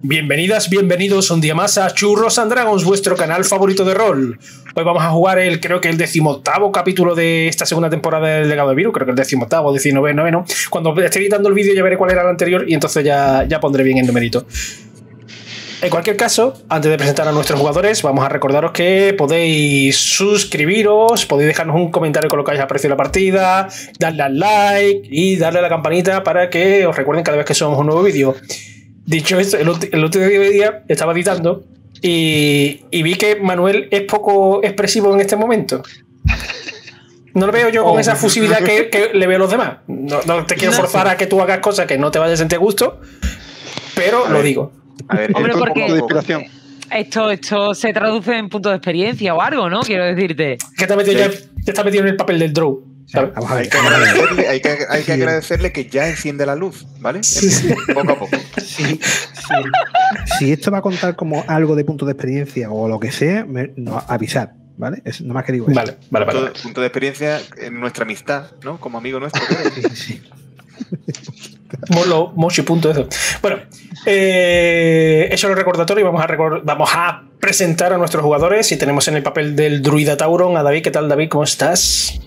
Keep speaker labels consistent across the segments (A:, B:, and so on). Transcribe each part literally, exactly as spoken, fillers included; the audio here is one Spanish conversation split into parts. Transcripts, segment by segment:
A: Bienvenidas, bienvenidos un día más a Churros and Dragons, vuestro canal favorito de rol. Hoy vamos a jugar el, creo que el decimoctavo capítulo de esta segunda temporada del Legado de Virus, creo que el decimoctavo, diecinueve, noveno. Cuando esté editando el vídeo ya veré cuál era el anterior y entonces ya, ya pondré bien el numerito. En cualquier caso, antes de presentar a nuestros jugadores, vamos a recordaros que podéis suscribiros, podéis dejarnos un comentario con lo que hayáis apreciado la partida, darle al like y darle a la campanita para que os recuerden cada vez que subamos un nuevo vídeo. Dicho esto, el, el último día estaba editando y, y vi que Manuel es poco expresivo en este momento. No lo veo yo con oh. esa fusividad que, que le veo a los demás. No, no te quiero forzar a que tú hagas cosas que no te vayas a sentir a gusto, pero lo digo.
B: A ver, hombre, porque de inspiración. Esto, esto se traduce en punto de experiencia o algo, ¿no? Quiero decirte.
A: Que te has metido, ya, te estás metido en el papel del draw.
C: ¿Sabes? Hay, que agradecerle, hay, que, hay que agradecerle que ya enciende la luz, ¿vale? Sí. Poco a poco.
D: Sí, sí. Si esto va a contar como algo de punto de experiencia o lo que sea, me, no, avisar, ¿vale? Es, no más que digo eso.
A: Vale, vale, vale.
C: Punto, punto de experiencia en nuestra amistad, ¿no? Como amigo nuestro.
D: Sí, sí.
A: Molo, mochi punto eso. Bueno, eh, eso es el recordatorio y vamos a, record vamos a presentar a nuestros jugadores. Y tenemos en el papel del druida Tauron a David. ¿Qué tal, David? ¿Cómo estás?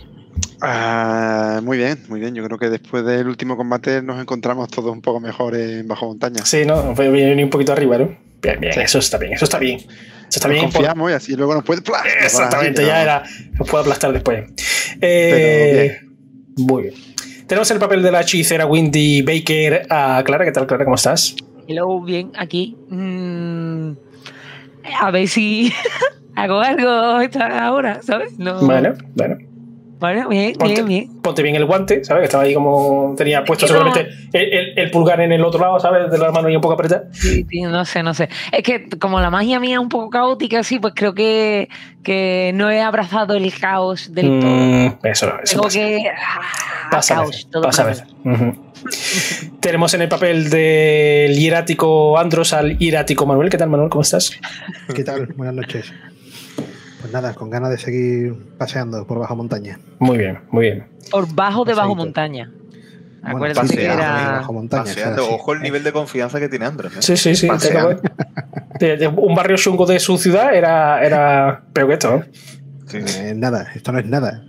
E: Uh, muy bien, muy bien. Yo creo que después del último combate nos encontramos todos un poco mejor en Bajo Montaña.
A: Sí, ¿no? Viene un poquito arriba, ¿no? Bien, bien, sí. eso está bien, eso está bien. Eso está
E: nos
A: bien.
E: Confiamos por... y así luego nos puede... ¡Plah!
A: Exactamente,
E: así,
A: ya
E: no.
A: era. Nos puede aplastar después. Eh, muy bien. Tenemos el papel de la hechicera Windy Baker a Clara. ¿Qué tal, Clara? ¿Cómo estás?
B: Hello, bien, aquí. Mm, a ver si hago algo esta hora, ¿sabes? No.
A: Bueno, bueno.
B: Bueno, bien,
A: ponte,
B: bien, bien.
A: Ponte bien el guante, ¿sabes? Que estaba ahí como... Tenía puesto
B: es que
A: seguramente no... el, el, el pulgar en el otro lado, ¿sabes? De la mano y un poco apretada.
B: Sí, sí, no sé, no sé. Es que como la magia mía es un poco caótica, sí, pues creo que, que no he abrazado el caos del
A: mm,
B: todo.
A: Eso no, eso
B: Tengo
A: pasa.
B: que... Ah,
A: pasa
B: caos,
A: a veces,
B: todo
A: pasa a veces. Uh-huh. Tenemos en el papel del hierático Andros al hierático Manuel. ¿Qué tal, Manuel? ¿Cómo estás?
D: ¿Qué tal? Buenas noches. Pues nada, con ganas de seguir paseando por Bajo Montaña.
A: Muy bien, muy bien.
B: Por bajo de Bajo Montaña.
D: Bueno,
B: acuérdate
C: paseando,
B: que era...
D: Bajo Montaña.
C: Paseando. Ojo el nivel de confianza que tiene Andros, ¿eh?
A: Sí, sí, sí. De, de un barrio chungo de su ciudad era, era peor que esto, ¿no?
D: Sí. Eh, nada, esto no es nada.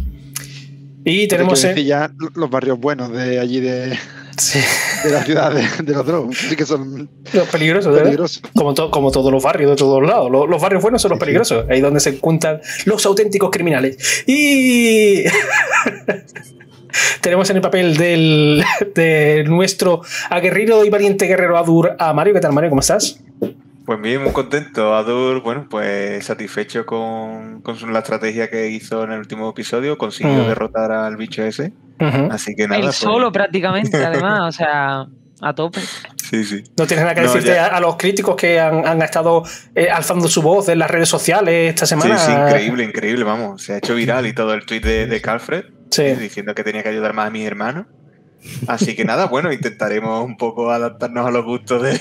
A: Y tenemos...
E: Eh... ya los barrios buenos de allí de...
A: Sí.
E: De la ciudad de, de los drones, sí que son
A: los peligrosos, peligrosos. Como, to, como todos los barrios de todos lados. Los, los barrios buenos son los peligrosos, ahí donde se encuentran los auténticos criminales. Y tenemos en el papel del, de nuestro aguerrido y valiente guerrero Adur a Mario. ¿Qué tal, Mario? ¿Cómo estás?
C: Pues bien, muy contento. Adur, bueno, pues satisfecho con, con la estrategia que hizo en el último episodio. Consiguió mm. derrotar al bicho ese. Uh-huh. Así que nada.
B: Él
C: pues...
B: solo prácticamente, además, o sea, a tope.
C: Sí, sí.
A: No tienes nada que decirte no, a, a los críticos que han, han estado eh, alzando su voz en las redes sociales esta semana.
C: Sí, sí, increíble, increíble, vamos. Se ha hecho viral y todo el tuit de, de Calfred
A: sí.
C: diciendo que tenía que ayudar más a mi hermano. Así que nada, bueno, intentaremos un poco adaptarnos a los gustos de...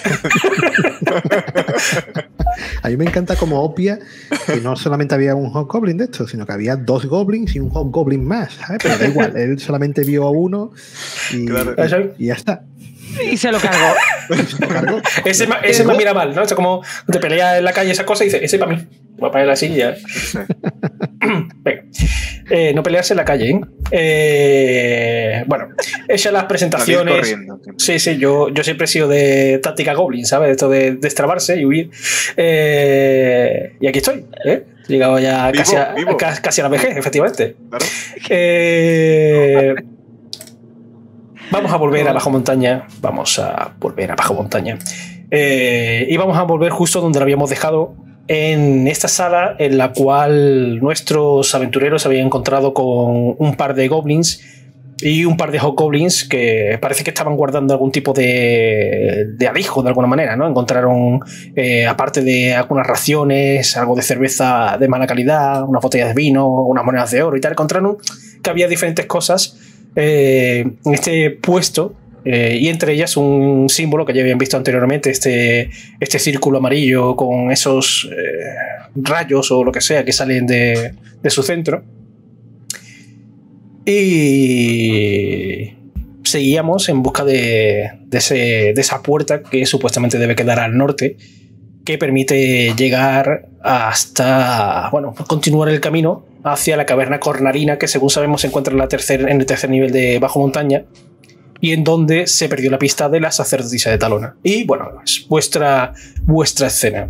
D: A mí me encanta como obvia que no solamente había un Hobgoblin de esto, sino que había dos Goblins y un Hobgoblin más, ¿sabes? Pero da igual, él solamente vio a uno y,
C: claro.
D: y, y ya está.
B: Y se lo cargó.
D: Se lo cargó.
A: Ese, ese me mira mal, ¿no? Es como te peleas en la calle esa cosa y dice, ese para mí. Voy a poner la silla. Sí. Venga. Eh, no pelearse en la calle, ¿eh? eh bueno, hechas las presentaciones.
C: Corriendo,
A: sí, sí, yo, yo siempre he sido de táctica Goblin, ¿sabes? Esto de destrabarse y huir. Eh, y aquí estoy, ¿eh? He llegado ya
C: vivo,
A: casi, a,
C: vivo.
A: casi a la vejez, efectivamente.
C: Claro.
A: Eh, vamos a volver a Bajo Montaña. Vamos a volver a Bajo Montaña. Eh, y vamos a volver justo donde lo habíamos dejado. En esta sala en la cual nuestros aventureros se habían encontrado con un par de goblins y un par de hobgoblins que parece que estaban guardando algún tipo de, de alijo de alguna manera, ¿no? Encontraron, eh, aparte de algunas raciones, algo de cerveza de mala calidad, unas botellas de vino, unas monedas de oro y tal. Encontraron que había diferentes cosas eh, en este puesto. Eh, y entre ellas un símbolo que ya habían visto anteriormente, este, este círculo amarillo con esos eh, rayos o lo que sea que salen de, de su centro. Y seguíamos en busca de, de, ese, de esa puerta que supuestamente debe quedar al norte, que permite llegar hasta, bueno, continuar el camino hacia la caverna Cornarina, que según sabemos se encuentra en, la tercer, en el tercer nivel de bajo montaña, y en donde se perdió la pista de la sacerdotisa de Talona. Y bueno, es vuestra, vuestra escena.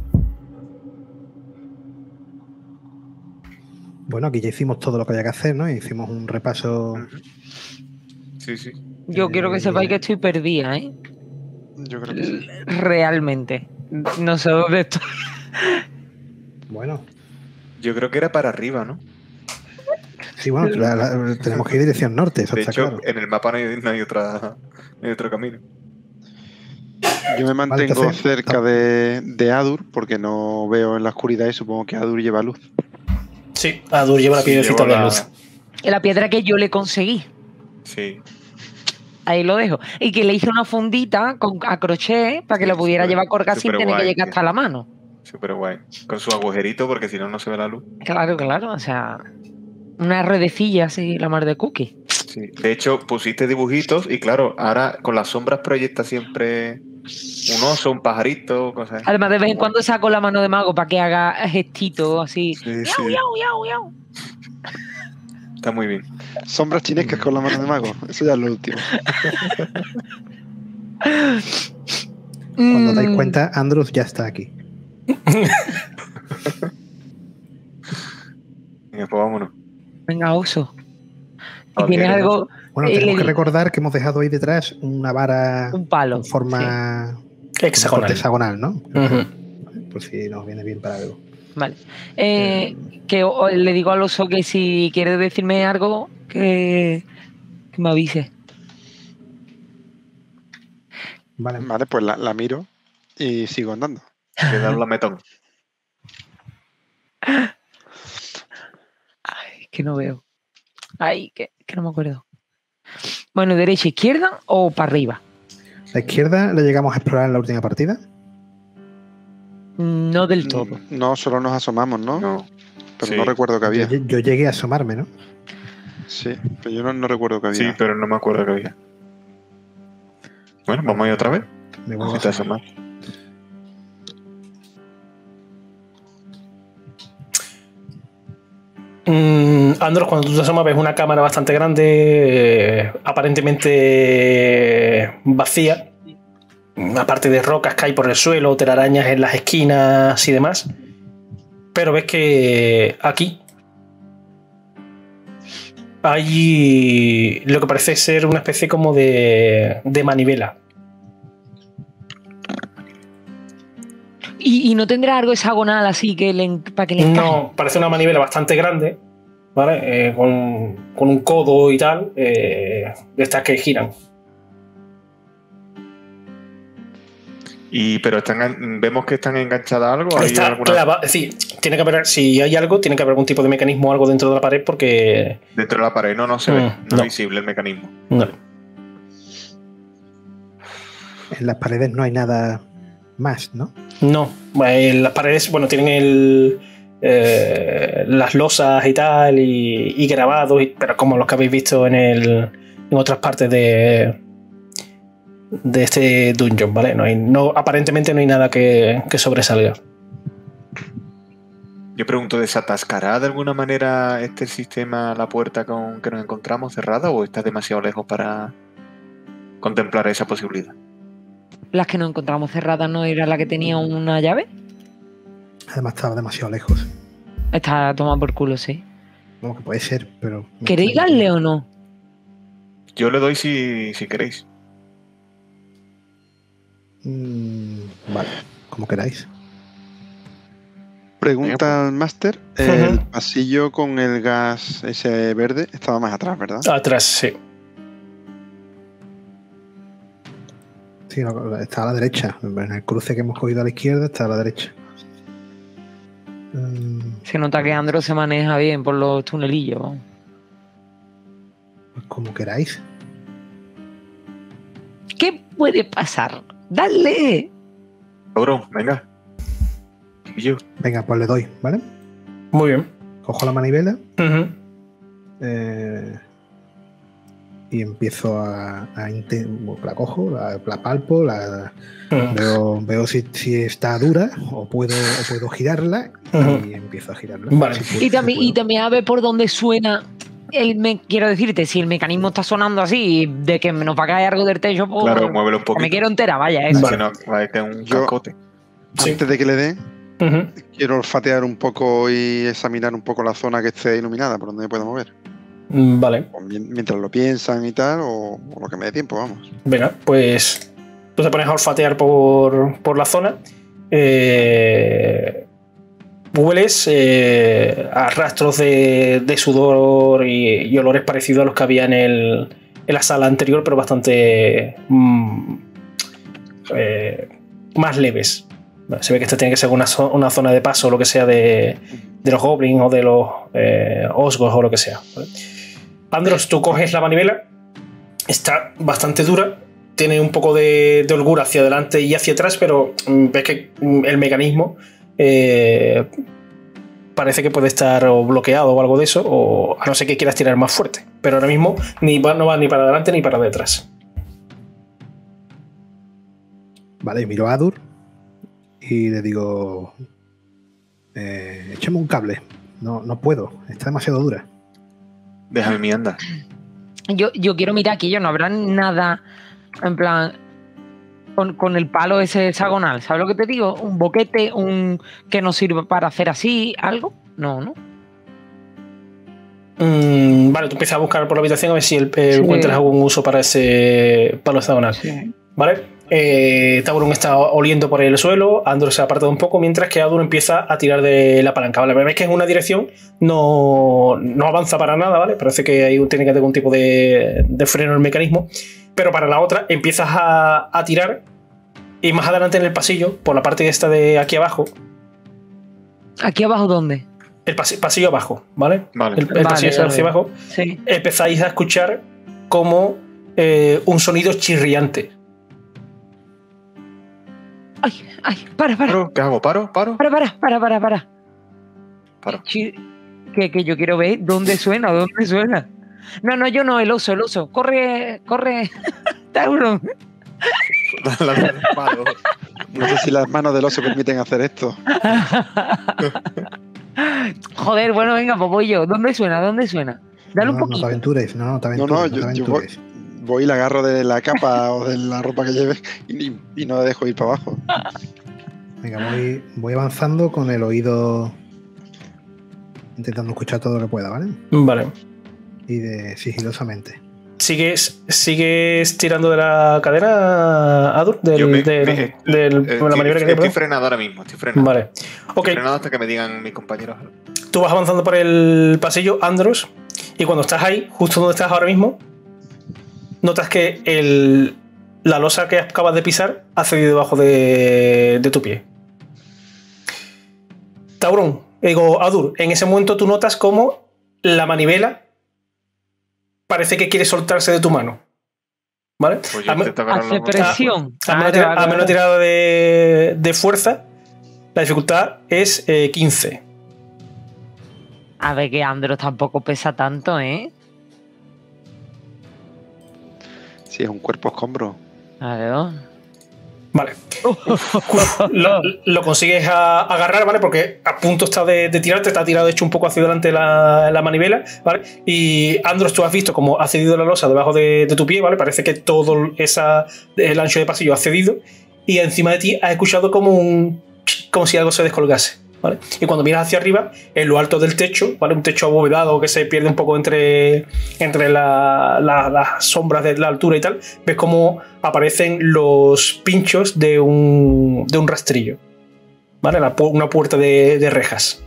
D: Bueno, aquí ya hicimos todo lo que había que hacer, ¿no? Hicimos un repaso.
C: Sí, sí.
B: Yo quiero que
D: Eh,
B: sepáis que estoy perdida, ¿eh?
E: Yo creo que sí.
B: Realmente. No sé dónde estoy.
D: Bueno,
C: Yo creo que era para arriba, ¿no?
D: sí, bueno, la- la- tenemos que ir dirección norte, eso
C: De
D: está
C: hecho,
D: claro.
C: en el mapa no hay, no hay otra, no hay otro camino.
E: Yo me mantengo
D: entonces,
E: cerca
D: no.
E: de, de Adur porque no veo en la oscuridad y supongo que Adur lleva luz.
A: Sí, Adur lleva la
C: Sí,
A: piedrecita
C: llevo
A: de
C: la-
A: luz.
B: La piedra que yo le conseguí.
C: Sí.
B: Ahí lo dejo. Y que le hice una fundita con, a crochet para que
C: Sí,
B: lo pudiera
C: súper-
B: llevar colgada sin
C: súper
B: tener que
C: guay,
B: llegar
C: tío.
B: hasta la mano.
C: Súper guay. Con su agujerito, porque si no, no se ve la luz.
B: Claro, claro. O sea, una redecilla así, la mar de cookie.
C: Sí. De hecho, pusiste dibujitos y claro, ahora con las sombras proyecta siempre un oso, un pajarito, cosas.
B: Además, de vez en cuando saco la mano de mago para que haga gestitos así.
C: Sí,
B: Miau,
C: sí.
B: miau, miau, miau.
C: Está muy bien.
E: Sombras chinescas con la mano de mago. Eso ya es lo último.
D: Cuando os dais
B: Mm,
D: cuenta, Andrews ya está aquí.
C: Venga, pues vámonos.
B: Venga, oso. Si
C: Ok,
B: tienes
C: ¿no?
B: algo.
D: Bueno,
B: eh,
D: tenemos
B: le-
D: que recordar que hemos dejado ahí detrás una vara
B: Un palo,
D: con forma
A: Hexagonal.
D: hexagonal, ¿no?
A: Ujú.
D: Por si nos viene bien para algo.
B: Vale. Eh, que o- le digo al oso que si quiere decirme algo, que, que me avise.
D: Vale.
E: Vale, pues la, la miro y sigo andando.
C: Le da un lametón.
B: Ay, que no veo. Ay, que, que no me acuerdo. Bueno, derecha, izquierda o para arriba.
D: La izquierda la llegamos a explorar en la última partida.
B: No del todo.
E: Mm, No, solo nos asomamos, ¿no?
C: No.
E: Pero
C: Sí.
E: no recuerdo que había.
D: Yo, yo llegué a asomarme, ¿no?
E: Sí, pero yo no, no recuerdo que había.
C: Sí, pero no me acuerdo que había. Bueno, vamos a ir otra vez.
D: Me vuelvo a
C: Si te
D: asomar.
C: asomas.
A: Mm, Andros, cuando tú te asomas ves una cámara bastante grande, eh, aparentemente vacía, aparte de rocas que hay por el suelo, telarañas en las esquinas y demás, pero ves que aquí hay lo que parece ser una especie como de, de manivela.
B: Y, y no tendrá algo hexagonal así que le, en- para que le encaje.
A: No, parece una manivela bastante grande, ¿vale? Eh, con, con un codo y tal, eh, de estas que giran.
C: Y, pero están, vemos que están enganchadas a algo. ¿Hay
A: Está
C: alguna
A: clava, es decir, tiene que haber, si hay algo, tiene que haber algún tipo de mecanismo o algo dentro de la pared porque...
C: dentro de la pared? No, no se
A: Mm,
C: ve. No,
A: no.
C: es visible el mecanismo.
A: No.
D: En las paredes no hay nada más, ¿no?
A: No, eh, las paredes, bueno, tienen el, eh, las losas y tal, y, y grabados, y- pero como los que habéis visto en, el, en otras partes de, de este dungeon, ¿vale? No hay, no, aparentemente no hay nada que, que sobresalga.
C: Yo pregunto, ¿desatascará de alguna manera este sistema la puerta con que nos encontramos cerrada o está demasiado lejos para contemplar esa posibilidad?
B: Las que nos encontramos cerradas no era la que tenía una llave.
D: Además estaba demasiado lejos.
B: Está tomada por culo, sí.
D: Como que puede ser, pero...
B: ¿Queréis darle o no?
C: Yo le doy si, si queréis.
D: Mm, vale, como queráis.
E: Pregunta al máster.
A: Ujú.
E: El pasillo con el gas ese verde estaba más atrás, ¿verdad?
A: Atrás, sí.
D: Sí, no, está a la derecha. En el cruce que hemos cogido a la izquierda está a la derecha. Mm,
B: Se nota que Andro se maneja bien por los tunelillos. vamos.
D: pues como queráis.
B: ¿Qué puede pasar? ¡Dale!
C: Cabrón, venga. Y yo.
D: Venga, pues le doy, ¿vale?
A: Muy bien.
D: Cojo la manivela
A: Ujú.
D: eh, y empiezo a, a la cojo, la, la palpo, la, uh-huh. veo, veo si, si está dura o puedo, o puedo girarla uh-huh. y empiezo a girarla.
B: Vale.
D: Si puedo,
B: y, también,
D: si
B: y también a ver por dónde suena. El me, quiero decirte, si el mecanismo está sonando así, de que nos va a caer algo del techo, pues,
C: claro, muévelo un poquito.
B: Me quiero entera, vaya. Eso.
C: Vale. Si no, va a caer un
E: Yo,
C: cascote.
E: Antes sí. de que le den, uh-huh. quiero olfatear un poco y examinar un poco la zona que esté iluminada, por donde me puedo mover.
A: Vale.
E: O mientras lo piensan y tal, o, o lo que me dé tiempo, vamos.
A: Venga, pues tú te pones a olfatear por, por la zona. Eh, hueles eh, a rastros de, de sudor y, y olores parecidos a los que había en, el, en la sala anterior, pero bastante mm, eh, más leves. Bueno, se ve que esta tiene que ser una, una zona de paso o lo que sea de, de los goblins o de los eh, osgos o lo que sea, ¿vale? Andros, tú coges la manivela, está bastante dura, tiene un poco de, de holgura hacia adelante y hacia atrás, pero ves que el mecanismo eh, parece que puede estar o bloqueado o algo de eso, o a no ser que quieras tirar más fuerte, pero ahora mismo ni va, no va ni para adelante ni para detrás.
D: Vale, miro a Adur y le digo eh, échame un cable, no, no puedo, está demasiado dura.
C: Déjame mi anda.
B: Yo, yo quiero mirar aquí, yo no habrá nada en plan con, con el palo ese hexagonal, ¿sabes lo que te digo? Un boquete, un que nos sirva para hacer así, algo. No, ¿no?
A: Mm, vale, tú empiezas a buscar por la habitación a ver si el, el sí. encuentras algún uso para ese palo hexagonal. Sí. Vale. Eh, Tauron está oliendo por el suelo, Andor se ha apartado un poco, mientras que Adur empieza a tirar de la palanca. Vale, ves que en una dirección no, no avanza para nada, ¿vale? Parece que hay, tiene que tener algún tipo de, de freno en el mecanismo, pero para la otra empiezas a, a tirar y más adelante en el pasillo, por la parte esta de aquí abajo.
B: ¿Aquí abajo dónde?
A: El pasillo, pasillo abajo, ¿vale? Vale. El, el
B: vale,
A: pasillo
B: vale.
A: hacia abajo.
B: Sí.
A: Empezáis a escuchar como eh, un sonido chirriante.
B: Ay, ay, para, para.
C: ¿Qué hago? ¿Paro? ¿Paro?
B: Para, para, para, para, para.
C: Paro.
B: Que, que yo quiero ver dónde suena, dónde suena. No, no, yo no, el oso, el oso. Corre, corre, Tauron.
E: No sé si las manos del oso permiten hacer esto.
B: Joder, bueno, venga, pues voy yo. ¿Dónde suena? ¿Dónde suena? Dale
D: no,
B: un poquito.
D: No te aventures, no, no te aventures.
E: No, no,
D: no
E: yo,
D: te
E: yo voy, voy y la agarro de la capa o de la ropa que lleves y, y no la dejo ir para abajo.
D: Venga, voy, voy avanzando con el oído intentando escuchar todo lo que pueda, ¿vale?
A: Vale.
D: Y de sigilosamente.
A: ¿Sigues, ¿Sigues tirando de la cadena, Adur? Del,
C: me,
A: del,
C: me,
A: del, del,
C: eh,
A: de la manivela que
C: Estoy
A: tiene,
C: frenado ahora mismo, estoy frenado.
A: Vale. Okay.
C: Estoy frenado hasta que me digan mis compañeros.
A: Tú vas avanzando por el pasillo, Andros, y cuando estás ahí, justo donde estás ahora mismo, notas que el, la losa que acabas de pisar ha cedido debajo de, de tu pie. Tauron, digo, Adur, en ese momento tú notas como la manivela parece que quiere soltarse de tu mano. ¿Vale?
C: Pues
B: hace presión.
A: A, a, menos, tira, a menos tirada de, de fuerza, la dificultad es eh, quince.
B: A ver, que Andros tampoco pesa tanto, ¿eh?
E: Sí, es un cuerpo escombro.
B: Claro.
A: Vale. lo, lo consigues a, agarrar, ¿vale? Porque a punto está de, de tirarte, está tirado hecho un poco hacia adelante la, la manivela, ¿vale? Y Andros, tú has visto como ha cedido la losa debajo de, de tu pie, ¿vale? Parece que todo esa, el ancho de pasillo ha cedido y encima de ti has escuchado como un como si algo se descolgase, ¿vale? Y cuando miras hacia arriba, en lo alto del techo, ¿vale? Un techo abovedado que se pierde un poco entre, entre la, la, las sombras de la altura y tal, ves cómo aparecen los pinchos de un, de un rastrillo, ¿vale? La, una puerta de, de rejas.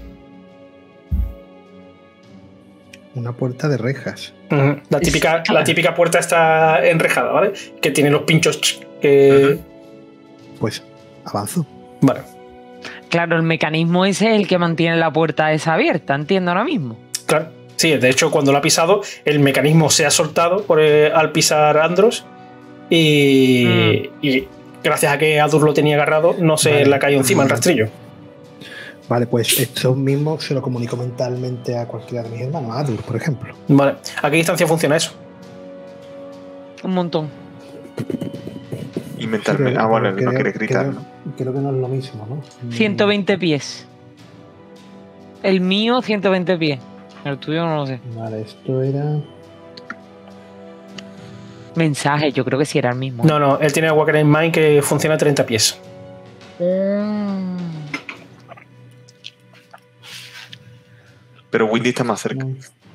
D: Una puerta de rejas.
A: Uh-huh. La típica, la típica puerta está enrejada, ¿vale? Que tiene los pinchos que...
D: Uh-huh. Pues avanzo.
A: Vale.
B: Claro, el mecanismo ese es el que mantiene la puerta esa abierta, entiendo ahora mismo.
A: Claro, sí, de hecho cuando lo ha pisado, el mecanismo se ha soltado por, eh, al pisar Andros y, mm. y gracias a que Adur lo tenía agarrado, no se vale. le ha caído encima el rastrillo.
D: Vale, pues esto mismo se lo comunico mentalmente a cualquiera de mis hermanos, a Adur, por ejemplo.
A: Vale, ¿a qué distancia funciona eso?
B: Un montón.
C: Inventarme. Ah, bueno, no quieres gritar,
D: creo,
C: ¿no?
D: Creo que no es lo mismo, ¿no?
B: ciento veinte pies. El mío, ciento veinte pies. El tuyo no lo sé.
D: Vale, esto era...
B: Mensaje, yo creo que sí era el mismo.
A: No, no, él tiene Walker in Mind que funciona a treinta pies.
B: Mm.
C: Pero Windy está más cerca.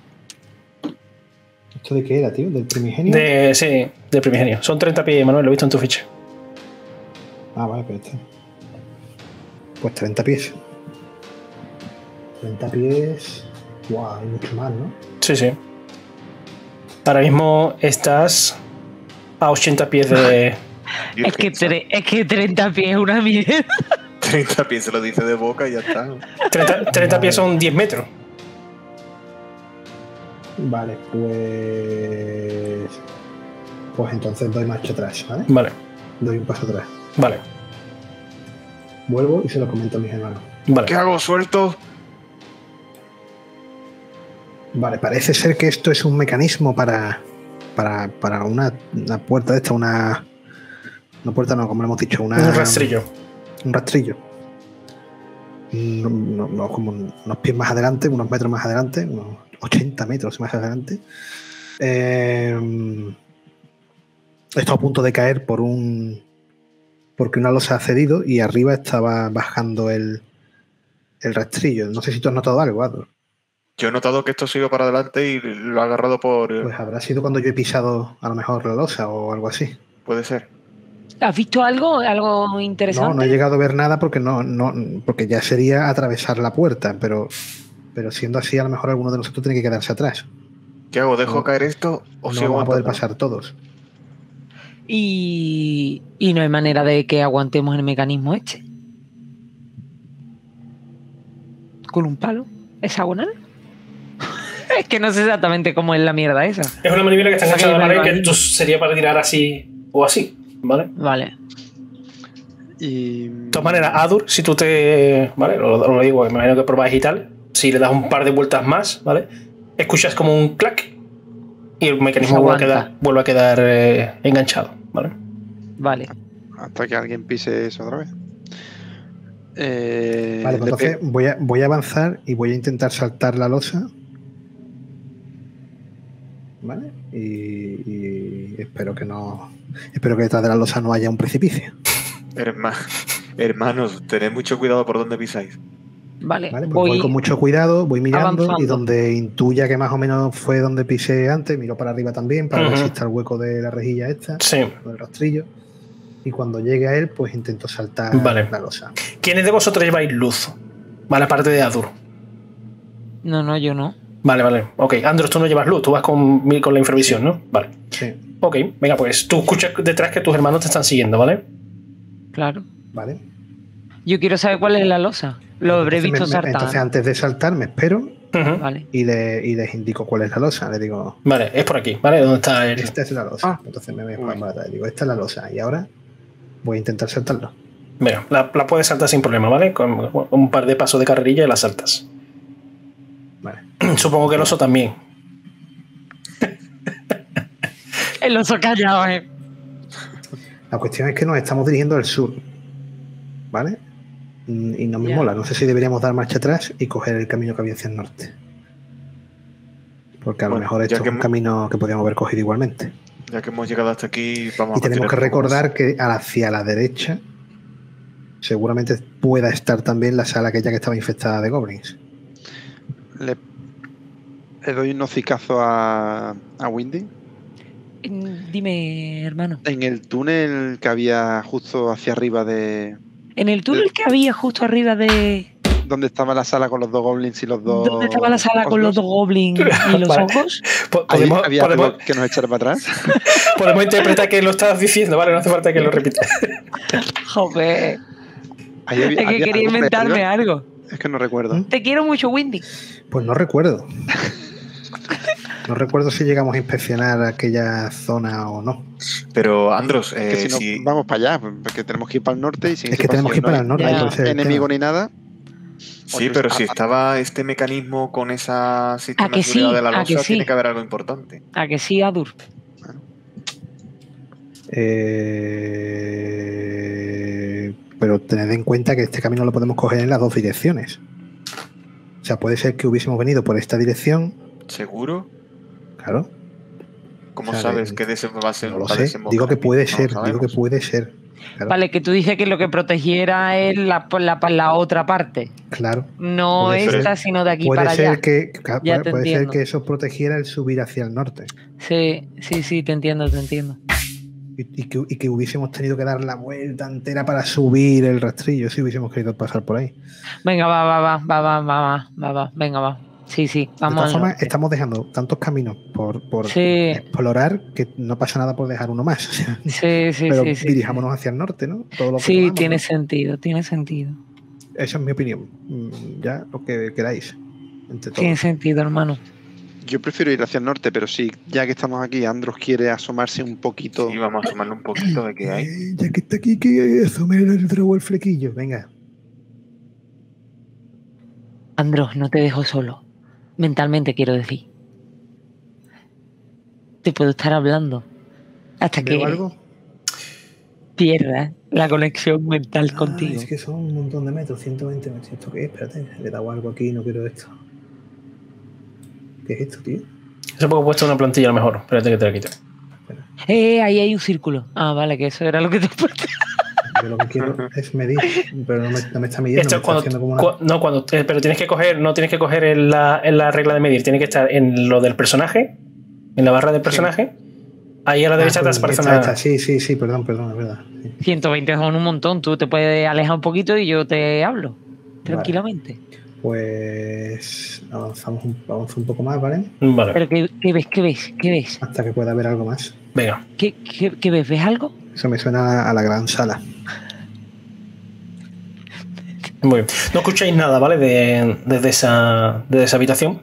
D: ¿Esto de qué era, tío? ¿Del primigenio?
A: De, sí, de primigenio. Son treinta pies, Manuel, lo he visto en tu ficha.
D: Ah, vale, pero está. Pues treinta pies. treinta pies. Guau, hay mucho más, ¿no?
A: Sí, sí. Ahora mismo estás a ochenta pies de...
B: Es que, tre- es que treinta pies es una mierda.
C: treinta pies se lo dice de boca y ya está.
A: treinta, treinta pies son diez metros.
D: Vale, pues. Pues entonces doy marcha atrás, ¿vale?
A: Vale,
D: Doy un paso atrás.
A: vale,
D: Vuelvo y se lo comento a mis hermanos.
A: vale.
C: ¿Qué hago? ¿Suelto?
D: Vale, parece ser que esto es un mecanismo para. Para, para una, una puerta de esta, una. Una puerta no, como le hemos dicho, una.
A: Un rastrillo.
D: Un rastrillo. No, no, no, como unos pies más adelante, unos metros más adelante, unos ochenta metros más adelante. Eh, esto a punto de caer por un. Porque una losa ha cedido y arriba estaba bajando el, el rastrillo. No sé si tú has notado algo, Ador.
C: Yo he notado que esto se iba para adelante y lo ha agarrado por...
D: Pues habrá sido cuando yo he pisado a lo mejor la losa o algo así.
C: Puede ser.
B: ¿Has visto algo? ¿Algo interesante?
D: No, no he llegado a ver nada porque no, no, porque ya sería atravesar la puerta, pero, pero siendo así, a lo mejor alguno de nosotros tiene que quedarse atrás.
C: ¿Qué hago? ¿Dejo
D: No,
C: caer esto o
D: No
C: sigo
D: vamos a poder
C: aguantando?
D: pasar todos.
B: Y, y no hay manera de que aguantemos el mecanismo este. ¿Con un palo? ¿Hexagonal? Es que no sé exactamente cómo es la mierda esa.
A: Es una maniobra que está
B: Esa
A: enganchada a la
B: que
A: pared
B: lleva
A: que tú sería para tirar así o así, ¿vale?
B: Vale.
E: Y.
A: De todas maneras, Adur, si tú te... ¿Vale? Lo, lo digo, me imagino que probáis y tal. Si le das un par de vueltas más, ¿vale? Escuchas como un clac y el mecanismo vuelve a
B: Aguanta.
A: quedar, vuelve a quedar eh, enganchado, ¿vale?
B: Vale.
E: Hasta que alguien pise eso otra vez. Eh,
D: Vale, pues
E: le
D: entonces
E: pe-
D: voy a, voy a avanzar y voy a intentar saltar la losa. ¿Vale? Y, y espero que no. Espero que detrás de la losa no haya un precipicio.
C: Herma- Hermanos, tened mucho cuidado por dónde pisáis.
B: Vale.
D: Vale, pues voy,
B: voy
D: con mucho cuidado, voy mirando
B: avanzando.
D: y donde intuya que más o menos fue donde pisé antes, miro para arriba también para ver
A: Ujú.
D: si está el hueco de la rejilla esta,
A: Sí.
D: o del rastrillo. Y cuando llegue a él, pues intento saltar
A: Vale.
D: la losa.
A: ¿Quiénes de vosotros lleváis luz? Vale, aparte de Adur.
B: No, no, yo no.
A: Vale, vale. Ok, Andros, tú no llevas luz, tú vas con, con la infravisión, ¿no? Vale.
D: Sí,
A: Ok, venga, pues tú escuchas detrás que tus hermanos te están siguiendo, ¿vale?
B: Claro.
D: vale.
B: Yo quiero saber cuál es la losa. Lo habré
D: Entonces,
B: visto
D: me- me-
B: saltar.
D: entonces antes de saltar me espero
A: Ujú.
B: Vale.
D: y, le, y les indico cuál es la losa. Le digo,
A: Vale, es por aquí, ¿vale? ¿Dónde está el...?
D: esta es la losa.
C: Ah.
D: Entonces me voy
C: Uy.
D: para atrás. Digo, esta es la losa. Y ahora voy a intentar saltarlo.
A: Venga, la, la puedes saltar sin problema, ¿vale? Con un par de pasos de carrerilla y la saltas.
D: Vale.
A: Supongo que el oso también.
B: El oso callado, eh.
D: La cuestión es que nos estamos dirigiendo al sur. ¿Vale? Mm, Y no me
B: Ya.
D: mola. No sé si deberíamos dar marcha atrás y coger el camino que había hacia el norte. Porque a lo
C: Bueno,
D: mejor
C: ya
D: esto es
C: que
D: un
C: hemos-
D: camino que podríamos haber cogido igualmente.
C: Ya que hemos llegado hasta aquí, vamos
D: Y
C: a
D: tenemos que
C: continuar un poco más.
D: recordar que hacia la derecha seguramente pueda estar también la sala aquella que estaba infectada de goblins.
E: le, le doy un hocicazo a, a Windy.
B: Mm, Dime, hermano.
E: En el túnel que había justo hacia arriba de.
B: En el túnel que había justo arriba de...
E: Donde estaba la sala con los dos goblins y los dos.
B: ¿Dónde estaba la sala con los dos
E: osgos.
B: goblins y los
A: Vale.
B: ojos?
A: Po-
E: Ahí
A: Podemos,
E: había
A: podemos,
E: algo que nos echara para atrás.
A: podemos interpretar que lo estás diciendo, ¿vale? No hace falta que lo repitas.
B: Joder.
E: Ahí había-
B: Es que
E: había
B: quería
E: algo
B: inventarme
E: alrededor.
B: algo.
E: Es que no recuerdo.
D: ¿Mm?
B: Te quiero mucho, Windy.
D: Pues no recuerdo. No recuerdo si llegamos a inspeccionar aquella zona o no.
C: Pero, Andros,
E: Que
C: eh,
E: si no,
C: si-
E: vamos para allá, porque tenemos que ir para el norte y sin
D: Es que tenemos que ir para el norte.
B: Ya.
E: No hay
D: ese es el
E: enemigo
D: tema.
E: ni nada.
C: sí,
E: Oye,
C: pero
E: a-
C: si
E: a-
C: estaba este mecanismo con esa sistema
B: que
C: de seguridad
B: sí?
C: de la
B: ¿A que
C: losa,
B: sí?
C: tiene que haber algo importante.
B: ¿A que sí, Adur?
D: Eh, pero tened en cuenta que este camino lo podemos coger en las dos direcciones. O sea, puede ser que hubiésemos venido por esta dirección.
C: ¿Seguro?
D: Claro.
C: ¿Cómo
D: O sea,
C: sabes
D: de-
C: que de ese va a ser
D: No lo
C: va a
D: sé.
C: desembocar
D: Digo que
C: aquí?
D: puede
C: No lo
D: ser. Digo que
C: sabemos.
D: puede ser. Claro.
B: Vale, que tú dices que lo que protegiera es la, la, la otra parte.
D: Claro.
B: No
D: Puede ser-
B: esta, sino de aquí
D: Puede
B: para
D: ser
B: allá.
D: que ca-
B: Ya
D: puede,
B: te
D: puede ser
B: entiendo.
D: que eso protegiera el subir hacia el norte.
B: Sí, sí, sí, te entiendo, te entiendo.
D: Y, y que, y que hubiésemos tenido que dar la vuelta entera para subir el rastrillo si hubiésemos querido pasar por ahí.
B: Venga, va, va, va, va, va, va, va, va, va, venga, va. Sí, sí,
D: De
B: vamos
D: todas
B: al
D: formas,
B: norte.
D: estamos dejando tantos caminos por, por
B: Sí.
D: explorar que no pasa nada por dejar uno más. O sea,
B: Sí, sí,
D: pero
B: sí, sí.
D: dirijámonos hacia el norte, ¿no? Todo lo que
B: Sí,
D: podamos,
B: tiene
D: ¿no?
B: sentido, tiene sentido.
D: Esa es mi opinión. Mm, Ya lo que queráis. Entre todos.
B: Tiene sentido, hermano.
E: Yo prefiero ir hacia el norte, pero sí, ya que estamos aquí, Andros quiere asomarse un poquito.
C: Sí, vamos a sumarle un poquito de que hay.
D: Eh, ya que está aquí, que asome el drogo el flequillo. Venga.
B: Andros, no te dejo solo. Mentalmente quiero decir. Te puedo estar hablando hasta
D: ¿Veo
B: que
D: algo?
B: pierdas la conexión mental
D: Ah,
B: contigo.
D: es que son un montón de metros, ciento veinte metros. ¿Esto qué es? Espérate, le he dado algo aquí, no quiero esto. ¿Qué es esto, tío?
A: Eso porque he puesto una plantilla a lo mejor. Espérate que te la quito.
B: Eh, ahí hay un círculo. Ah, vale, que eso era lo que te he puesto.
D: Yo lo que quiero es medir, pero no me, no me está midiendo,
A: Esto
D: me
A: es
D: está
A: cuando,
D: haciendo como una...
A: cu- no, cuando, eh, pero tienes que coger, no tienes que coger en la, en la regla de medir, tiene que estar en lo del personaje, en la barra del personaje. Ahí a la
D: Ah,
A: derecha te
D: pues,
A: aparece
D: esta,
A: una.
D: esta, sí, sí, sí, perdón, perdón, es verdad. Sí.
B: ciento veinte son un montón. Tú te puedes alejar un poquito y yo te hablo. Tranquilamente.
D: Pues avanzamos un, avanzo un poco más, ¿vale?
A: Vale,
B: Pero ¿qué, qué ves? ¿Qué ves? ¿Qué ves?
D: Hasta que pueda haber algo más.
A: venga.
B: ¿Qué, qué, qué ves? ¿Ves algo?
D: Eso me suena a la gran sala.
A: Muy bien. No escucháis nada, ¿vale? De, desde, esa, desde esa habitación.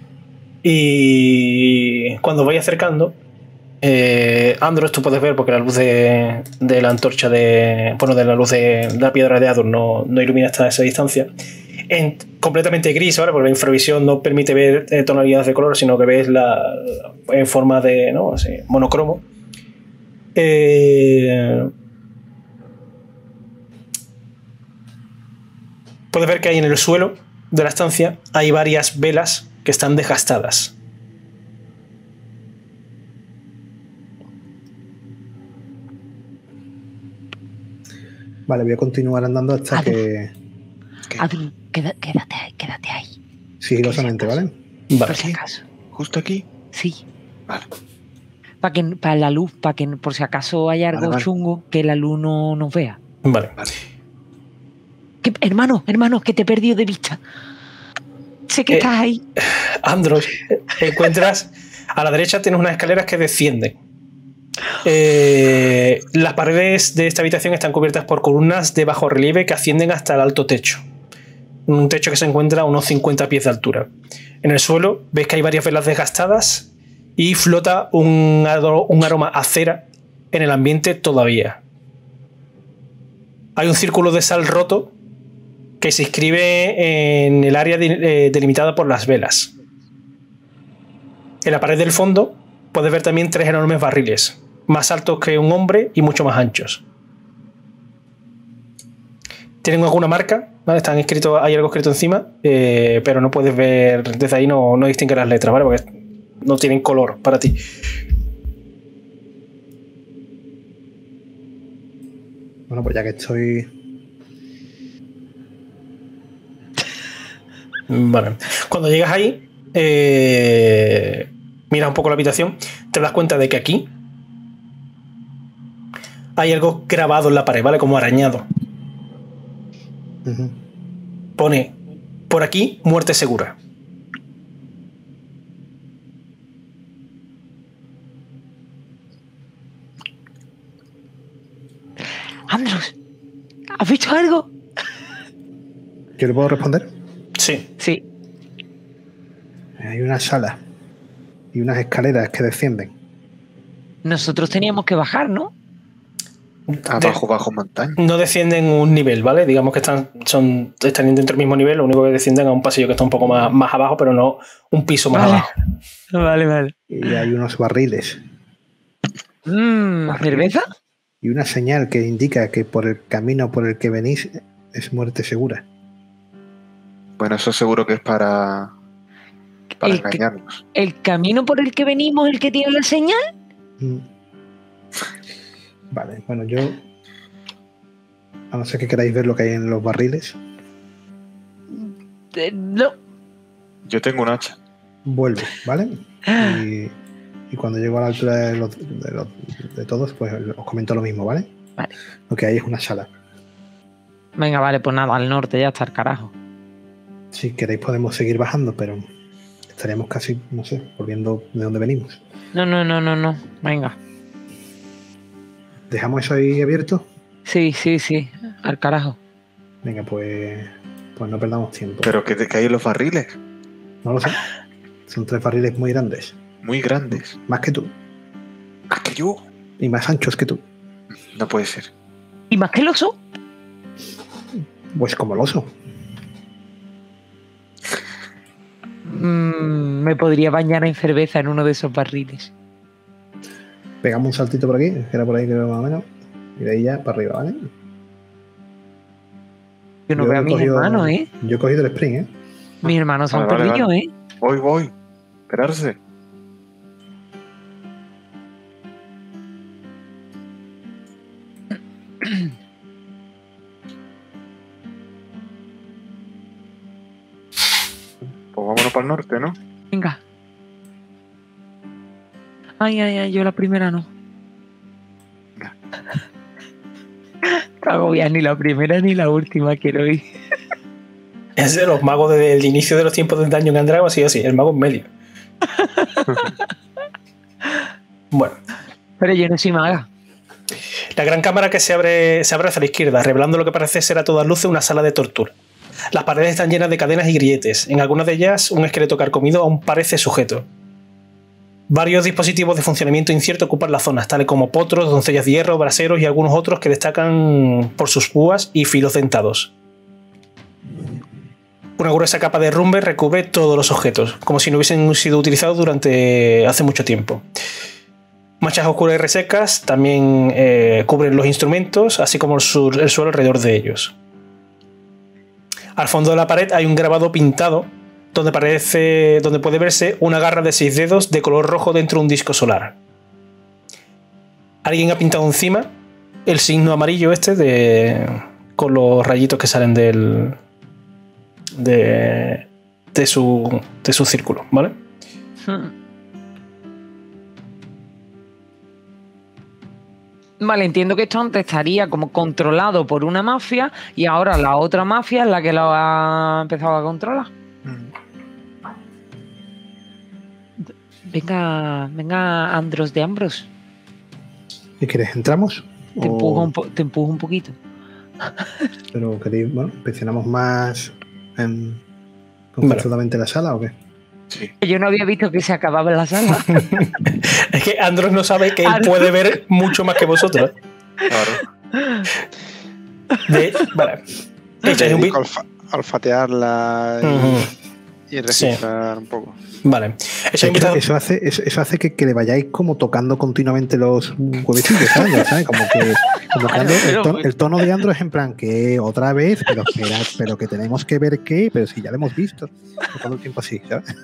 A: Y cuando vais acercando, eh, Andros, tú puedes ver, porque la luz de, de la antorcha de. Bueno, de la luz de, de la piedra de Adur no, no ilumina hasta esa distancia. En, completamente gris, ¿vale? Porque la infravisión no permite ver eh, tonalidades de color, sino que ves la, en forma de, ¿no? Así, monocromo. Eh, puedes ver que hay en el suelo de la estancia hay varias velas que están desgastadas.
D: Vale, voy a continuar andando hasta
B: Ah,
D: que...
B: Adri, queda- quédate ahí, quédate ahí.
D: Sigilosamente, ¿vale?
A: Vale.
B: Por si acaso.
C: Justo aquí.
B: Sí.
C: Vale.
B: Para que para la luz, para que por si acaso hay algo
C: Vale, vale.
B: chungo, que la luz no nos vea.
A: Vale.
B: ¿Qué- hermano, hermano, que te he perdido de vista. Sé que
A: Eh,
B: estás ahí.
A: Andros, encuentras a la derecha tienes unas escaleras que descienden. Eh, las paredes de esta habitación están cubiertas por columnas de bajo relieve que ascienden hasta el alto techo. Un techo que se encuentra a unos cincuenta pies de altura. En el suelo ves que hay varias velas desgastadas y flota un, aro- un aroma a cera en el ambiente todavía. Hay un círculo de sal roto que se inscribe en el área de- eh, delimitada por las velas. En la pared del fondo puedes ver también tres enormes barriles, más altos que un hombre y mucho más anchos. Tienen alguna marca, ¿vale? Están escritos, hay algo escrito encima, eh, pero no puedes ver, desde ahí no, no distingue las letras, ¿vale? Porque no tienen color para ti.
D: Bueno, pues ya que estoy...
A: Vale. Cuando llegas ahí, eh, miras un poco la habitación, te das cuenta de que aquí hay algo grabado en la pared, ¿vale? Como arañado.
D: Ujú.
A: Pone, por aquí, muerte segura.
B: Andros, ¿has visto algo?
D: ¿Yo le puedo responder?
A: Sí.
B: Sí.
D: Hay una sala y unas escaleras que descienden.
B: Nosotros teníamos que bajar, ¿no?
C: Abajo, bajo montaña.
A: No descienden un nivel, ¿vale? Digamos que están, son, están dentro del mismo nivel, lo único que descienden a un pasillo que está un poco más, más abajo, pero no un piso más
B: Vale.
A: abajo.
B: Vale, vale.
D: Y hay unos barriles.
B: Mm, ¿cerveza?
D: y una señal que indica que por el camino por el que venís es muerte segura.
C: Bueno, eso seguro que es para, para
B: el
C: engañarnos.
B: Que, ¿El camino por el que venimos el que tiene la señal?
D: Mm. Vale, bueno, yo... A no ser que queráis ver lo que hay en los barriles.
B: Eh, no.
C: Yo tengo un hacha.
D: Vuelve, ¿vale? Y, y cuando llego a la altura de, los, de, los, de todos, pues os comento lo mismo, ¿vale?
B: Vale.
D: Lo que hay es una sala.
B: Venga, vale, pues nada, al norte ya está el carajo.
D: Si queréis podemos seguir bajando, pero estaríamos casi, no sé, volviendo de donde venimos.
B: No, no, no, no, no. Venga.
D: ¿Dejamos eso ahí abierto?
B: Sí, sí, sí. Al carajo.
D: Venga, pues, pues no perdamos tiempo.
C: ¿Pero que te caen los barriles?
D: No lo sé. Son tres barriles muy grandes.
C: Muy grandes.
D: Más que tú.
C: ¿Más que yo?
D: Y más anchos que tú.
C: No puede ser.
B: ¿Y más que el oso?
D: Pues como el oso.
B: Mm, me podría bañar en cerveza en uno de esos barriles.
D: Pegamos un saltito por aquí, que era por ahí creo más o menos. Y de ahí ya para arriba, ¿vale?
B: Yo no
D: Yo
B: veo
D: he
B: a mis
D: cogido-
B: hermanos, ¿eh?
D: Yo he cogido el sprint, ¿eh?
B: Mis hermanos se han
C: Vale, vale,
B: perdido,
C: vale.
B: ¿eh?
C: Voy, voy. Esperarse. Pues vámonos para el norte, ¿no?
B: Venga. Ay, ay, ay, yo la primera no. Cago ya, ni la primera ni la última quiero ir.
A: Es de los magos desde el inicio de los tiempos de Dungeons and Dragons, sí o sí, el mago en medio. Bueno,
B: Pero yo no soy maga.
A: la gran cámara que se abre, se abre hacia la izquierda, revelando lo que parece ser a todas luces una sala de tortura. Las paredes están llenas de cadenas y grilletes. En algunas de ellas, un esqueleto carcomido aún parece sujeto. Varios dispositivos de funcionamiento incierto ocupan las zonas, tales como potros, doncellas de hierro, braseros y algunos otros que destacan por sus púas y filos dentados. Una gruesa capa de herrumbre recubre todos los objetos, como si no hubiesen sido utilizados durante hace mucho tiempo. Manchas oscuras y resecas también eh, cubren los instrumentos, así como el, su el suelo alrededor de ellos. Al fondo de la pared hay un grabado pintado donde, parece, donde puede verse una garra de seis dedos de color rojo dentro de un disco solar. Alguien ha pintado encima el signo amarillo este de, con los rayitos que salen del, de, de, su, de su círculo, ¿vale?
B: Vale, entiendo que esto antes estaría como controlado por una mafia y ahora la otra mafia es la que lo ha empezado a controlar. Venga, venga, Andros de Ambros.
D: ¿Qué quieres? ¿Entramos?
B: Te,
D: O-
B: empujo un po- te empujo un poquito.
D: Pero queréis, bueno, presionamos más en,
A: Vale.
D: conjuntamente la sala o qué?
C: Sí.
B: Yo no había visto que se acababa en la sala.
A: Es que Andros no sabe que él
B: Andros.
A: puede ver mucho más que vosotros.
C: Claro.
A: De, vale. Echáis un
E: Dedico
A: vi-
E: a olfa- a olfatearla y,
A: Ujú.
E: y registrar un poco.
A: Vale. Echáis
D: Es
A: un
D: que
A: vistazo-
D: eso hace, eso, eso hace que, que le vayáis como tocando continuamente los huevecillos, ¿sabes? ¿sabes? Como que, como que Andro- el, tono, el tono de Andro es en plan que otra vez, pero espera, pero que tenemos que ver qué, pero si ya lo hemos visto. Todo el tiempo así, ¿sabes?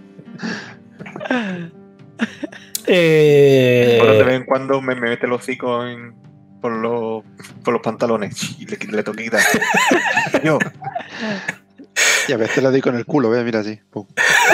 A: Eh,
C: Ahora de vez en cuando me, me mete el hocico en, por, los, por los pantalones y le, le tengo que quitar. Yo,
E: Y a veces le doy con el culo, ¿ves? Mira así. Pum.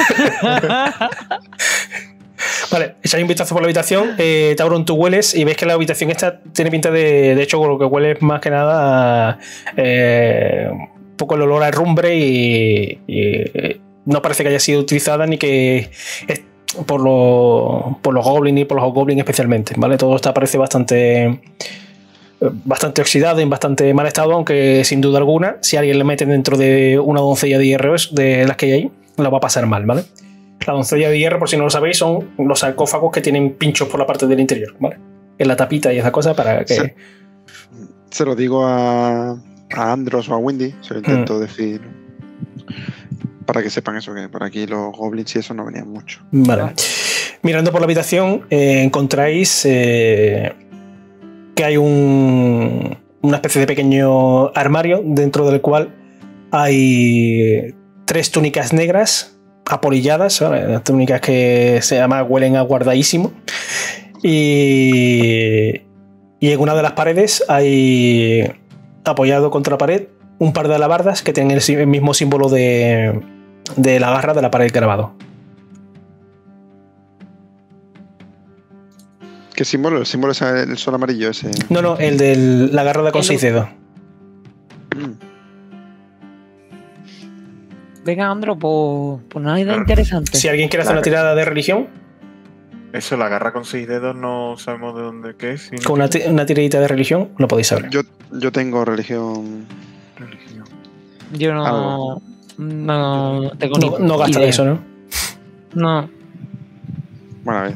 A: Vale, echáis un vistazo por la habitación. Eh, Tauron, tú hueles y ves que la habitación esta tiene pinta de. De hecho, con lo que huele es más que nada. Eh, un poco el olor a herrumbre y, y no parece que haya sido utilizada ni que. Es, por, lo, por los goblins y por los goblins especialmente, ¿vale? Todo esto parece bastante. Bastante oxidado y en bastante mal estado, aunque sin duda alguna, si alguien le mete dentro de una doncella de hierro de las que hay ahí, la va a pasar mal, ¿vale? La doncella de hierro, por si no lo sabéis, son los sarcófagos que tienen pinchos por la parte del interior, ¿vale? En la tapita y esa cosa para que...
E: Sí. Se lo digo a, a Andros o a Wendy, se lo intento
A: Mm.
E: decir para que sepan eso, que por aquí los goblins y eso no venían mucho.
A: Vale. Mirando por la habitación, eh, encontráis eh, que hay un, una especie de pequeño armario dentro del cual hay tres túnicas negras apolilladas, ¿vale? Las túnicas que se llama huelen a guardadísimo. Y, y en una de las paredes hay, apoyado contra la pared, un par de alabardas que tienen el, el mismo símbolo de, de la garra de la pared grabado.
E: ¿Qué símbolo? El símbolo es el sol amarillo ese.
A: No, no, el de la garra con seis dedos.
E: Mm.
B: Venga, Andro, pues, pues nada de interesante.
A: Si alguien quiere hacer una tirada de religión.
C: Eso, la garra con seis dedos, no sabemos de dónde qué es.
A: Con una, una tiradita de religión, lo podéis saber.
E: Yo, yo tengo religión.
C: Religión.
B: Yo no,
E: Algo.
B: no tengo
A: No,
B: ni
A: no gastas
B: idea.
A: eso, ¿no?
B: No.
E: Bueno, a ver.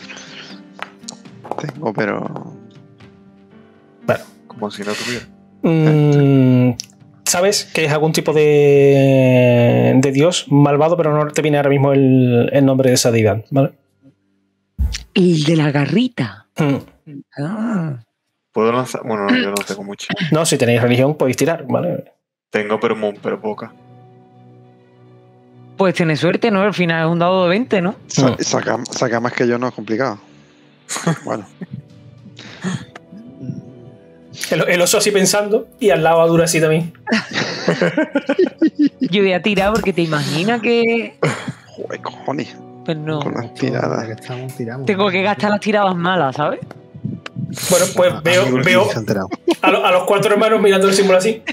E: Tengo, pero.
A: Bueno.
C: Como si no tuviera.
A: Mm, ¿sabes que es algún tipo de, de dios malvado, pero no te viene ahora mismo el, el nombre de esa deidad, ¿vale?
B: El de la garrita.
A: Mm.
B: Ah.
C: ¿Puedo lanzar? Bueno, no, yo no tengo mucho.
A: No, si tenéis religión podéis tirar, ¿vale?
C: Tengo, pero, mu- pero poca.
B: Pues tienes suerte, ¿no? Al final es un dado de veinte, ¿no?
E: Sa-
A: Mm.
E: saca, saca más que yo, no es complicado. Bueno.
A: El, el oso así pensando y al lado Adura así también.
B: Yo voy a tirar porque te imaginas que...
E: Joder, cojones.
B: Pues no.
E: Con las tiradas.
D: Que estamos, tiramos.
B: Tengo que gastar las tiradas malas, ¿sabes?
A: Bueno, pues
D: Ah,
A: veo,
D: amigos,
A: veo
D: se han enterado.
A: a, lo- a los cuatro hermanos mirando el símbolo así.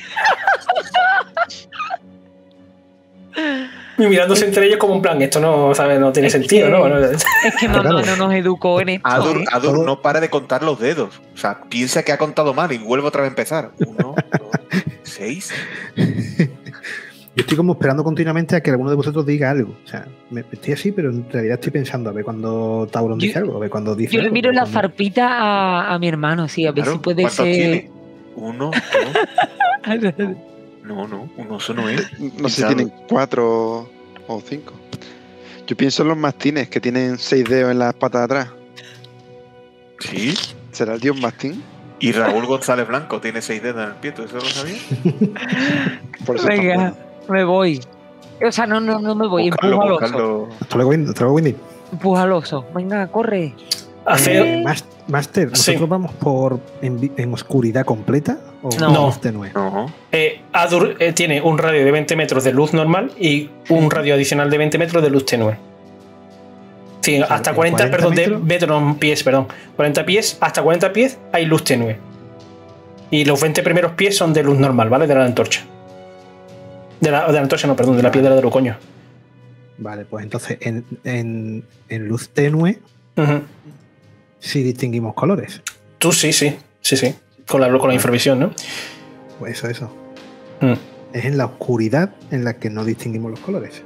A: Y mirándose entre ellos como en plan, esto no, ¿sabes? No tiene
B: Es
A: sentido,
B: que-
A: ¿no? Bueno,
B: Es que mamá
D: Claro.
B: no nos educó en esto.
C: Adur,
B: ¿eh?
C: Adur
D: Todo-
C: no para de contar los dedos. O sea, piensa que ha contado mal y vuelve otra vez a empezar. Uno, dos, seis.
D: Yo estoy como esperando continuamente a que alguno de vosotros diga algo. O sea, me, estoy así, pero en realidad estoy pensando a ver cuando Tauron
B: Yo-
D: dice algo, a ver cuando dice
B: Yo le
D: algo,
B: miro la
D: cuando-
B: zarpita a, a mi hermano, sí, a ver
C: Claro,
B: si puede
C: ¿cuántos
B: ser...
C: tiene? Uno, dos. No, no, un oso no es.
E: No sé si
C: Claro.
E: tienen cuatro o cinco. Yo pienso en los mastines que tienen seis dedos en las patas de atrás.
C: Sí.
E: ¿Será el dios mastín?
C: Y Raúl González Blanco tiene seis dedos en el pie. ¿Tú eso lo sabías?
E: Por eso
B: Venga,
E: tampoco.
B: me voy. O sea, no, no, no me voy,
C: Buscarlo,
B: empuja al oso.
C: buscarlo.
D: Hasta luego, Wendy, hasta luego, Wendy.
B: Empuja al oso. Venga, corre.
A: hacer.
D: Eh, Mas- Master,
A: Sí.
D: ¿nosotros vamos por en, vi- en oscuridad completa o
B: No.
D: no. luz tenue?
C: No.
A: Eh, Adur eh, tiene un radio de veinte metros de luz normal y un radio adicional de veinte metros de luz tenue. Sí,
D: sea,
A: hasta
D: en
A: cuarenta,
D: cuarenta
A: perdón, de
D: metros.
A: metros, pies, perdón. cuarenta pies, hasta cuarenta pies hay luz tenue. Y los veinte primeros pies son de luz normal, ¿vale? De la antorcha. De la, de la antorcha, no, perdón, de la piedra de lo coño.
D: Vale, pues entonces en, en, en luz tenue
A: Ujú.
D: sí distinguimos colores.
A: Tú sí, sí, sí, sí. Con la, con la infravisión, ¿no?
D: Pues eso, eso.
A: Mm.
D: Es en la oscuridad en la que no distinguimos los colores.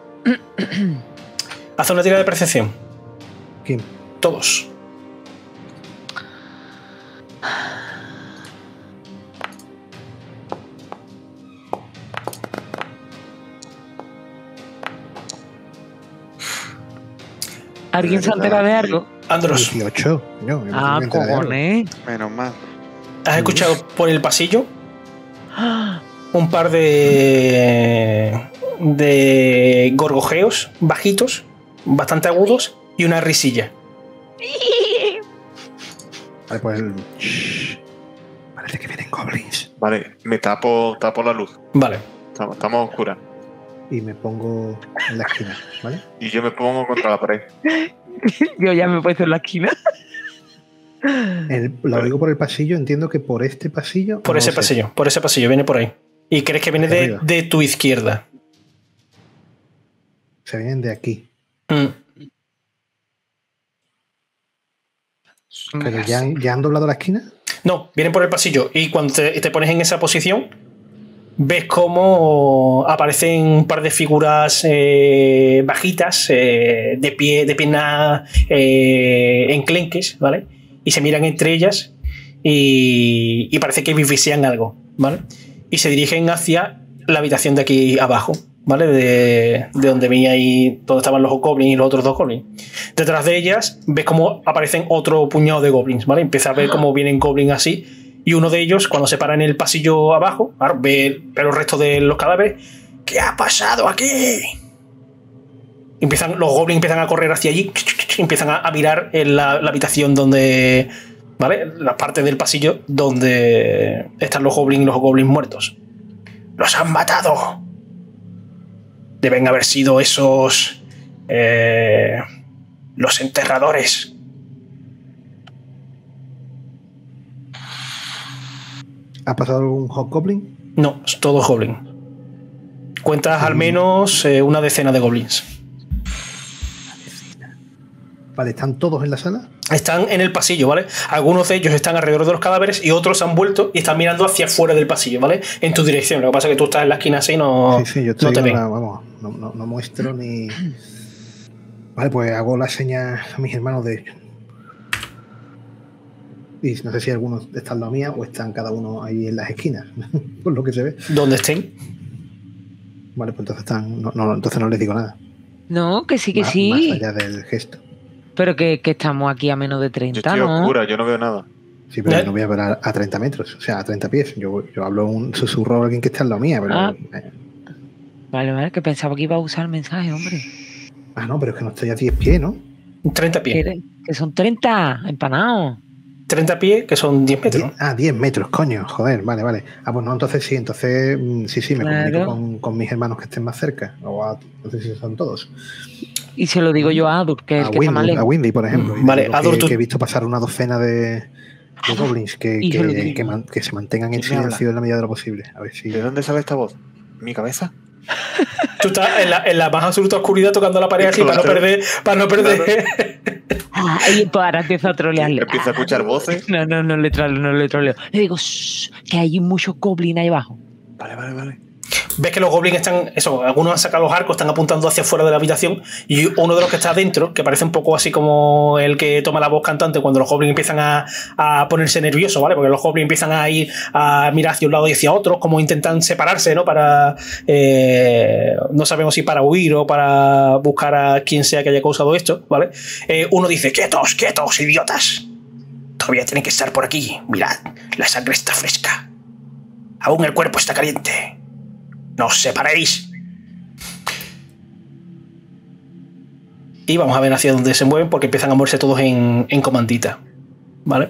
A: Haz una tira de percepción.
D: ¿Quién?
A: Todos.
B: ¿Alguien se entera de algo?
A: Andros,
D: dieciocho. No, yo me
B: Ah,
D: tengo que enterar de algo.
B: cojones.
E: Menos mal.
A: ¿has escuchado por el pasillo un par de de gorgojeos bajitos, bastante agudos y una risilla?
D: Vale, pues el... Shh. Parece que vienen goblins.
C: Vale, me tapo, tapo la luz.
A: Vale.
C: Estamos, estamos oscuras.
D: Y me pongo en la esquina, ¿vale?
C: Y yo me pongo contra la pared.
B: Yo ya me he puesto en la esquina.
D: El- lo digo por el pasillo, entiendo que por este pasillo.
A: Por
D: no
A: ese
D: sé.
A: pasillo, por ese pasillo, viene por ahí. Y crees que viene
D: De
A: de,
D: arriba.
A: de tu izquierda.
D: Se vienen de aquí.
A: Mm.
D: Pero ya, han- ya han doblado la esquina.
A: No, vienen por el pasillo. Y cuando te, te pones en esa posición, ves cómo aparecen un par de figuras eh, bajitas, eh, de pie, de piernas eh, enclenques, ¿vale? Y se miran entre ellas y, y parece que vivisean algo, ¿vale? Y se dirigen hacia la habitación de aquí abajo, ¿vale? De, de donde venía ahí, donde estaban los goblins y los otros dos goblins. Detrás de ellas ves cómo aparecen otro puñado de goblins, ¿vale? Empieza a ver cómo vienen goblins así, y uno de ellos, cuando se para en el pasillo abajo, claro, ve, ve los restos de los cadáveres. ¿Qué ha pasado aquí? Empiezan, los goblins empiezan a correr hacia allí, empiezan a, a mirar en la, la habitación donde, ¿vale? La parte del pasillo donde están los goblins y los goblins muertos. ¡Los han matado! Deben haber sido esos... Eh, los enterradores.
D: ¿Ha pasado algún hobgoblin?
A: No, es todo goblin. Cuentas al menos eh, una decena de goblins.
D: Vale, ¿están todos en la sala?
A: Están en el pasillo, ¿vale? Algunos de ellos están alrededor de los cadáveres y otros han vuelto y están mirando hacia afuera del pasillo, ¿vale? En tu dirección. Lo que pasa es que tú estás en la esquina así y no,
D: sí, sí, yo estoy
A: no te ven.
D: La, vamos, no, no, no muestro ni... Vale, pues hago la seña a mis hermanos de... Y no sé si algunos están la mía o están cada uno ahí en las esquinas, por lo que se ve.
A: ¿Dónde estén?
D: Vale, pues entonces están... No, no, entonces no les digo nada.
B: No, que sí, que
D: más,
B: sí.
D: Más allá del gesto.
B: Pero que, que estamos aquí a menos de treinta,
C: yo estoy
B: ¿no?
C: oscura, yo no veo nada.
D: Sí, pero
A: ¿Eh?
D: yo no voy a ver a, a treinta metros, o sea, a treinta pies. Yo, yo hablo un susurro a alguien que está en la mía, pero...
B: Ah.
D: Eh.
B: Vale, vale, que pensaba que iba a usar el mensaje, hombre.
D: Ah, no, pero es que no estoy a diez pies, ¿no?
A: treinta pies.
B: Que, que son treinta, empanados.
A: treinta pies, que son diez metros.
D: Die, ah, diez metros, coño, joder, vale, vale. Ah, pues no, entonces sí, entonces sí, sí, me
B: Claro.
D: comunico con, con mis hermanos que estén más cerca. O a, no sé si son todos.
B: Y se lo digo yo a Adur, que es
D: A
B: el que está más
D: Windy, a
B: lejos.
D: Windy, por ejemplo. Y
A: Vale,
D: le digo
A: Adur,
D: que,
A: tú-
D: que he visto pasar una docena de, de goblins que,
B: Y se lo
D: que,
B: digo.
D: que, man- que se mantengan en
C: ¿Quién me habla?
D: silencio en la medida de lo posible. A ver si.
C: ¿De dónde sale esta voz? ¿Mi cabeza?
A: Tú estás en la, en la más absoluta oscuridad tocando la pared así para no
C: Claro.
A: perder... Para no perder.
B: Ah, y pues ahora empiezo a trolearle.
C: Empiezo a escuchar voces.
B: No, no, no le troleo, no le troleo. Le digo, "Shh, que hay muchos goblins ahí abajo".
C: Vale, vale, vale.
A: Ves que los goblins están, eso, algunos han sacado los arcos, están apuntando hacia afuera de la habitación, y uno de los que está adentro, que parece un poco así como el que toma la voz cantante cuando los goblins empiezan a, a ponerse nerviosos, ¿vale? Porque los goblins empiezan a ir a mirar hacia un lado y hacia otro, como intentan separarse, ¿no? Para, eh, no sabemos si para huir o para buscar a quien sea que haya causado esto, ¿vale? Eh, uno dice, quietos, quietos, idiotas. Todavía tienen que estar por aquí. Mirad, la sangre está fresca. Aún el cuerpo está caliente. ¡No os separéis! Y vamos a ver hacia dónde se mueven porque empiezan a moverse todos en, en comandita. ¿Vale?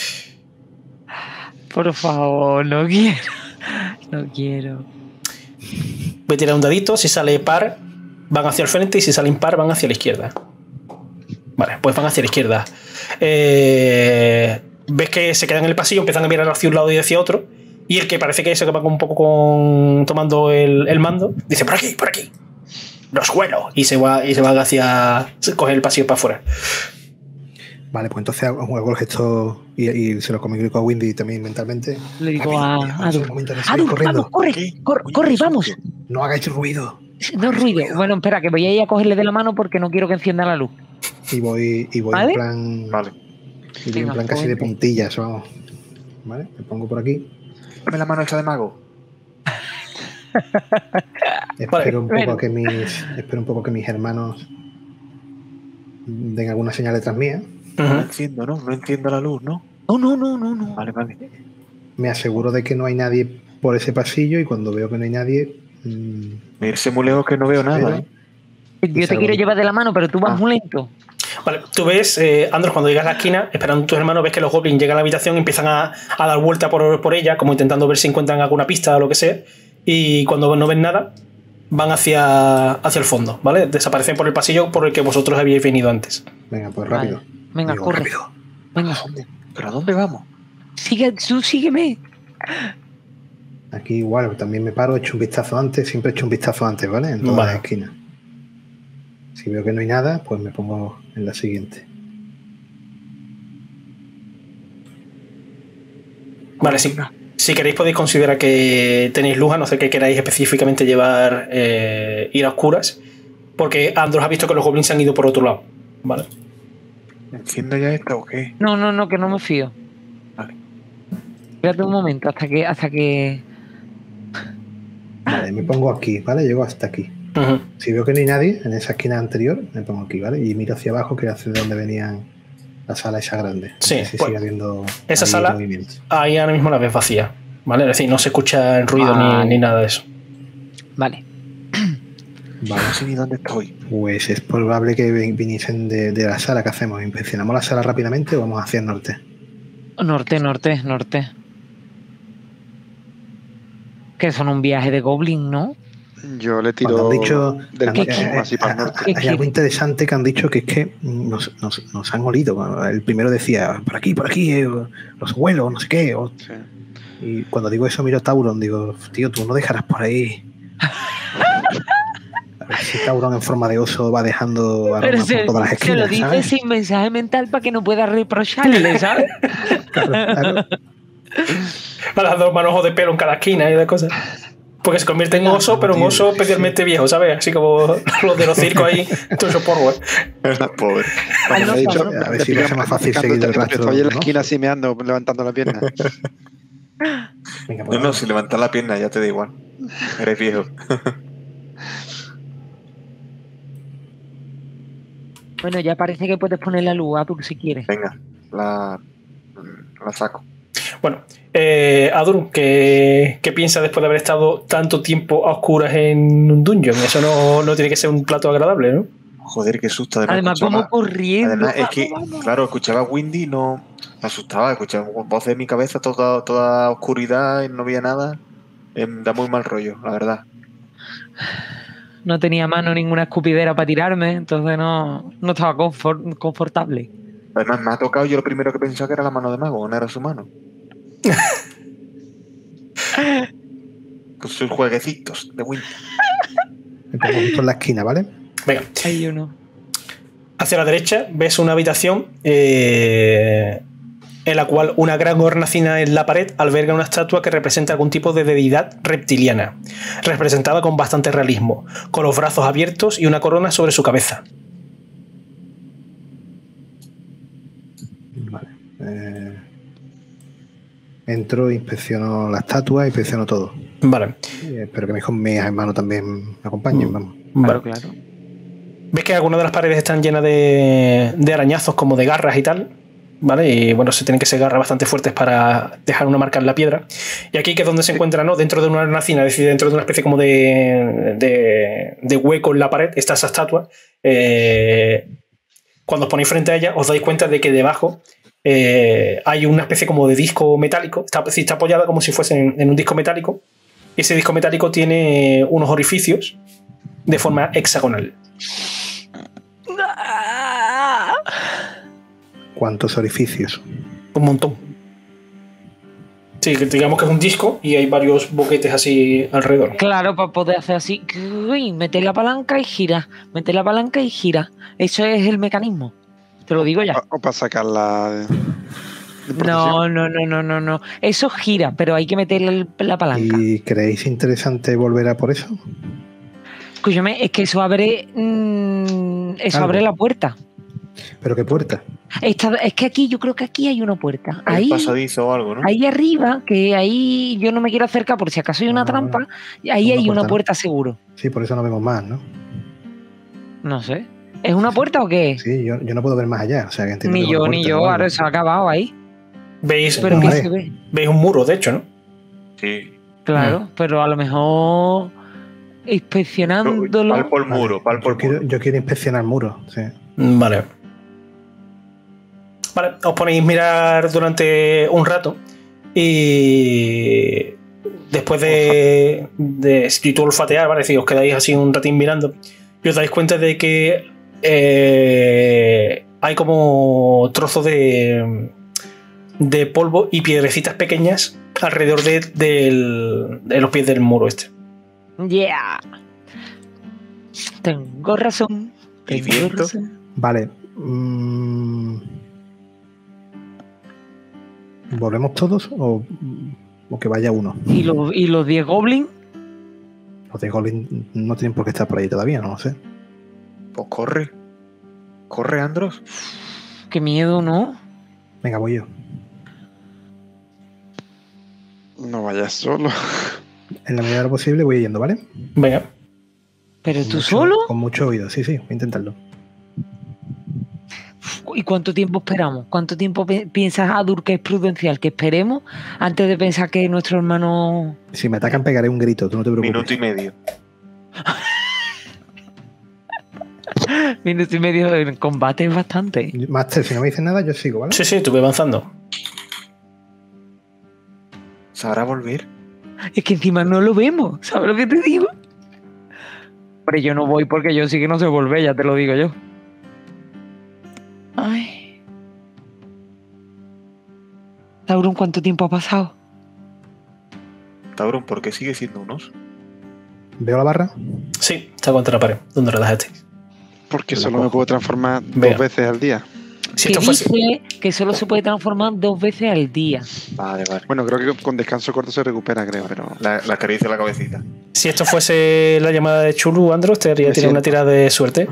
B: Por favor, no quiero. No quiero.
A: Voy a tirar un dadito. Si sale par, van hacia el frente, y si sale impar, van hacia la izquierda. Vale, pues van hacia la izquierda. Eh, ves que se quedan en el pasillo, empiezan a mirar hacia un lado y hacia otro. Y el que parece que se va un poco con, tomando el, el mando, dice, por aquí, por aquí. Los huelo. Y se va, y se va hacia... Se coge el pasillo para afuera.
D: Vale, pues entonces hago, hago el gesto y, y se lo comunico a Windy también mentalmente.
B: Le digo
D: Rápido,
B: a
D: mira, vamos,
B: Adur.
D: un momento, no sigáis
B: Adur,
D: corriendo.
B: vamos, corre,
C: ¿Qué?
B: corre,
C: Coño,
B: corre,
C: qué
B: vamos.
C: sucio.
D: No hagáis ruido.
B: No ruido. Bueno, espera, que voy a ir a cogerle de la mano porque no quiero que encienda la luz.
D: Y voy, y voy
B: ¿Vale?
D: en plan.
C: Vale.
D: Y voy en
B: Venga,
D: plan casi de
B: joder.
D: puntillas, vamos. Vale, me pongo por aquí.
C: Dame la mano esta de mago.
D: Espero un
B: bueno.
D: poco a que mis. Espero un poco que mis hermanos den alguna señal detrás mía.
C: No
A: Ujú.
C: entiendo, ¿no? No entiendo la luz, ¿no?
B: No, no, no, no, no.
C: Vale, vale.
D: Me aseguro de que no hay nadie por ese pasillo y cuando veo que no hay nadie. mmm,
C: Me irse muy lejos que no veo nada,
D: Pero-
C: ¿eh?
B: Yo te quiero llevar de la mano, pero tú vas
C: Ah.
B: muy lento.
A: Vale, tú ves, eh, Andros, cuando llegas a la esquina, esperando a tus hermanos, ves que los goblins llegan a la habitación y empiezan a, a dar vuelta por, por ella, como intentando ver si encuentran alguna pista o lo que sea. Y cuando no ven nada, van hacia, hacia el fondo, ¿vale? Desaparecen por el pasillo por el que vosotros habíais venido antes.
D: Venga, pues
B: Vale.
D: rápido.
B: Venga,
D: Digo,
B: corre.
D: rápido.
B: Venga,
C: ¿Pero a dónde vamos?
B: sigue, tú sígueme.
D: Aquí igual, también me paro, echo un vistazo antes, siempre echo un vistazo antes, ¿vale? En todas
A: Vale.
D: las esquinas. Si veo que no hay nada, pues me pongo en la siguiente.
A: Vale, si, si queréis podéis considerar que tenéis luz, a no ser que queráis específicamente llevar eh, ir a oscuras, porque Andros ha visto que los goblins se han ido por otro lado, ¿vale?
C: ¿Enciendo ya esta o qué?
B: No, no, no, que no me fío.
C: Vale.
B: Espérate un momento hasta que, hasta que.
D: Vale, Vale, me pongo aquí, ¿vale? Llego hasta aquí. Uh-huh. Si veo que no hay nadie en esa esquina anterior, me pongo aquí, ¿vale? Y miro hacia abajo, que es de donde venían la sala esa grande.
A: Sí,
D: si
A: pues,
D: sigue habiendo
A: esa sala, movimiento. Ahí ahora mismo la ves vacía, ¿vale? Es decir, no se escucha el ruido ah, ni, ni nada de eso.
B: Vale.
C: Vale, no sé ni dónde estoy.
D: Pues es probable que viniesen de, de la sala. ¿Qué hacemos? ¿Inspeccionamos la sala rápidamente o vamos hacia el norte?
B: Norte, norte, norte. Que son un viaje de Goblin, ¿no?
E: Yo le tiro
D: han dicho,
E: del
D: han, eh, así para el norte. Hay algo interesante que han dicho, que es que nos, nos, nos han olido. El primero decía, por aquí, por aquí, eh, los vuelos, no sé qué. O, sí. Y cuando digo eso miro a Tauron, digo, tío, tú no dejarás por ahí. A ver si Tauron en forma de oso va dejando aromas por todas las esquinas.
B: Se lo dice
D: ¿sabes?
B: Sin mensaje mental para que no pueda reprocharle, ¿sabes?
D: Claro, claro.
A: A las dos manojos de pelo en cada esquina y de cosas. Porque se convierte en oso, pero un oso especialmente viejo, ¿sabes? Así como los de los circos ahí, todo eso por web.
C: Pobre.
E: Ay, no, dicho,
D: a ver si le hace más fácil seguir el rastro.
E: Estoy en la esquina así meando, levantando la pierna.
C: Venga, no, no, si levantas la pierna ya te da igual. Eres viejo.
B: Bueno, ya parece que puedes poner la luz, Adur, si quieres.
C: Venga, la, la saco.
A: Bueno, eh, Adur, ¿qué, ¿qué piensas después de haber estado tanto tiempo a oscuras en un dungeon? Eso no, no tiene que ser un plato agradable, ¿no?
C: Joder, qué susto. Además,
B: además como corriendo.
C: Además, es que, claro, escuchaba Windy y no me asustaba. Escuchaba voces en mi cabeza, toda, toda oscuridad y no había nada. Eh, da muy mal rollo, la verdad.
B: No tenía mano ninguna escupidera para tirarme, entonces no, no estaba confort, confortable.
C: Además, me ha tocado, yo lo primero que pensaba que era la mano de mago, no era su mano. Con sus jueguecitos de Windy.
D: Me pongo justo en la esquina, ¿vale?
A: Venga.
B: Hay uno.
A: Hacia la derecha ves una habitación eh, en la cual una gran hornacina en la pared alberga una estatua que representa algún tipo de deidad reptiliana, representada con bastante realismo, con los brazos abiertos y una corona sobre su cabeza.
D: Vale. Eh, entro, inspecciono la estatua, inspecciono todo.
A: Vale.
D: Eh, espero que mis, mis hermanos también me acompañen, mm. vamos.
A: Vale.
B: Claro, claro.
A: Ves que algunas de las paredes están llenas de, de arañazos, como de garras y tal, ¿vale? Y bueno, se tienen que ser garras bastante fuertes para dejar una marca en la piedra. Y aquí, que es donde se encuentra, ¿no? Dentro de una hornacina, es decir, dentro de una especie como de, de, de hueco en la pared, está esa estatua. Eh, cuando os ponéis frente a ella, os dais cuenta de que debajo eh, hay una especie como de disco metálico. Está, está apoyada como si fuese en, en un disco metálico. Y ese disco metálico tiene unos orificios de forma hexagonal.
D: ¿Cuántos orificios?
A: Un montón. Sí, digamos que es un disco y hay varios boquetes así alrededor.
B: Claro, para poder hacer así, meter la palanca y gira, meter la palanca y gira. Eso es el mecanismo. Te lo digo ya.
E: O, o para sacarla de, de
B: no, no, no, no, no, no. Eso gira, pero hay que meter la, la palanca.
D: ¿Y creéis interesante volver a por eso?
B: Escúchame, es que eso abre. Mmm, eso
D: Algo.
B: abre la puerta.
D: ¿Pero qué puerta?
B: Esta, es que aquí, yo creo que aquí hay una puerta.
C: Hay
B: ahí,
C: pasadizo o algo, ¿no?
B: Ahí arriba, que ahí yo no me quiero acercar por si acaso hay una
D: no,
B: trampa,
D: no.
B: ahí
D: una
B: hay
D: puerta,
B: una
D: ¿no?
B: puerta seguro.
D: Sí, por eso no vemos más, ¿no?
B: No sé. ¿Es una puerta o qué?
D: Sí, yo, yo no puedo ver más allá. O sea, que entiendo
B: Ni
D: que
B: yo,
D: una
B: ni
D: puerta
B: yo.
D: o algo.
B: Ahora se ha acabado ahí.
A: ¿Veis,
B: Pero
A: un,
B: ¿qué
D: vale.
B: se ve?
A: veis un muro, de hecho, ¿no?
C: Sí.
B: Claro,
A: Mm.
B: pero a lo mejor inspeccionándolo.
C: Palpo el muro, palpo
D: yo,
C: el
D: quiero,
C: muro.
D: yo quiero inspeccionar muros, sí.
A: Vale. Vale, os ponéis a mirar durante un rato y después de, de si tú olfatear, ¿vale? Si os quedáis así un ratín mirando y os dais cuenta de que eh, hay como trozos de, de polvo y piedrecitas pequeñas alrededor de, del- de los pies del muro este.
B: Yeah. Tengo razón.
C: ¿Y
B: Tengo
C: viento?
B: razón.
D: Vale. mm, ¿Volvemos todos o, o que vaya uno?
B: ¿Y los, y los diez goblins?
D: Los de Goblin no tienen por qué estar por ahí todavía, no lo sé.
C: Pues corre. Corre, Andros.
B: Qué miedo, ¿no?
D: Venga, voy yo.
E: No vayas solo.
D: en la medida de lo posible voy yendo, ¿vale?
A: Venga.
B: ¿Pero
D: Con
B: tú
D: mucho-
B: solo?
D: Con mucho oído, sí, sí, voy a intentarlo.
B: ¿Y cuánto tiempo esperamos? ¿Cuánto tiempo pi- piensas, Adur, que es prudencial? Que esperemos antes de pensar que nuestro hermano...
D: Si me atacan pegaré un grito, tú no te preocupes.
C: Minuto y medio.
B: Minuto y medio en combate es bastante.
D: Master, si no me dices nada, yo sigo, ¿vale?
A: Sí, sí, estuve avanzando.
C: ¿Sabrá volver?
B: Es que encima no lo vemos, ¿sabes lo que te digo? Pero yo no voy porque yo sí que no sé volver, ya te lo digo yo. Ay. Tauron, ¿cuánto tiempo ha pasado?
C: Tauron, ¿por qué sigue siendo un oso?
D: ¿Veo la barra?
A: Sí, está contra la pared. ¿Dónde la dejaste?
E: Porque
D: La
E: solo me
D: cojo.
E: puedo transformar
A: Venga.
E: dos veces al día.
A: Si
B: Que
A: esto fuese.
B: dice que solo se puede transformar dos veces al día.
C: Vale, vale.
E: Bueno, creo que con descanso corto se recupera, creo, pero...
C: La, la acaricia la cabecita.
A: Si esto fuese la llamada de Chulu, Andros, te haría
E: Me
A: tirar una
E: siento.
A: tirada de suerte.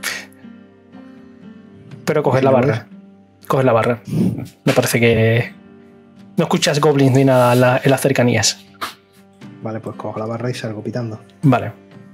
A: Pero coges la
D: ¿No
A: barra. Coges la barra. Me parece que no escuchas goblins ni nada en, la- en las cercanías.
D: Vale, pues cojo la barra y salgo pitando.
A: Vale.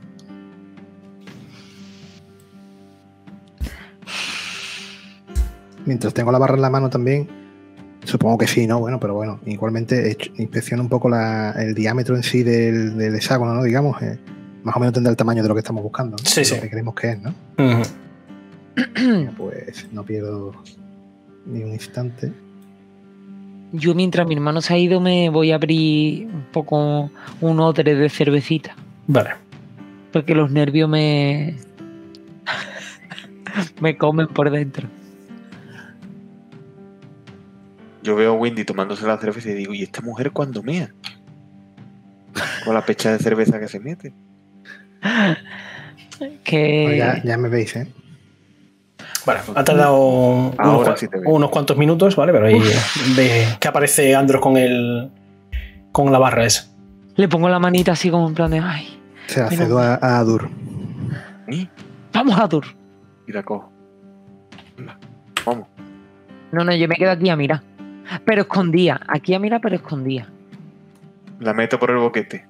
D: Mientras tengo la barra en la mano también, supongo que sí, ¿no? Bueno, pero bueno, igualmente he hecho- inspecciono un poco la- el diámetro en sí del, del hexágono, ¿no? Digamos, eh, más o menos tendrá el tamaño de lo que estamos buscando, ¿no?
A: Sí,
D: De
A: sí.
D: Lo que creemos que es, ¿no?
A: Ujú.
D: Pues no pierdo ni un instante.
B: Yo mientras mi hermano se ha ido me voy a abrir un poco un odre de cervecita.
A: Vale.
B: Porque los nervios me... me comen por dentro.
C: Yo veo a Windy tomándose la cerveza y digo, ¿y esta mujer cuándo mea? Con la pecha de cerveza que se mete.
B: Que...
D: Bueno, ya, ya me veis, ¿eh?
A: Vale, ha tardado unos,
C: Ahora
A: cua-
C: sí te veo.
A: unos cuantos minutos, ¿vale? Pero ahí ve que aparece Andros con el. con la barra esa.
B: Le pongo la manita así como en plan de... Ay,
D: Se la cedo a, a Adur.
C: ¿Y?
B: vamos, Adur.
C: Y la cojo. Venga, vamos.
B: No, no, yo me quedo aquí a mirar. Pero escondía. Aquí a mirar, pero escondía.
C: La meto por el boquete.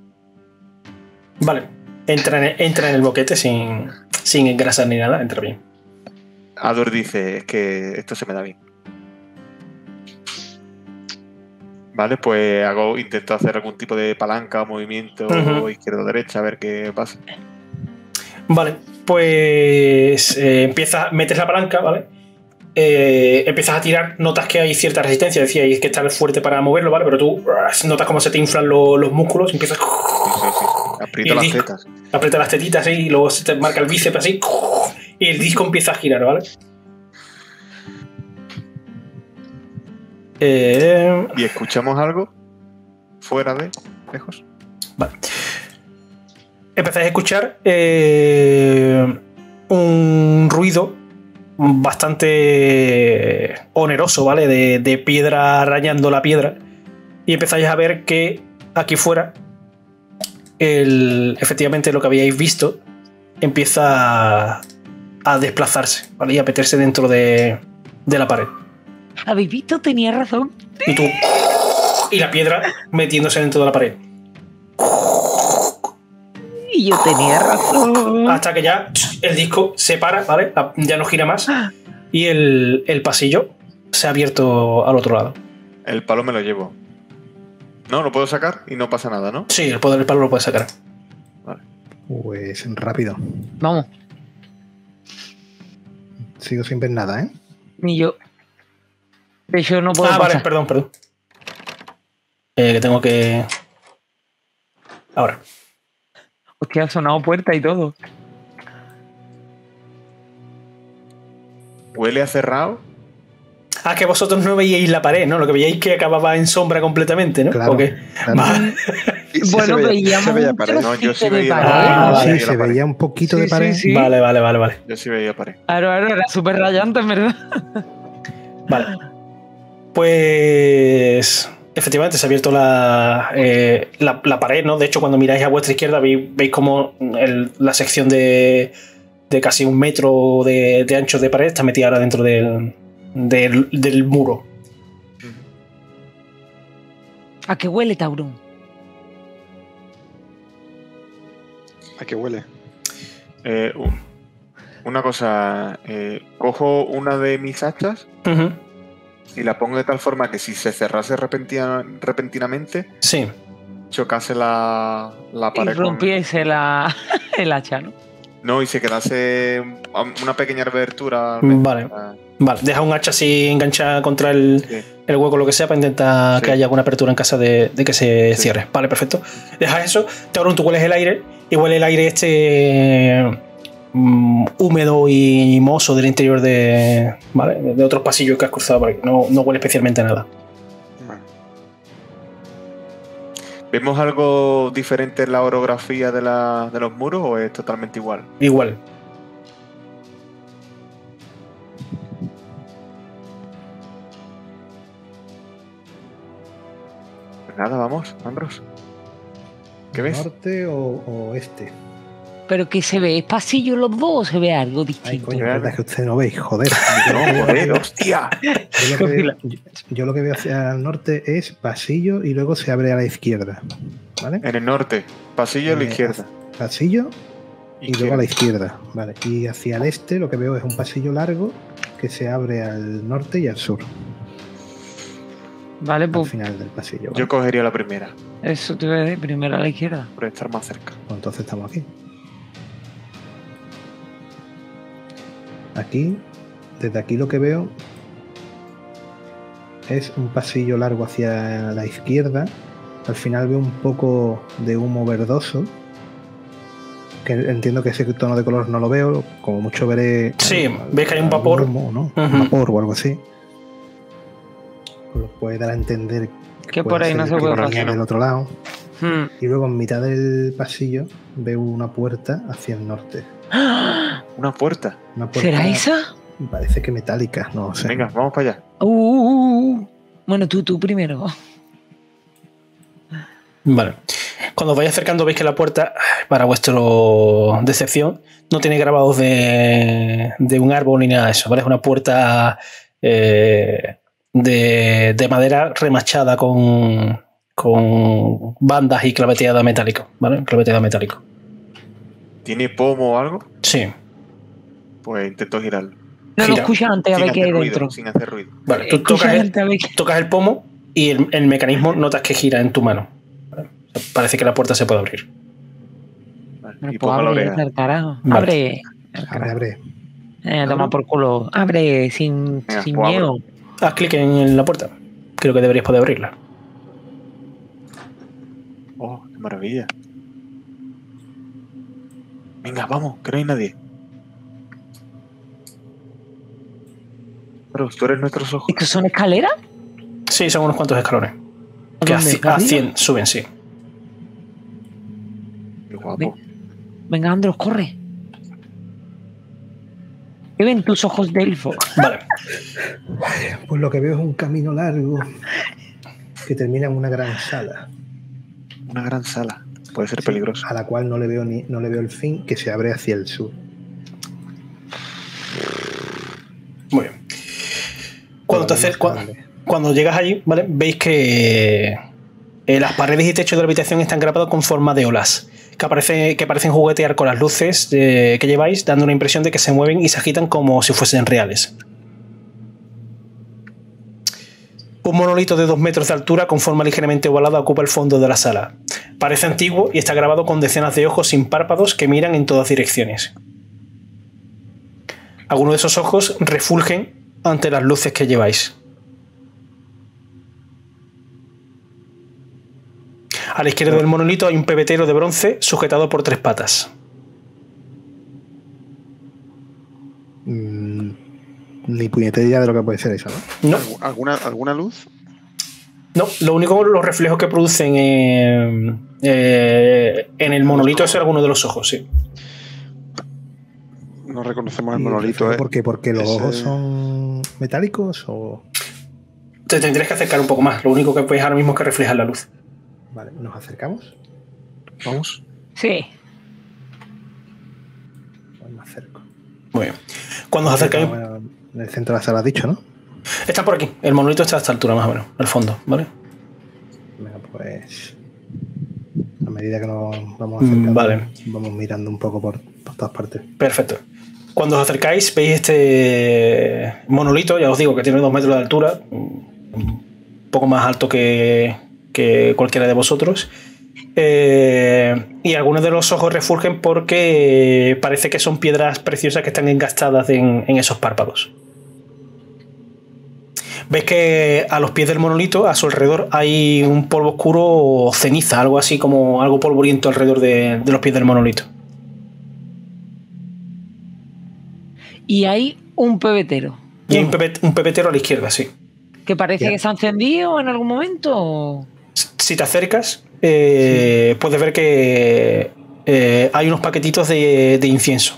A: Vale. Entra en, entra en el boquete sin, sin engrasar ni nada, entra bien.
C: Ador dice, es que esto se me da bien. Vale, pues hago, intento hacer algún tipo de palanca o movimiento
A: Ujú.
C: izquierda o derecha, a ver qué pasa.
A: Vale, pues eh, empiezas, metes la palanca, ¿vale? Eh, empiezas a tirar, notas que hay cierta resistencia, decía, y es que está fuerte para moverlo, ¿vale? Pero tú uh, notas cómo se te inflan lo- los músculos, empiezas
C: Sí, sí, sí.
A: Y
C: Aprieto
A: el
C: las
A: disco.
C: tetas.
A: aprieta las tetitas ahí y luego se te marca el bíceps así y el disco empieza a girar, ¿vale? Eh,
C: ¿Y escuchamos algo? ¿Fuera de? ¿Lejos?
A: Vale. Empezáis a escuchar eh, un ruido bastante oneroso, ¿vale? De, de piedra arañando la piedra. Y empezáis a ver que aquí fuera, el, efectivamente lo que habíais visto empieza a, a desplazarse, ¿vale? Y a meterse dentro de, de la pared.
B: ¿Habéis visto? Tenía razón.
A: Y tú. Y la piedra metiéndose dentro de la pared.
B: Y yo tenía razón.
A: Hasta que ya el disco se para, ¿vale? Ya no gira más. Y el, el pasillo se ha abierto al otro lado.
C: El palo me lo llevo. No, lo puedo sacar y no pasa nada, ¿no?
A: Sí, el poder del palo lo puedes sacar.
D: Pues rápido.
B: Vamos,
D: Sigo sin ver nada, ¿eh?
B: ni yo. De hecho, no puedo
A: Ah, vale,
B: pasar.
A: perdón, perdón. Eh, que tengo que. Ahora.
B: Hostia, ha sonado puerta y todo.
C: Huele a cerrado.
A: Ah, que vosotros no veíais la pared, ¿no? Lo que veíais que acababa en sombra completamente, ¿no?
D: Claro,
A: ¿O qué?
D: claro.
A: Vale.
E: Y sí
B: Bueno,
E: se veía,
B: veíamos
E: se veía
B: un
E: pared.
C: No, yo sí
B: trocito de
C: veía la
B: pared.
C: pared.
A: Ah,
C: yo
A: vale.
C: sí
D: Sí,
C: veía
D: se
C: la pared.
D: veía un poquito
B: Sí,
D: de pared.
B: sí, sí.
A: Vale, vale, vale, vale.
C: Yo sí veía pared.
B: Claro, claro, era súper rayante, en verdad.
A: Vale. Pues. Efectivamente, se ha abierto la, eh, la, la pared, ¿no? De hecho, cuando miráis a vuestra izquierda, veis, veis como el- la sección de, de casi un metro de, de ancho de pared está metida ahora dentro del, del, del muro.
B: ¿A qué huele, Taurón?
E: ¿A qué huele?
C: Eh, un- una cosa, eh, cojo una de mis hachas
A: Ujú.
C: y la pongo de tal forma que si se cerrase repentina- repentinamente,
A: Sí.
C: chocase la, la
B: Y
C: pared con...
B: rompiese la, el hacha, ¿no?
C: No, y se quedase un- una pequeña abertura. al
A: Vale.
C: menos.
A: Vale, deja un hacha así enganchada contra el,
C: Sí.
A: el hueco, lo que sea, para intentar
C: Sí.
A: que haya alguna apertura en casa de, de que se
C: Sí.
A: cierre. Vale, perfecto. Dejas eso, Taurón, tú hueles el aire y huele el aire este mm, húmedo y mozo del interior de, ¿vale? de otros pasillos que has cruzado por aquí. No, no huele especialmente a nada.
E: Vale.
C: ¿Vemos algo diferente en la orografía de, la- de los muros o es totalmente igual?
A: Igual.
C: Pues nada, vamos, Andros. ¿Qué ves?
D: ¿Norte o, o este?
B: Pero que se ve, ¿es pasillo los dos o se ve algo
D: Ay,
B: distinto?
D: coño,
C: Real.
D: verdad que usted no veis, joder.
C: No, joder, hostia.
D: Yo lo, que veo, yo- yo lo que veo hacia el norte es pasillo y luego se abre a la izquierda. ¿Vale?
C: En el norte, pasillo a la
D: Eh,
C: izquierda.
D: Pasillo y luego
C: Izquierda.
D: a la izquierda. Vale. Y hacia el este lo que veo es un pasillo largo que se abre al norte y al sur.
B: Vale,
D: Al
B: pues
D: final del pasillo. ¿vale?
C: Yo cogería la primera,
B: eso te voy a decir, primero a la izquierda.
C: por estar más cerca.
D: Pues entonces estamos aquí. Aquí, desde aquí lo que veo es un pasillo largo hacia la izquierda. Al final veo un poco de humo verdoso. Que entiendo que ese tono de color no lo veo. Como mucho veré.
A: Sí,
D: algo-
A: ves que hay un
D: algún
A: vapor.
D: humo, ¿no?
A: Ujú.
D: Un vapor o algo así. Pues lo puede dar a entender
B: Que
D: puede
B: por ahí
D: ser
B: no se
D: que
B: puede
D: venga
C: pasar.
D: del otro lado.
B: Hmm.
D: Y luego en mitad del pasillo veo una puerta hacia el norte.
C: Una puerta.
D: Una puerta,
B: ¿Será esa?
D: Parece que metálica, no sé.
C: Venga, vamos para allá.
B: Uh, uh, uh. Bueno, tú, tú primero.
A: Vale. Cuando os vais acercando veis que la puerta, para vuestra decepción, no tiene grabados de, de un árbol ni nada de eso, ¿vale? Es una puerta eh, de, de madera remachada con, con bandas y claveteada metálico, ¿vale? Claveteada metálico.
C: ¿Tiene pomo o algo?
A: Sí.
C: Pues intento girarlo.
B: No lo
A: Gira.
B: escucha antes a
C: Sin
B: ver qué hay
C: hacer ruido,
B: dentro.
C: sin hacer ruido.
A: Vale, tú
B: Escucha
A: tocas el,
B: antes a ver qué-
A: tocas el pomo y el, el mecanismo notas que gira en tu mano. ¿Vale? O sea, parece que la puerta se puede abrir.
C: Vale,
B: Bueno,
C: y
B: pues
C: pongo la
B: abre,
C: oreja.
B: el carajo.
A: Vale.
B: Abre.
D: Abre, abre.
B: Eh, toma por culo. Abre sin,
C: Venga,
B: sin
C: pues
B: miedo.
A: Haz clic en la puerta. Creo que deberías poder abrirla.
C: Oh, qué maravilla. Venga, vamos, que no hay nadie. Pero tú eres nuestros ojos.
B: ¿Estos son escaleras?
A: Sí, son unos cuantos escalones.
B: ¿A
A: Que a,
B: dónde?
A: ci- a
B: ¿Arriba?
A: cien suben, sí.
C: Qué guapo.
B: Venga, Andros, corre. ¿Qué ven tus ojos de elfo?
A: Vale.
D: Pues lo que veo es un camino largo que termina en una gran sala,
C: Una gran sala. Puede ser peligroso.
D: a la cual no le veo ni no le veo el fin, que se abre hacia el sur.
A: Muy bien. Cuando, te
D: Todavía
A: acer-
D: no
A: cuando,
D: sé dónde.
A: cuando llegas allí, ¿vale? Veis que eh, las paredes y techos de la habitación están grabados con forma de olas, que, aparece, que parecen juguetear con las luces eh, que lleváis, dando una impresión de que se mueven y se agitan como si fuesen reales. Un monolito de dos metros de altura con forma ligeramente ovalada ocupa el fondo de la sala. Parece antiguo y está grabado con decenas de ojos sin párpados que miran en todas direcciones. Algunos de esos ojos refulgen ante las luces que lleváis. A la izquierda del monolito hay un pebetero de bronce sujetado por tres patas.
D: Mm, ni puñetera idea de lo que puede ser eso, ¿no?
A: No,
E: ¿Algu- ¿Alguna, ¿Alguna luz?
A: no, lo único, los reflejos que producen eh, eh, en el monolito es alguno de los ojos, sí.
E: No reconocemos el
D: ¿Y
E: monolito, ¿eh?
D: ¿Por qué? ¿Porque los
E: Ese-
D: ojos son metálicos o...?
A: Te tendrías que acercar un poco más. Lo único que ves ahora mismo es que refleja la luz.
D: Vale, ¿nos acercamos?
C: Vamos.
B: Sí.
D: Pues me acerco.
A: Muy bien. Cuando os acercáis,
D: Bueno, en el centro de la sala has dicho, ¿no?
A: está por aquí. El monolito está a esta altura, más o menos, al fondo, ¿vale?
D: Venga, pues... A medida que nos vamos acercando,
A: vale.
D: vamos mirando un poco por, por todas partes.
A: Perfecto. Cuando os acercáis, veis este monolito, ya os digo que tiene dos metros de altura, un poco más alto que, que cualquiera de vosotros. Eh, y algunos de los ojos refulgen porque parece que son piedras preciosas que están engastadas en, en esos párpados. Ves que a los pies del monolito, a su alrededor, hay un polvo oscuro o ceniza, algo así como algo polvoriento alrededor de, de los pies del monolito.
B: Y hay un pebetero.
A: Y hay un, pepet, un pepetero a la izquierda, sí.
B: Que parece que se ha encendido en algún momento.
A: Si te acercas, eh, sí. puedes ver que eh, hay unos paquetitos de, de incienso.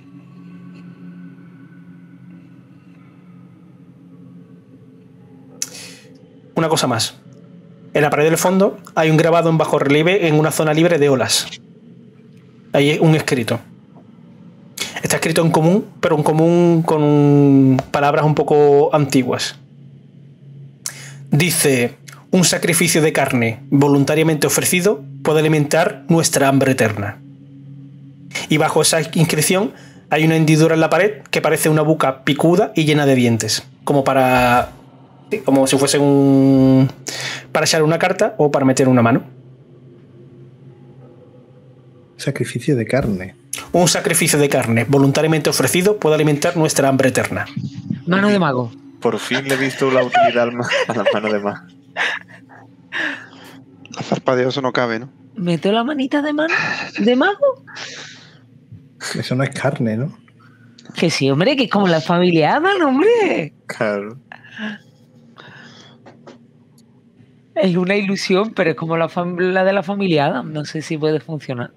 A: Una cosa más. En la pared del fondo hay un grabado en bajo relieve en una zona libre de olas. Hay un escrito. Está escrito en común, pero en común con un, palabras un poco antiguas. Dice: un sacrificio de carne voluntariamente ofrecido puede alimentar nuestra hambre eterna. Y bajo esa inscripción hay una hendidura en la pared que parece una boca picuda y llena de dientes, como para... como si fuese un... para echar una carta o para meter una mano.
D: Sacrificio de carne.
A: Un sacrificio de carne voluntariamente ofrecido puede alimentar nuestra hambre eterna.
B: Mano de mago.
C: Por fin le he visto la utilidad a la mano de mago.
E: La zarpa de oso no cabe, ¿no?
B: ¿Meto la manita de mano de mago?
D: Eso no es carne, ¿no?
B: Que sí, hombre, que es como la familia Adam, hombre.
C: Claro.
B: Es una ilusión, pero es como la, la de la familia Adam. No sé si puede funcionar.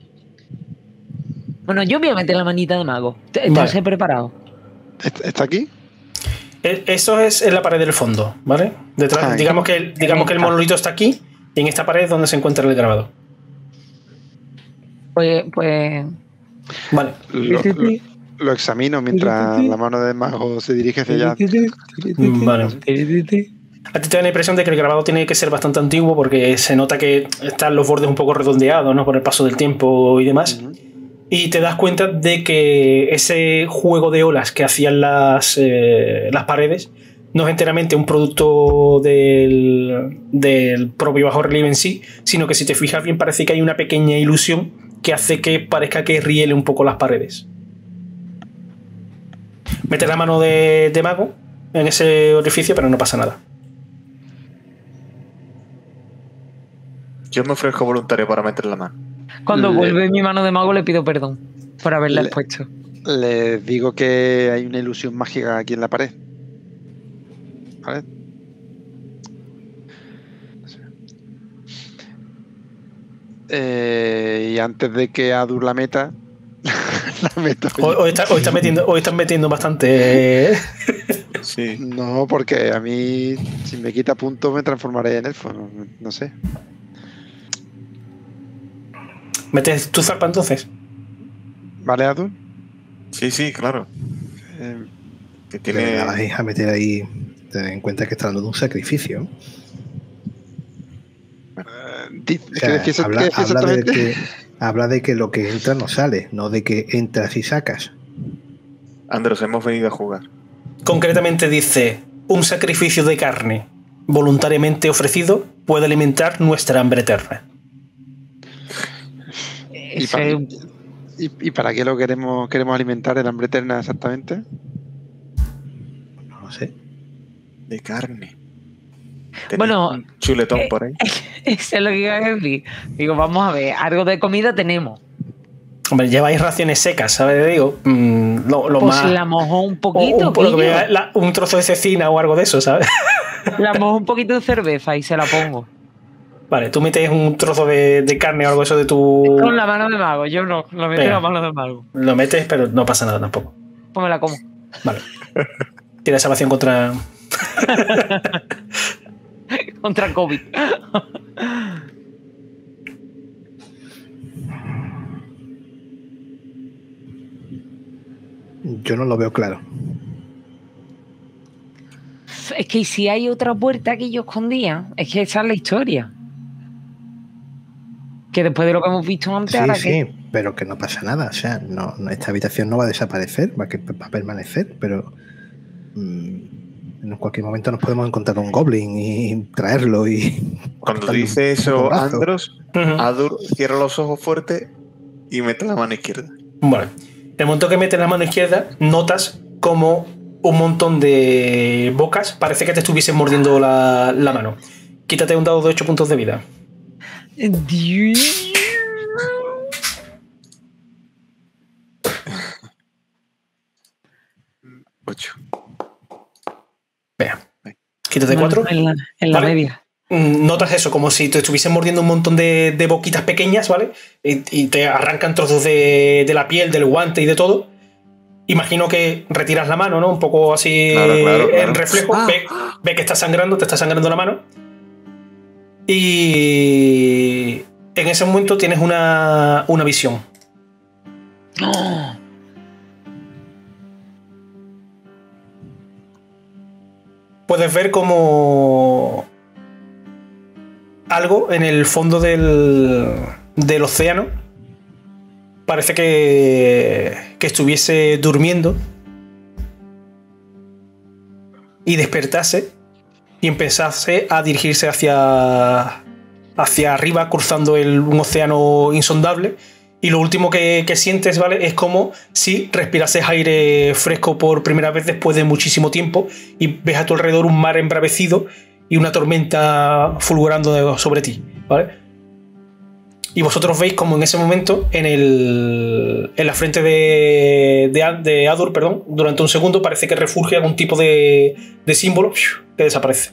B: Bueno, yo voy a meter la manita de mago. ¿Estás vale. preparado?
E: ¿Está aquí?
A: Eso es en la pared del fondo, ¿vale? Detrás, ah, digamos que, el, digamos que el monolito está aquí y en esta pared es donde se encuentra el grabado.
B: Pues... pues...
A: Vale.
E: Lo, lo, lo examino mientras la mano de mago se dirige hacia allá.
A: Vale. A ti te da la impresión de que el grabado tiene que ser bastante antiguo porque se nota que están los bordes un poco redondeados, ¿no? Por el paso del tiempo y demás. Uh-huh. Y te das cuenta de que ese juego de olas que hacían las, eh, las paredes no es enteramente un producto del, del propio bajo relieve en sí, sino que si te fijas bien parece que hay una pequeña ilusión que hace que parezca que riele un poco las paredes. Mete la mano de, de mago en ese orificio, pero no pasa nada.
C: Yo me ofrezco voluntario para meter la mano.
B: Cuando le... vuelve mi mano de mago le pido perdón por haberla expuesto.
E: Les digo que hay una ilusión mágica aquí en la pared. ¿Vale? Eh, y antes de que Adur la meta, la meto.
A: Hoy, hoy, está, hoy, está metiendo, hoy están metiendo bastante.
E: Sí. No, porque a mí, si me quita puntos, me transformaré en elfo. No, no sé.
A: ¿Metes tu zarpa entonces?
E: ¿Vale, Adur?
C: Sí, sí, claro.
E: Eh,
D: que tiene... La vais a meter ahí. Ten en cuenta que está dando un sacrificio.
E: Uh, ¿Qué
D: o sea,
E: decís,
D: habla,
E: ¿qué
D: habla, de que, habla de que lo que entra no sale, no de que entras y sacas.
C: Andros, hemos venido a jugar.
A: Concretamente dice: un sacrificio de carne voluntariamente ofrecido puede alimentar nuestra hambre eterna.
E: ¿Y para, y, ¿Y para qué lo queremos queremos alimentar el hambre eterna exactamente?
D: No lo sé.
C: De carne.
B: Bueno,
C: un chuletón eh, por ahí.
B: Eso es lo que iba a decir. Digo, vamos a ver, algo de comida tenemos.
A: Hombre, lleváis raciones secas, ¿sabes? Digo, mm, lo, lo
B: pues
A: más.
B: La mojo un poquito.
A: O, un, vea, la, un trozo de cecina o algo de eso, ¿sabes?
B: La mojo un poquito de cerveza y se la pongo.
A: Vale, tú metes un trozo de, de carne o algo de eso de tu...
B: Con la mano de mago, yo no, lo meto en la mano de mago.
A: Lo metes, pero no pasa nada tampoco.
B: Pues me la como.
A: Vale. Tienes salvación contra...
B: contra COVID.
D: Yo no lo veo claro.
B: Es que si hay otra puerta que yo escondía, es que esa es la historia. Que después de lo que hemos visto antes,
D: sí,
B: ahora
D: sí,
B: que...
D: pero que no pasa nada. O sea, no, no, esta habitación no va a desaparecer, va a, que, va a permanecer, pero mmm, en cualquier momento nos podemos encontrar un goblin y traerlo y...
C: Cuando dice eso, Andros, uh-huh. Adur cierra los ojos fuerte y mete la mano izquierda.
A: Bueno, en el momento que metes la mano izquierda, notas como un montón de bocas parece que te estuviesen mordiendo la, la mano. Quítate un dado de ocho puntos de vida.
C: ocho.
A: Vea. Quítate cuatro.
B: En la, en la
A: ¿vale?
B: media.
A: Notas eso, como si te estuviesen mordiendo un montón de, de boquitas pequeñas, ¿vale? Y, y te arrancan trozos de, de la piel, del guante y de todo. Imagino que retiras la mano, ¿no? Un poco así
C: claro, claro, claro.
A: en reflejo.
B: Ah.
A: Ve, ve que está sangrando, te está sangrando la mano. Y en ese momento tienes una, una visión.
B: Oh.
A: Puedes ver como algo en el fondo del, del océano parece que, que estuviese durmiendo y despertase y empezase a dirigirse hacia, hacia arriba, cruzando el, un océano insondable. Y lo último que, que sientes, ¿vale? Es como si respirases aire fresco por primera vez después de muchísimo tiempo y ves a tu alrededor un mar embravecido y una tormenta fulgurando sobre ti, ¿vale? Y vosotros veis como en ese momento en, el, en la frente de, de, de Adur, perdón, durante un segundo parece que refulge algún tipo de, de símbolo que desaparece.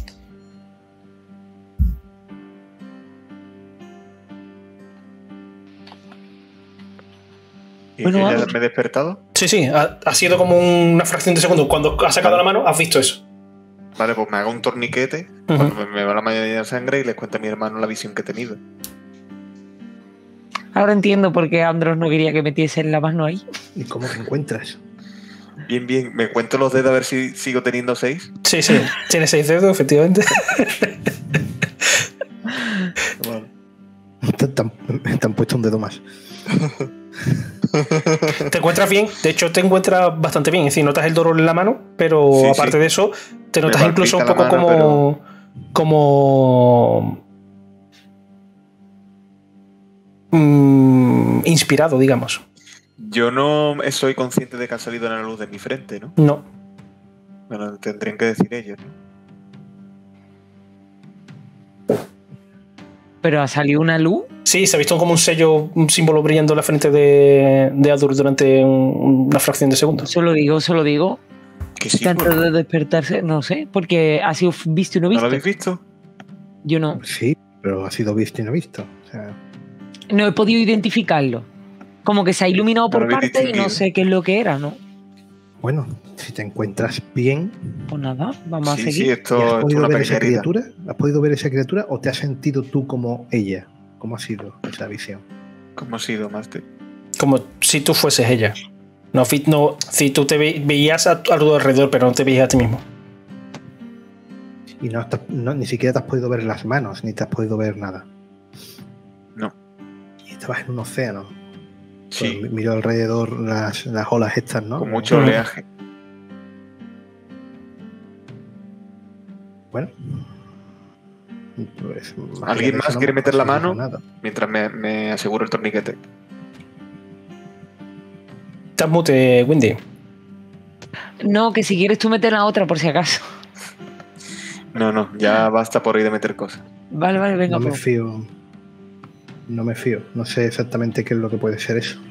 C: ¿Y bueno, ya me he despertado?
A: Sí, sí, ha, ha sido como una fracción de segundo. Cuando has sacado la mano, has visto eso.
C: Vale, pues me hago un torniquete, uh-huh. Cuando me va la mayoría de sangre y les cuento a mi hermano la visión que he tenido.
B: Ahora entiendo por qué Andros no quería que metiesen la mano ahí.
D: ¿Y cómo te encuentras?
C: Bien, bien. ¿Me cuento los dedos a ver si sigo teniendo seis?
A: Sí, sí. Tiene seis dedos, efectivamente.
D: Bueno. Te, te, han, te han puesto un dedo más.
A: Te encuentras bien, de hecho te encuentras bastante bien, es decir, notas el dolor en la mano, pero sí, aparte sí. de eso, te notas me incluso un poco mano, como, pero... como mm, inspirado, digamos.
C: Yo no soy consciente de que ha salido una luz de mi frente, ¿no?
A: No.
C: Bueno, tendrían que decir ellos, ¿no?
B: ¿Pero ha salido una luz?
A: Sí, se ha visto como un sello, un símbolo brillando en la frente de, de Adur durante un, una fracción de segundo.
B: Solo digo, solo digo.
C: ¿Qué sí?
B: Antes de despertarse, no sé, porque ha sido visto y no visto.
C: ¿No lo habéis visto?
B: Yo no.
D: Sí, pero ha sido visto y no visto. O sea...
B: No he podido identificarlo. Como que se ha iluminado por no partes y no sé qué es lo que era, ¿no?
D: Bueno, si te encuentras bien...
B: Pues nada, vamos
C: sí,
B: a seguir.
C: Sí, esto,
D: ¿Has podido
C: esto
D: ver esa criatura? ¿Has podido ver esa criatura o te has sentido tú como ella? ¿Cómo ha sido esa visión?
C: ¿Cómo ha sido, Master?
A: Como si tú fueses ella. No, no si tú te ve, veías a, a tu alrededor, pero no te veías a ti mismo.
D: Y no, no, ni siquiera te has podido ver las manos, ni te has podido ver nada.
C: No.
D: Y estabas en un océano.
C: Sí.
D: Pues miro alrededor las, las olas estas, ¿no?
C: Con mucho oleaje.
D: Bueno. Pues,
C: ¿alguien más quiere meter la mano? Nada. Mientras me, me aseguro el torniquete.
A: Estás mute, Wendy.
B: No, que si quieres tú meter la otra por si acaso.
C: No, no, ya basta por ahí de meter cosas.
B: Vale, vale, venga.
D: No me fío. No me fío. No sé exactamente qué es lo que puede ser eso.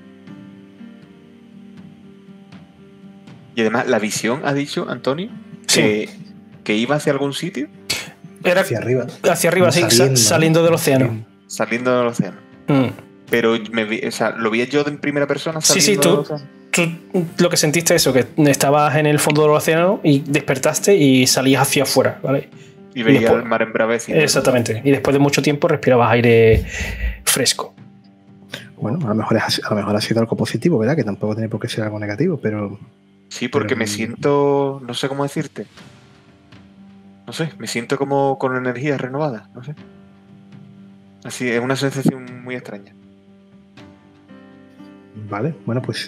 C: Y además, ¿la visión ha dicho, Antonio?
A: Sí.
C: Que, que iba hacia algún sitio.
A: Era
D: hacia arriba.
A: Hacia arriba, sí, saliendo, saliendo del océano.
C: Saliendo del océano.
A: Mm.
C: Pero me vi, o sea, ¿lo vi yo en primera persona?
A: Sí, sí, tú, tú lo que sentiste eso, que estabas en el fondo del océano y despertaste y salías hacia afuera, ¿vale?
C: Y veía el mar embravecido.
A: Exactamente. Y después de mucho tiempo respirabas aire fresco.
D: Bueno, a lo mejor, es, a lo mejor ha sido algo positivo, ¿verdad? Que tampoco tiene por qué ser algo negativo, pero...
C: Sí, porque pero... me siento... No sé cómo decirte. No sé, me siento como con energías renovadas, no sé. Así, es una sensación muy extraña.
D: Vale, bueno, pues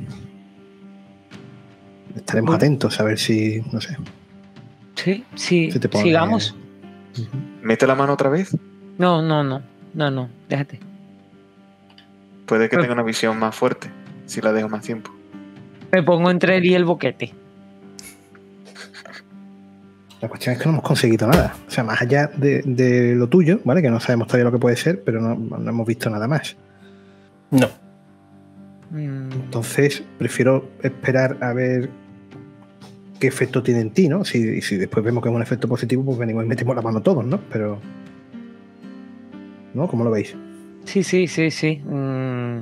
D: estaremos
B: Bueno.
D: atentos a ver si, no sé.
B: Sí, sí,
D: si te pone-
B: sigamos.
D: Ujú.
C: ¿Mete la mano otra vez?
B: No, no, no, no, no, déjate.
C: Puede que
B: Pues-
C: tenga una visión más fuerte si la dejo más tiempo.
B: Me pongo entre él y el boquete.
D: La cuestión es que no hemos conseguido nada. O sea, más allá de, de lo tuyo, ¿vale? Que no sabemos todavía lo que puede ser, pero no, no hemos visto nada más.
A: No.
B: Mm,
D: Entonces, prefiero esperar a ver qué efecto tiene en ti, ¿no? Si, y si después vemos que es un efecto positivo, pues venimos y metemos la mano todos, ¿no? Pero... ¿no? ¿Cómo lo veis?
B: sí, sí, sí, sí. Mm,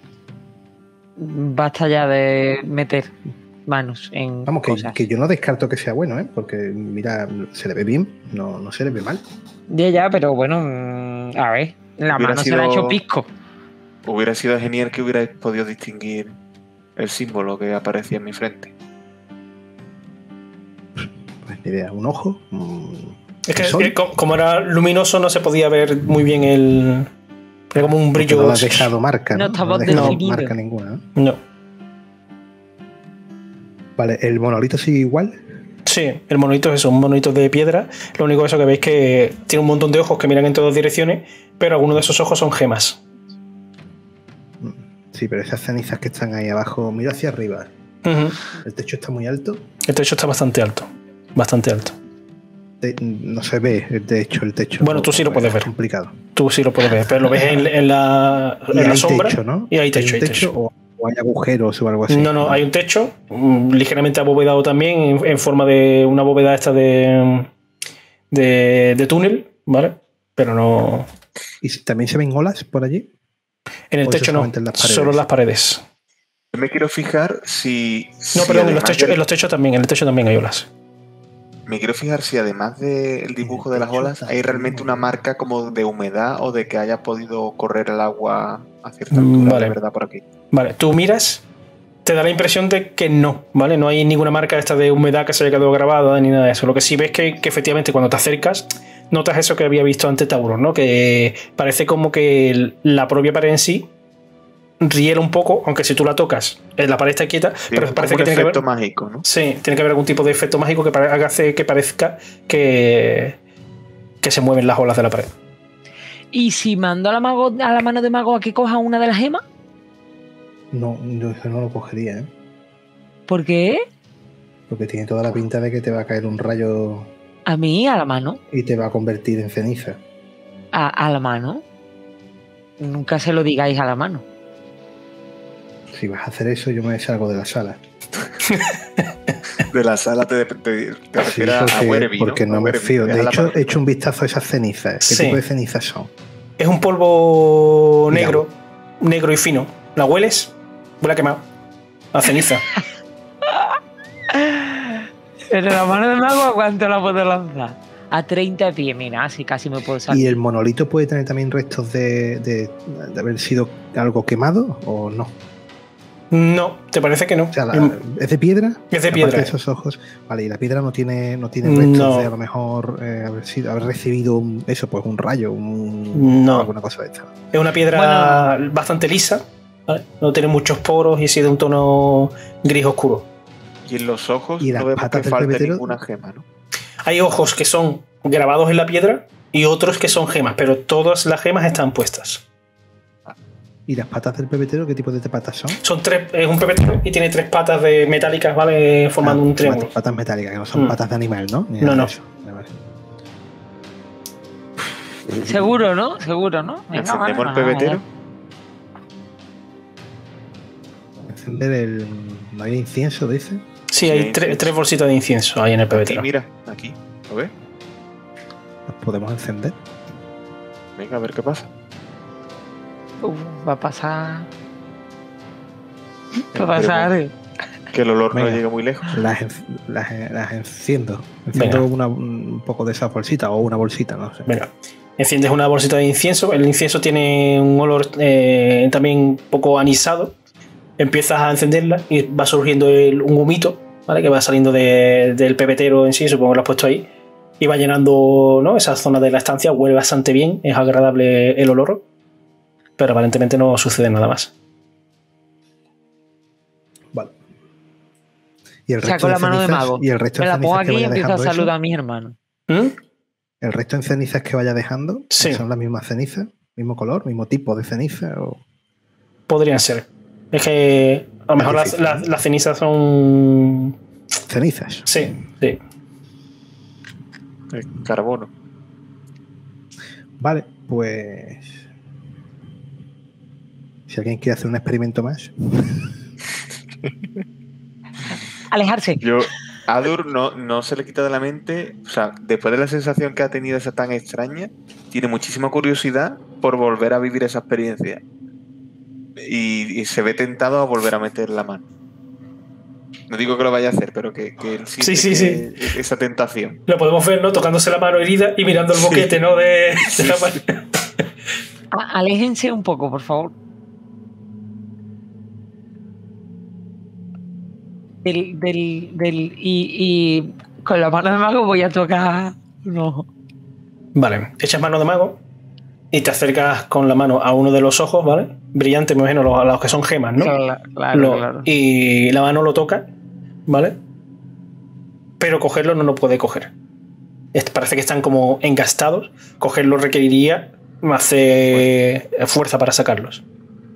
B: basta ya de meter manos en
D: Vamos, que,
B: cosas.
D: que yo no descarto que sea bueno, ¿eh? Porque, mira, se le ve bien, no, no se le ve mal.
B: Ya, ya, pero bueno, mm, a ver, la
C: Hubiera
B: mano se la ha
C: sido-
B: hecho pisco.
C: Hubiera sido genial que hubierais podido distinguir el símbolo que aparecía en mi frente.
D: Pues ni idea, un ojo. mm,
A: Es que,
D: el sol,
A: es que co- como era luminoso no se podía ver muy bien el... Era como un
D: porque
A: brillo...
D: no le has dejado marca,
B: No
D: ¿no?
B: estaba
D: le has dejado
B: definido.
D: marca ninguna, ¿no?
A: No.
D: Vale, ¿el monolito sigue igual?
A: Sí, el monolito es eso, un monolito de piedra. Lo único eso que veis que tiene un montón de ojos que miran en todas direcciones, pero algunos de esos ojos son gemas.
D: Sí, pero esas cenizas que están ahí abajo, mira hacia arriba.
A: Ujú.
D: El techo está muy alto.
A: El techo está bastante alto. Bastante alto.
D: Te- no se ve el techo, el techo.
A: Bueno, tú sí lo puedes
D: es
A: ver.
D: complicado.
A: Tú sí lo puedes ver, pero lo ves en, en la,
D: Y
A: en la
D: hay
A: sombra.
D: techo, ¿no?
A: Y hay techo,
D: un
A: hay techo.
D: O, o hay agujeros o algo así.
A: No, no, hay un techo mm, ligeramente abovedado también en, en forma de una bóveda esta de, de, de túnel, ¿vale? Pero no...
D: ¿Y si- también se ven olas por allí?
A: En el
D: ¿O eso
A: techo no,
D: solamente en las paredes?
A: solo en las paredes.
C: Yo me quiero fijar si...
A: No,
C: si
A: perdón, en los,
C: además
A: techos,
C: del-
A: en los techos también, en el techo también hay olas.
C: Me quiero fijar si además del dibujo de las olas hay realmente una marca como de humedad o de que haya podido correr el agua a cierta
A: Mm,
C: altura,
A: vale.
C: de verdad, por aquí.
A: Vale, tú miras, te da la impresión de que no, ¿vale? No hay ninguna marca esta de humedad que se haya quedado grabada ni nada de eso. Lo que sí ves que, que efectivamente cuando te acercas notas eso que había visto antes Tauro, ¿no? Que parece como que el- la propia pared en sí riela un poco, aunque si tú la tocas, eh, la pared está quieta,
C: Sí,
A: pero
C: es
A: parece
C: como
A: que
C: un
A: tiene que
C: efecto
A: haber...
C: mágico, ¿no?
A: Sí, tiene que haber algún tipo de efecto mágico que pare- haga hace que parezca que, que se mueven las olas de la pared.
B: ¿Y si mando a la, mago, a la mano de mago a que coja una de las gemas?
D: No, yo eso no lo cogería, ¿eh?
B: ¿Por qué?
D: Porque tiene toda la pinta de que te va a caer un rayo
B: A mí, a la mano.
D: y te va a convertir en ceniza.
B: A, a la mano. Nunca se lo digáis a la mano.
D: Si vas a hacer eso, yo me salgo de la sala.
C: De la sala te, te, te
D: Sí,
C: refieres a
D: porque,
C: Wereby, ¿no?
D: porque no
C: A
D: me
C: Wereby,
D: fío.
C: que es
D: De
C: a la
D: hecho,
C: pared.
D: he hecho un vistazo a esas cenizas. ¿Qué
A: Sí.
D: tipo de cenizas son?
A: Es un polvo
D: Mira.
A: negro, negro y fino. ¿La hueles? Huele a quemado. A ceniza.
B: Pero la mano de mago, ¿a cuánto la puedo lanzar? A treinta pies, mira, así casi me puedo
D: ¿Y
B: salir.
D: el monolito puede tener también restos de, de- de haber sido algo quemado o no?
A: No, ¿te parece que no?
D: O sea, la- ¿es de piedra?
A: Es de
D: Aparte
A: piedra.
D: de esos ojos. Vale, y la piedra no tiene, no tiene restos
A: No.
D: de a lo mejor eh, haber, sido, haber recibido un- eso, pues un rayo, un,
A: No.
D: alguna cosa de esta.
A: Es una piedra bastante lisa, ¿vale? No tiene muchos poros y así de un tono gris oscuro.
C: Y en los ojos
D: ¿Y las
C: no vemos
D: patas
C: que
D: del
C: falte
D: pebetero?
C: ninguna gema, ¿no?
A: Hay ojos que son grabados en la piedra y otros que son gemas, pero todas las gemas están puestas.
D: ¿Y las patas del pebetero qué tipo de patas son?
A: Son tres, es un pebetero y tiene tres patas de metálicas, ¿vale? Formando
D: Ah,
A: un triángulo.
D: Patas metálicas, que no son
A: Mm.
D: patas de animal, ¿no? Ni
A: No,
D: nada de
A: no.
D: eso. Vale, vale.
B: Seguro, ¿no? Seguro, ¿no? Venga,
C: Encendemos
B: vale,
C: el
B: vale,
C: pebetero.
D: Encender el. ¿No hay incienso, dice?
A: Sí,
C: Sí,
A: hay
C: hay
A: tre-
C: incienso.
A: tres bolsitas de incienso ahí en el
C: Aquí,
A: pebetero.
C: mira, aquí. ¿Lo ves?
D: ¿Los podemos encender?
C: Venga, a ver qué pasa.
B: Uf, va a pasar. Va a
C: Esperemos
B: pasar.
C: Que el olor
D: Venga.
C: no llegue muy lejos.
D: Las, en- las, las enciendo. Enciendo
A: Venga.
D: una- un poco de esa bolsita o una bolsita, no sé.
A: Venga, enciendes una bolsita de incienso. El incienso tiene un olor eh, también un poco anisado. Empiezas a encenderla y va surgiendo el- un humito, ¿vale? Que va saliendo de- del pebetero en sí, supongo que lo has puesto ahí. Y va llenando, ¿no? Esa zona de la estancia, huele bastante bien, es agradable el olor, pero aparentemente no sucede nada más.
D: Vale. Y el
B: Saco
D: resto
B: la
D: de
B: mano de
D: cenizas,
B: mago.
D: y el resto
B: Me
D: de
B: la pongo
D: cenizas que
B: aquí y
D: vaya
B: empiezo a
D: dejando eso,
B: saludar a mis hermanos.
A: ¿Mm?
D: el resto de cenizas que vaya dejando,
A: Sí.
D: ¿son las mismas cenizas? ¿Mismo color? ¿Mismo tipo de ceniza? O...
A: Podrían ser. Es que a lo mejor las,
D: difícil,
A: las-
D: ¿no?
A: las cenizas son...
D: Cenizas.
A: Sí, sí.
C: El carbono.
D: Vale, pues... Si alguien quiere hacer un experimento más...
B: Alejarse.
C: Yo, Adur no, no se le quita de la mente, o sea, después de la sensación que ha tenido esa tan extraña, tiene muchísima curiosidad por volver a vivir esa experiencia. Y, y se ve tentado a volver a meter la mano. No digo que lo vaya a hacer, pero que, que él siente
A: Sí, sí,
C: que esa tentación.
A: Lo podemos ver, ¿no? Tocándose la mano herida y mirando el boquete,
C: Sí.
A: ¿no? De, de
C: Sí,
A: la
C: sí.
A: mano.
B: A- Aléjense un poco, por favor. Del, del, del, y, y con la mano de mago voy a tocar un ojo.
A: Vale, echas mano de mago y te acercas con la mano a uno de los ojos, ¿vale? Brillante, me imagino, los, a los que son gemas, ¿no?
B: Claro, claro,
A: Lo-
B: claro.
A: Y la mano lo toca, ¿vale? Pero cogerlo no lo puede coger. Es- Parece que están como engastados. Cogerlo requeriría hacer fuerza para sacarlos.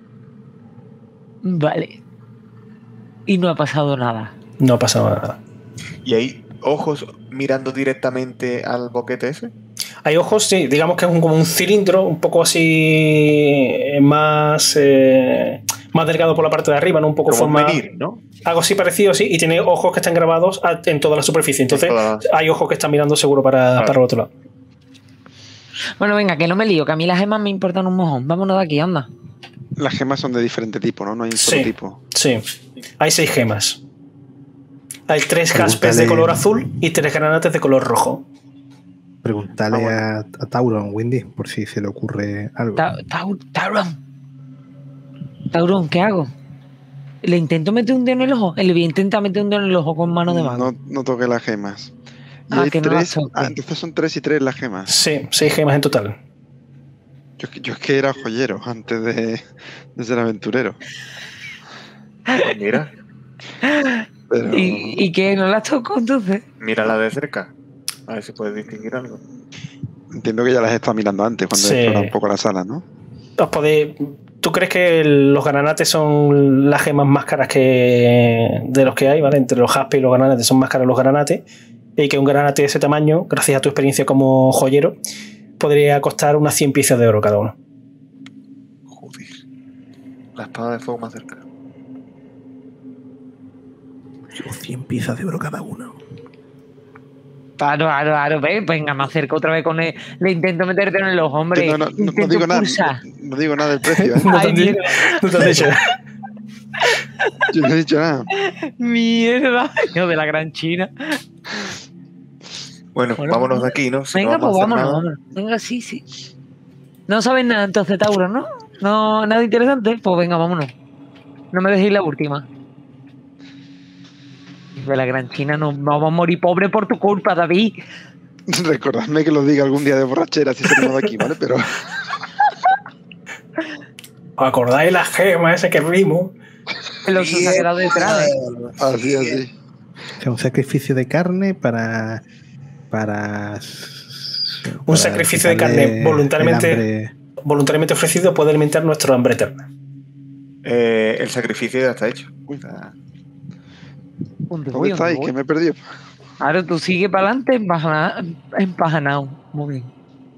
B: Vale. Y no ha pasado nada.
A: No ha pasado nada.
C: Y hay ojos mirando directamente al boquete ese.
A: Hay ojos, sí, digamos que es un, como un cilindro, un poco así eh, más, eh, más delgado por la parte de arriba, ¿no? Un poco
C: Como un
A: forma.
C: menir, ¿no?
A: Algo así parecido, sí, y tiene ojos que están grabados a- en toda la superficie. Entonces,
C: En toda-
A: hay ojos que están mirando seguro para,
C: Vale.
A: para el otro lado.
B: Bueno, venga, que no me lío, que a mí las gemas me importan un mojón. Vámonos de aquí, anda.
E: Las gemas son de diferente tipo, ¿no? No hay un
A: Sí.
E: solo tipo.
A: Sí, hay seis gemas. Hay tres
D: Pregúntale-
A: jaspes de color azul y tres granates de color rojo.
D: Preguntarle
C: Ah, bueno.
D: a, a Tauron, Windy, por si se le ocurre algo.
B: Ta- Tau- Tauron. Tauron, ¿qué hago? ¿Le intento meter un dedo en el ojo? Le voy a intentar meter un dedo en el ojo con mano de mago.
E: No, no toque las gemas. Y
B: Ah,
E: hay
B: que no las
E: tres.
B: toque.
E: Ah, entonces son tres y tres las gemas.
A: Sí, seis gemas en total.
E: Yo, es que- yo es que era joyero antes de, de ser aventurero.
C: Pues mira,
E: Pero
B: ¿Y, ¿Y qué? ¿No las toco entonces?
C: mírala de cerca. A ver si puedes distinguir algo.
E: entiendo que ya las he estado mirando antes cuando
A: Sí.
E: he explorado un poco la sala, ¿no?
A: Os podéis- ¿Tú crees que el- los granates son las gemas más caras que de los que hay, ¿vale? Entre los jaspes y los granates son más caros los granates. Y que un granate de ese tamaño, gracias a tu experiencia como joyero, podría costar unas cien piezas de oro cada uno.
C: Joder. La espada de fuego más cerca.
D: Digo, cien piezas de oro cada uno.
B: Claro, claro, claro. Ve, venga, me acerco otra vez con él. Le intento meterte en el ojo, hombre.
E: Que no, no, no- no
B: Intento
E: digo nada,
B: pulsar.
E: no, no digo nada del precio, ¿eh?
A: No te
B: Ay,
A: han dicho-
B: mierda.
A: no te han dicho.
E: Yo no he dicho nada.
B: Mierda. Yo de la gran China.
C: Bueno,
B: Bueno,
C: vámonos de aquí, ¿no? Si
B: Venga,
C: no vamos
B: pues
C: a hacer
B: vámonos,
C: nada.
B: vámonos. Venga, sí, sí. No sabes nada entonces, Tauro, ¿no? No, nada interesante. Pues venga, vámonos. No me dejéis la última. De la gran China, nos vamos a morir pobres por tu culpa, David.
E: Recordadme que lo diga algún día de borrachera si salimos de aquí, ¿vale? Pero
A: ¿Os acordáis las gemas ese que vimos?
B: El oso se ha quedado detrás. ¿eh?
E: así, así.
D: O sea, un sacrificio de carne para. para.
A: Un sacrificio de carne voluntariamente- Voluntariamente ofrecido puede alimentar nuestro hambre eterna.
C: Eh, el sacrificio ya está hecho. O sea,
B: ¿Dónde voy,
E: ¿Dónde
B: dónde
E: estáis?
B: voy?
E: Que me he perdido.
B: Ahora tú sigue para adelante empajana- empajanado. Muy bien.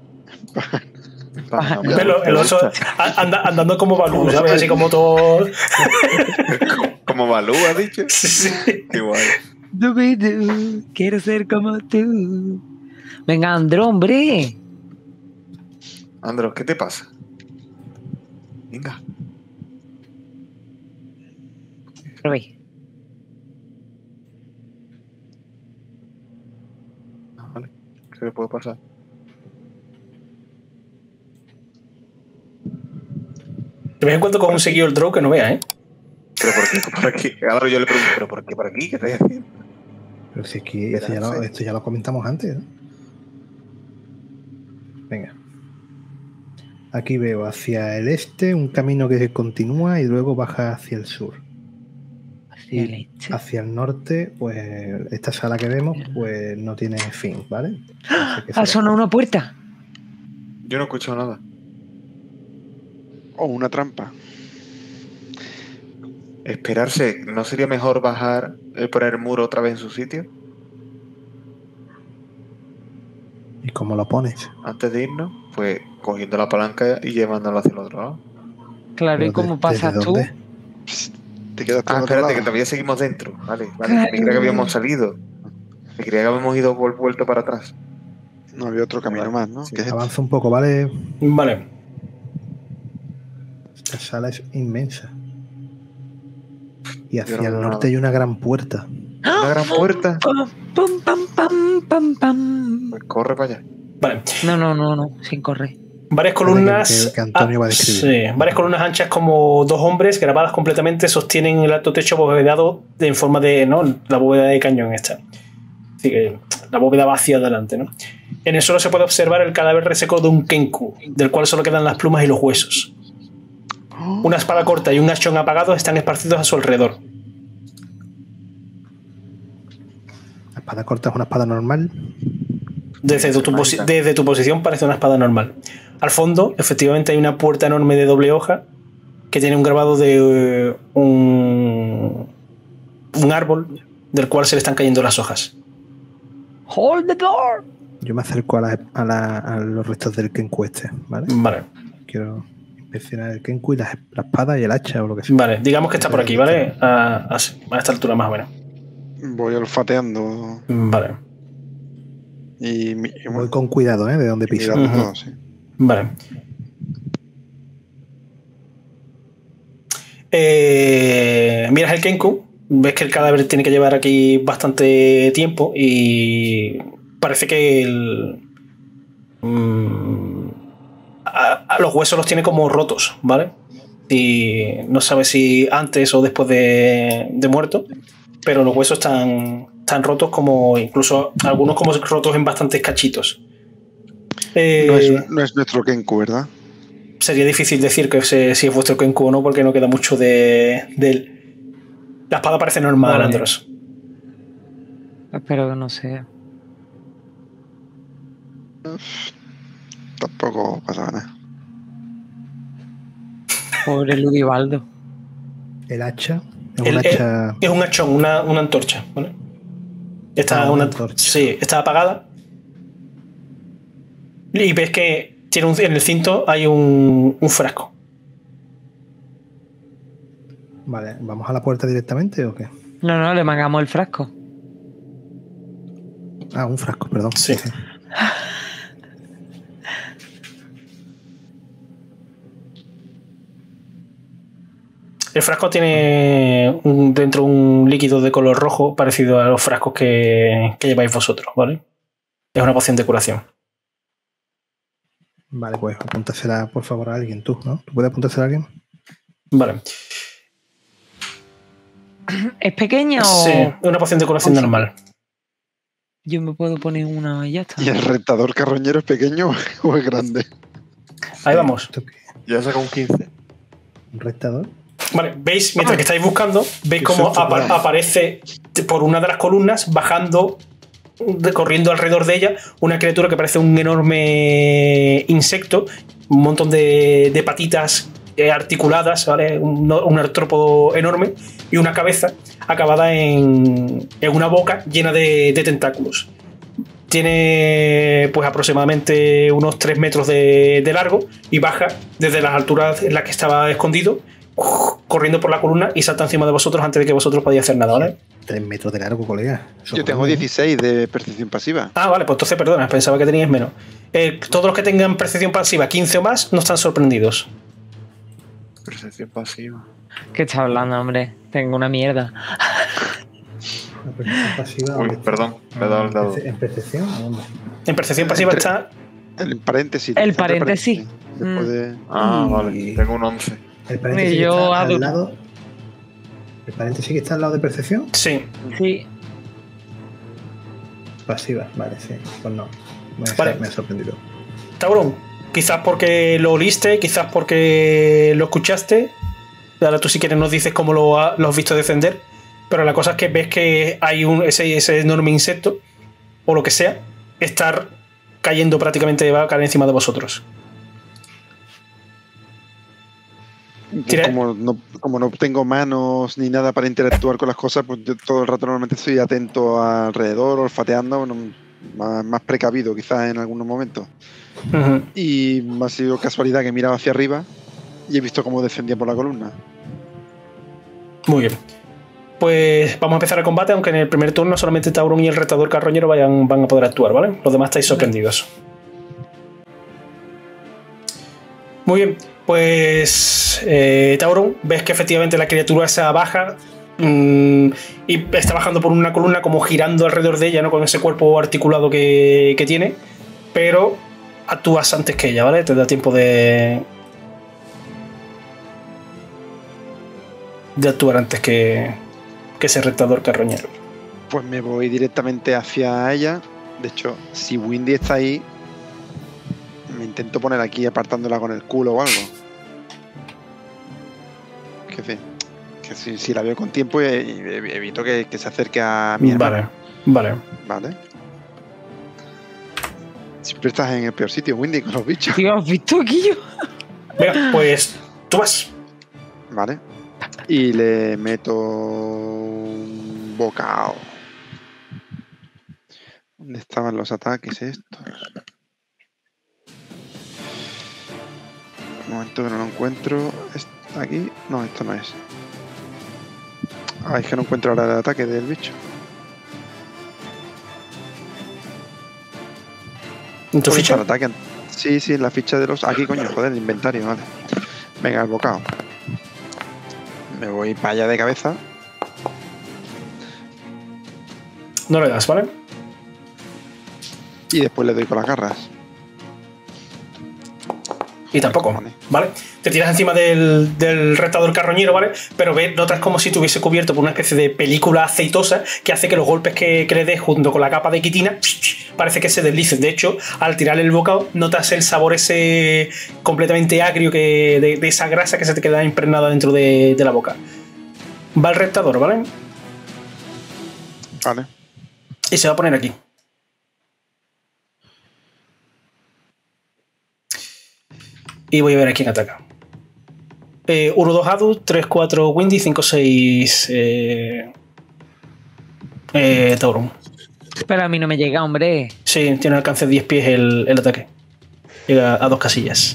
C: para-
A: Pero el
C: me
A: oso
C: gusta.
A: a- anda- andando como Balú, ¿sabes? Así como todo.
C: Como Balú, has dicho.
A: Sí, sí.
C: Igual.
B: Dubidú, quiero ser como tú. Venga, André, hombre.
C: Andros, ¿qué te pasa? Venga.
B: Pero ve,
C: Ah, vale. ¿Qué le puede pasar?
A: De vez en cuando con un seguido el draw que no vea, ¿eh?
C: ¿Pero por qué por aquí? Ahora yo le pregunto, ¿pero por qué por aquí? ¿Qué estáis haciendo?
D: Pero si es que esto ya, lo, esto ya lo comentamos antes, ¿no? Aquí veo hacia el este un camino que continúa y luego baja hacia el sur.
B: Hacia el
D: Y
B: este.
D: hacia el norte, pues esta sala que vemos, pues no tiene fin, ¿vale? No sé qué
B: Ha
D: será.
B: sonado una puerta.
C: Yo no he escuchado nada.
E: O una trampa.
C: Esperarse, ¿no sería mejor bajar, eh, poner el muro otra vez en su sitio?
D: ¿Y cómo lo pones?
C: Antes de irnos, pues cogiendo la palanca y llevándolo hacia el otro lado.
B: Claro, ¿y
D: Pero
B: cómo
D: de-
B: pasas
D: ¿desde
B: tú?
D: dónde?
E: Te quedas
C: Ah,
E: todo
C: espérate, que todavía seguimos dentro. Vale, vale.
B: Claro.
C: Me creía que habíamos salido. Me creía que habíamos ido vol- vuelto para atrás.
E: No había otro camino
C: Vale,
E: más, ¿no?
C: sí.
E: ¿Qué es esto?
D: Avanza un poco, ¿vale?
A: Vale.
D: Esta sala es inmensa. Y
C: Yo
D: hacia
C: no
D: el
C: veo
D: norte
C: nada.
D: hay una gran puerta.
C: Una gran puerta.
B: Pam, pam, pam, pam, pam, pam.
C: Pues corre para allá.
A: Vale.
B: No, no, no, no, sin correr.
A: Varias columnas.
D: que- que Antonio va a describir.
A: sí, varias columnas anchas como dos hombres grabadas completamente sostienen el alto techo abovedado de- en forma de. ¿no? La bóveda de cañón esta. Así que la bóveda va hacia adelante, ¿no? En el suelo se puede observar el cadáver reseco de un Kenku, del cual solo quedan las plumas y los huesos. Una espada corta y un hachón apagado están esparcidos a su alrededor.
D: La espada corta es una espada normal.
A: Desde tu, posi- desde tu posición parece una espada normal. Al fondo, efectivamente, hay una puerta enorme de doble hoja que tiene un grabado de eh, un, un árbol del cual se le están cayendo las hojas.
B: Hold the door.
D: Yo me acerco a, la- a la- a los restos del Kenku este, ¿vale?
A: Vale,
D: Quiero inspeccionar el Kenku y la, la espada y el hacha o lo que sea.
A: vale. Digamos que está por aquí, ¿vale? A, a- a esta altura más o menos.
E: Voy olfateando
A: Vale,
E: y, mi- y
D: Voy
E: bueno,
D: con cuidado, ¿eh? De dónde
E: y
D: piso.
E: mirando
A: Ujú.
E: todo, sí.
A: vale. Eh, miras el Kenku, ves que el cadáver tiene que llevar aquí bastante tiempo y parece que el, mm, a, a los huesos los tiene como rotos, ¿vale? Y no sabes si antes o después de, de muerto, pero los huesos están, están rotos, como incluso algunos como rotos en bastantes cachitos. Eh,
E: No es, no es nuestro Kenku, ¿verdad?
A: Sería difícil decir que se- si es vuestro Kenku o no, porque no queda mucho de, de él. La espada parece normal,
B: Vale.
A: Andros.
B: Espero que no sea.
E: Tampoco pasa nada.
B: Pobre Ludivaldo.
D: El hacha es
A: El-
D: un hacha.
A: Es un hachón, una, una antorcha, ¿vale? Está,
D: Ah, una
A: una,
D: antorcha.
A: Sí, está apagada. Y ves que tiene un- en el cinto hay un, un frasco.
D: Vale, ¿vamos a la puerta directamente o qué?
B: No, no, le mangamos el frasco.
D: Ah, un frasco, perdón.
A: Sí. El frasco tiene un- dentro un líquido de color rojo parecido a los frascos que, que lleváis vosotros, ¿vale? Es una poción de curación.
D: Vale, pues apúntasela por favor a alguien, tú, ¿no? ¿Tú puedes apuntársela a alguien?
A: Vale.
B: ¿Es pequeña o...?
A: Sí, es una poción de curación
B: Once.
A: normal.
B: Yo me puedo poner una y ya está.
E: ¿Y el rentador carroñero es pequeño o es grande?
A: Ahí vamos.
D: ¿Esto qué?
C: Ya saca un quince.
D: ¿Un restador?
A: Vale, veis, mientras que estáis buscando, veis
D: Qué
A: cómo
D: susto,
A: apa-
D: vale.
A: aparece por una de las columnas, bajando, corriendo alrededor de ella, una criatura que parece un enorme insecto, un montón de, de patitas eh, articuladas, ¿vale? Un, un artrópodo enorme y una cabeza acabada en, en una boca llena de, de tentáculos. Tiene pues aproximadamente unos tres metros de, de largo y baja desde las alturas en las que estaba escondido, corriendo por la columna y salta encima de vosotros antes de que vosotros podáis hacer nada, ¿vale?
D: Tres metros de largo, colega. Eso
E: Yo tengo
D: es, ¿eh?
E: dieciséis de percepción pasiva.
A: Ah, vale, pues entonces perdona, pensaba que teníais menos. Eh, todos los que tengan percepción pasiva quince o más no están sorprendidos.
C: Percepción pasiva.
B: ¿Qué está hablando, hombre? Tengo una mierda.
D: La percepción pasiva,
C: Uy,
D: ¿dónde está?
C: perdón, me he dado el
D: ¿En
C: dado.
D: perce- ¿En percepción? ¿O dónde?
A: En percepción pasiva
E: Entre-
A: está.
E: El paréntesis.
B: El
E: entre
B: paréntesis.
E: Después de...
C: Ah,
D: Y-
C: vale. Tengo un once.
D: El paréntesis
B: Y
D: que
B: yo
D: está
B: adoro.
D: al lado. ¿El paréntesis que está al lado de percepción?
A: Sí.
B: Sí.
D: Pasiva, vale, sí. Pues no. Me,
A: Vale.
D: me ha sorprendido.
A: Tauron, Quizás porque lo oliste, quizás porque lo escuchaste. Ahora tú si quieres nos dices cómo lo, ha, lo has visto descender. Pero la cosa es que ves que hay un, ese, ese enorme insecto, o lo que sea, estar cayendo prácticamente, va a caer encima de vosotros.
E: Como no, como no tengo manos ni nada para interactuar con las cosas, pues yo todo el rato normalmente estoy atento alrededor, olfateando, no, más, más precavido quizás en algunos momentos. Uh-huh. Y me ha sido casualidad que he mirado hacia arriba y he visto cómo descendía por la columna.
A: Muy bien. Pues vamos a empezar el combate, aunque en el primer turno solamente Tauron y el retador carroñero vayan, van a poder actuar, ¿vale? Los demás estáis sorprendidos. Muy bien. Pues eh, Tauron, ves que efectivamente la criatura esa baja mmm, y está bajando por una columna como girando alrededor de ella, ¿no? Con ese cuerpo articulado que, que tiene, pero actúas antes que ella, ¿vale? Te da tiempo de de actuar antes que, que ese retador carroñero.
E: Pues me voy directamente hacia ella. De hecho, si Windy está ahí, me intento poner aquí apartándola con el culo o algo. Que, sí, que si, si la veo con tiempo evito que, que se acerque a mi hermana.
A: Vale, vale.
E: Vale. Siempre estás en el peor sitio, Windy, con los bichos.
B: ¿Qué has visto aquí yo?
A: Venga, pues tú vas.
E: Vale. Y le meto un bocado. ¿Dónde estaban los ataques estos? Un momento que no lo encuentro. ¿Aquí? No, esto no es. Ah, es que no encuentro ahora el ataque del bicho.
A: ¿En tu ficha?
E: El ataque? Sí, sí, la ficha de los... Aquí, coño, joder, el inventario, vale. Venga, el bocado. Me voy para allá de cabeza.
A: No le das, ¿vale?
E: Y después le doy con las garras.
A: Y tampoco, ¿vale? Te tiras encima del, del retador carroñero, ¿vale? Pero ves, notas como si tuviese cubierto por una especie de película aceitosa que hace que los golpes que, que le des junto con la capa de quitina parece que se deslicen. De hecho, al tirar el bocado, notas el sabor ese completamente agrio que, de, de esa grasa que se te queda impregnada dentro de, de la boca. Va el retador, ¿vale?
E: Vale.
A: Y se va a poner aquí. Y voy a ver a quién ataca. Eh, uno dos Adu, tres cuatro Windy, cinco seis eh, eh, Tauron.
B: Pero a mí no me llega, hombre.
A: Sí, tiene alcance de diez pies el, el ataque. Llega a dos casillas.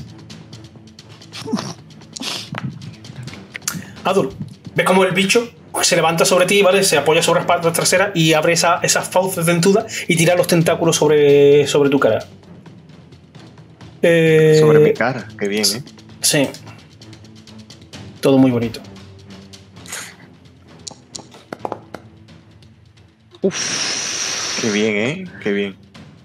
A: Adu, ves como el bicho se levanta sobre ti, ¿vale? Se apoya sobre las patas traseras y abre esa, esas fauces dentudas y tira los tentáculos sobre, sobre tu cara.
C: Eh, sobre mi cara, qué bien, ¿eh?
A: Sí. Todo muy bonito.
C: Uf. Qué bien, ¿eh? Qué bien.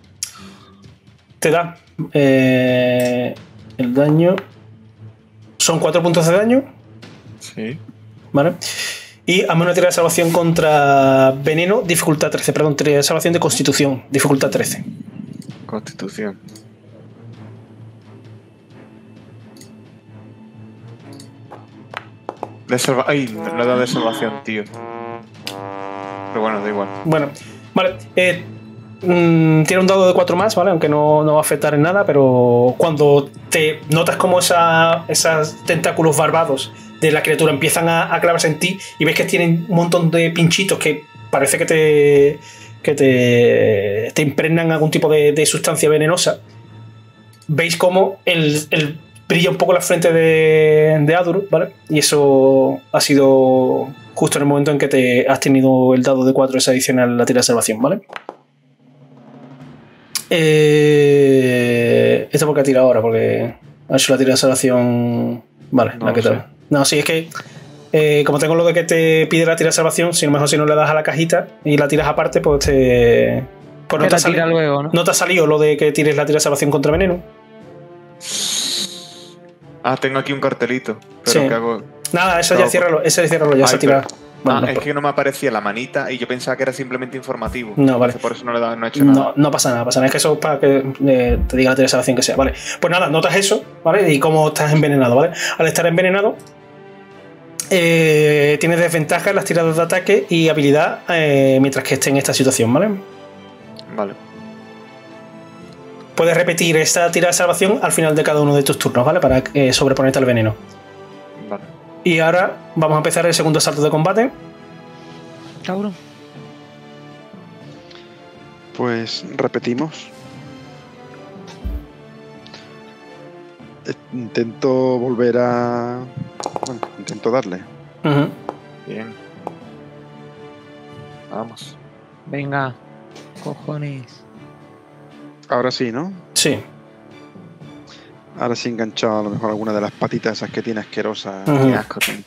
A: Te da eh, el daño. Son cuatro puntos de daño.
C: Sí.
A: Vale. Y hazme una tirada de salvación contra veneno, dificultad trece. Perdón, tirada de salvación de constitución, dificultad trece.
C: Constitución. De salva Ay, no he dado de salvación, tío. Pero bueno, da igual.
A: Bueno, vale. Eh, mmm, tiene un dado de cuatro más, ¿vale? Aunque no, no va a afectar en nada, pero cuando te notas como esa, esos tentáculos barbados de la criatura empiezan a, a clavarse en ti y ves que tienen un montón de pinchitos que parece que te, que te, te impregnan algún tipo de, de sustancia venenosa, veis como el... el brilla un poco la frente de, de Adur, ¿vale? Y eso ha sido justo en el momento en que te has tenido el dado de cuatro esa adicional a la tira de salvación, ¿vale? Eh, esto porque ha tirado ahora, porque ha hecho la tira de salvación. Vale,
C: no,
A: la que tal. No, sí, es que eh, como tengo lo de que te pide la tira de salvación, si a lo mejor si no le das a la cajita y la tiras aparte, pues te. Pues no te, ha salido,
B: luego, ¿no?
A: no te ha salido lo de que tires la tira de salvación contra veneno.
C: Ah, tengo aquí un cartelito. Pero
A: sí.
C: ¿qué hago?
A: Nada, eso no, ya ciérralo, ese ciérralo ya, se ha tirado. Bueno,
C: ah,
A: no,
C: es que no me aparecía la manita y yo pensaba que era simplemente informativo.
A: No, vale.
C: Por eso no, le he dado, no he hecho nada.
A: No, no pasa nada, pasa nada. Es que eso es para que eh, te diga la tira de salvación que sea, ¿vale? Pues nada, notas eso, ¿vale? Y cómo estás envenenado, ¿vale? Al estar envenenado, eh, tienes desventaja en las tiradas de ataque y habilidad eh, mientras que esté en esta situación, ¿vale?
C: Vale.
A: Puedes repetir esta tira de salvación al final de cada uno de tus turnos, ¿vale? Para eh, sobreponerte al veneno.
C: Vale.
A: Y ahora vamos a empezar el segundo asalto de combate.
B: Tauro.
E: Pues repetimos. Intento volver a... Bueno, intento darle.
A: Uh-huh.
C: Bien. Vamos.
B: Venga, cojones.
E: Ahora sí, ¿no?
A: Sí.
E: Ahora sí he enganchado a lo mejor alguna de las patitas esas que tiene asquerosas.
A: Uh-huh.
E: Qué asco tiene.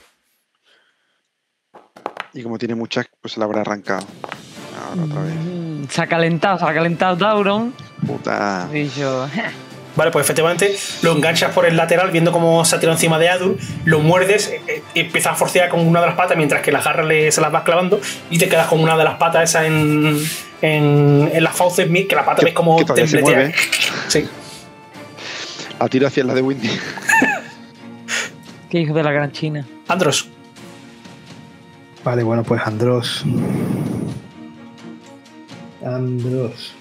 E: Y como tiene muchas, pues se la habrá arrancado. Ahora otra vez.
B: Mm, se ha calentado, se ha calentado Tauron.
E: Puta.
B: Y yo,
A: Vale, pues efectivamente lo enganchas por el lateral viendo cómo se ha tirado encima de Adur, lo muerdes, eh, empiezas a forcear con una de las patas mientras que las garras le, se las vas clavando y te quedas con una de las patas esa en, en, en las fauces, que la pata
E: Que-
A: ves como
E: que todavía se
A: tembletea.
E: mueve.
A: Sí.
E: La tiro hacia la de Windy.
B: qué hijo de la gran China.
A: Andros.
D: Vale, bueno, pues Andros. Andros.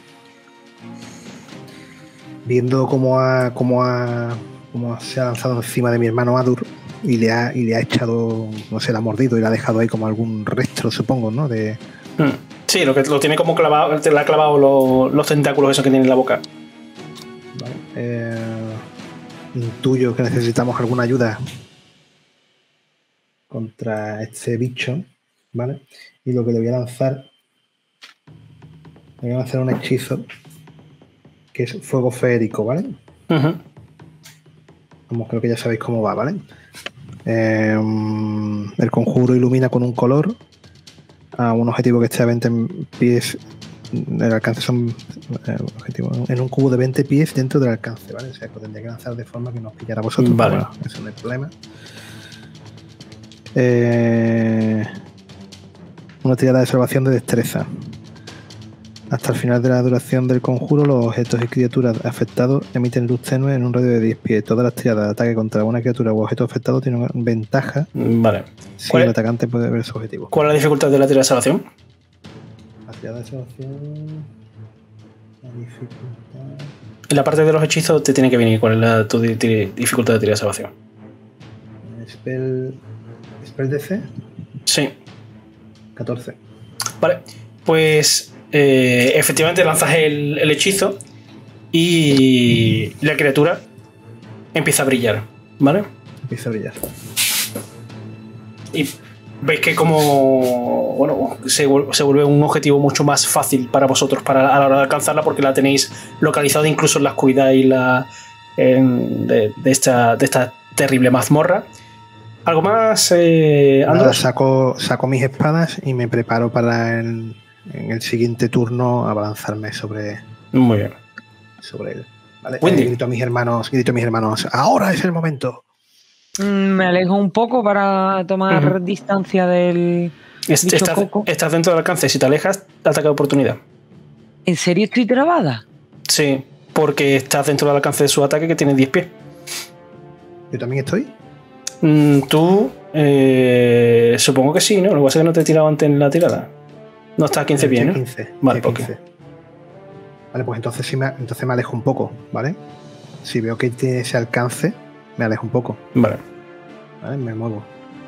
D: Viendo cómo ha, cómo ha, cómo se ha lanzado encima de mi hermano Adur y le ha, y le ha echado, no sé, la ha mordido y le ha dejado ahí como algún resto, supongo, ¿no? De,
A: Hmm. Sí, lo que lo tiene como clavado, te le ha clavado los, los tentáculos esos que tiene en la boca.
D: Vale. Eh, intuyo que necesitamos alguna ayuda contra este bicho, ¿vale? Y lo que le voy a lanzar, le voy a lanzar un hechizo que es fuego feérico, ¿vale?
A: Uh-huh.
D: Como creo que ya sabéis cómo va, ¿vale? Eh, el conjuro ilumina con un color a un objetivo que esté a veinte pies. El alcance son eh, objetivo, en un cubo de veinte pies dentro del alcance, ¿vale? O sea, que lo tendría que lanzar de forma que nos pillara a vosotros.
A: Vale.
D: Bueno, eso no es problema. Eh, una tirada de salvación de destreza. Hasta el final de la duración del conjuro, los objetos y criaturas afectados emiten luz tenue en un radio de diez pies. Todas las tiradas de ataque contra una criatura u objeto afectado tienen ventaja
A: Vale.
D: si
A: ¿Cuál
D: el
A: es-
D: atacante puede ver su objetivo.
A: ¿Cuál es la dificultad de la tira de salvación?
D: La tirada de salvación. La dificultad.
A: En la parte de los hechizos te tiene que venir cuál es la, tu di- di- dificultad de tira de salvación.
D: Spell. Spell D C
A: Sí.
D: catorce.
A: Vale. Pues eh, efectivamente lanzas el, el hechizo y la criatura empieza a brillar, ¿vale?
D: Empieza a brillar.
A: Y veis que como bueno se, vuel- se vuelve un objetivo mucho más fácil para vosotros para a la hora de alcanzarla porque la tenéis localizada incluso en la oscuridad y la en- de, de esta, de esta terrible mazmorra. ¿Algo más, eh,
D: Nada,
A: Andros?
D: saco, saco mis espadas y me preparo para el, en el siguiente turno abalanzarme sobre,
A: Muy bien.
D: sobre él. ¿Vale?
A: Wendy.
D: Eh, grito a mis hermanos, grito a mis hermanos, ahora es el momento.
B: Mm, me alejo un poco para tomar
A: Ujú.
B: distancia del
A: Es-
B: bicho
A: estás,
B: coco.
A: estás dentro del alcance. Si te alejas, ataque de oportunidad.
B: ¿En serio estoy trabada?
A: Sí, porque estás dentro del alcance de su ataque que tiene diez pies.
D: ¿Yo también estoy?
A: Mm, tú, eh, supongo que sí, ¿no? Lo que pasa es que no te he tirado antes en la tirada. No está a quince pies, ¿no?
D: quince,
A: Vale,
D: estoy a
A: ok.
D: quince. Vale, pues entonces sí me, entonces me alejo un poco, ¿vale? Si veo que tiene ese alcance, me alejo un poco,
A: Vale.
D: ¿vale? Me muevo.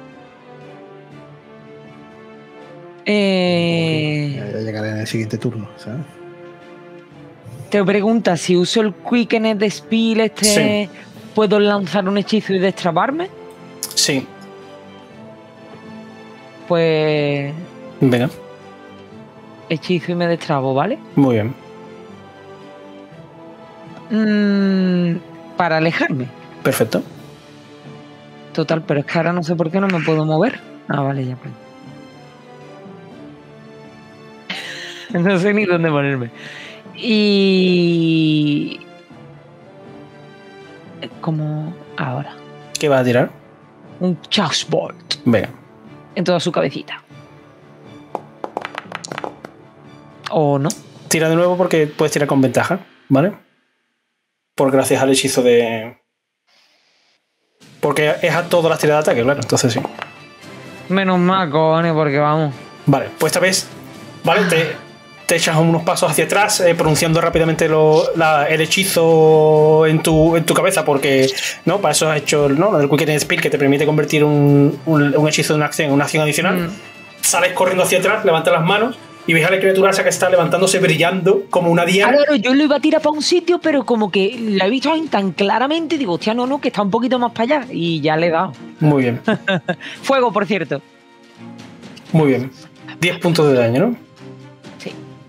B: Eh,
D: Ya llegaré en el siguiente turno, ¿sabes?
B: te pregunta si uso el Quicken de Spill este.
A: Sí.
B: ¿Puedo lanzar un hechizo y destrabarme?
A: Sí,
B: Pues
A: venga.
B: hechizo y me destrabo, ¿vale?
A: Muy bien.
B: Mm, para alejarme.
A: Perfecto.
B: Total, pero es que ahora no sé por qué no me puedo mover. Ah, vale, ya pues. No sé ni dónde ponerme. Y... como ahora.
A: ¿Qué vas a tirar?
B: Un Chaos Bolt
A: Venga.
B: en toda su cabecita. o no.
A: Tira de nuevo porque puedes tirar con ventaja, ¿vale? Por gracias al hechizo de... Porque es a todas las tiradas de ataque, claro, entonces sí.
B: Menos mal, cojones, porque vamos.
A: Vale, pues esta vez, ¿vale? Te, te echas unos pasos hacia atrás, eh, pronunciando rápidamente lo, la, el hechizo en tu, en tu cabeza, porque, ¿no? Para eso has hecho, ¿no? El Quick Speed, que te permite convertir un, un, un hechizo de una acción en una acción adicional. Mm. Sales corriendo hacia atrás, levantas las manos y ves a la criatura esa que está levantándose brillando como una diana.
B: Claro, yo lo iba a tirar para un sitio, pero como que la he visto tan claramente, digo, hostia, no, no, que está un poquito más para allá. Y ya le he dado.
A: Muy bien.
B: Fuego, por cierto.
A: Muy bien. diez puntos de daño, ¿no?
B: Sí.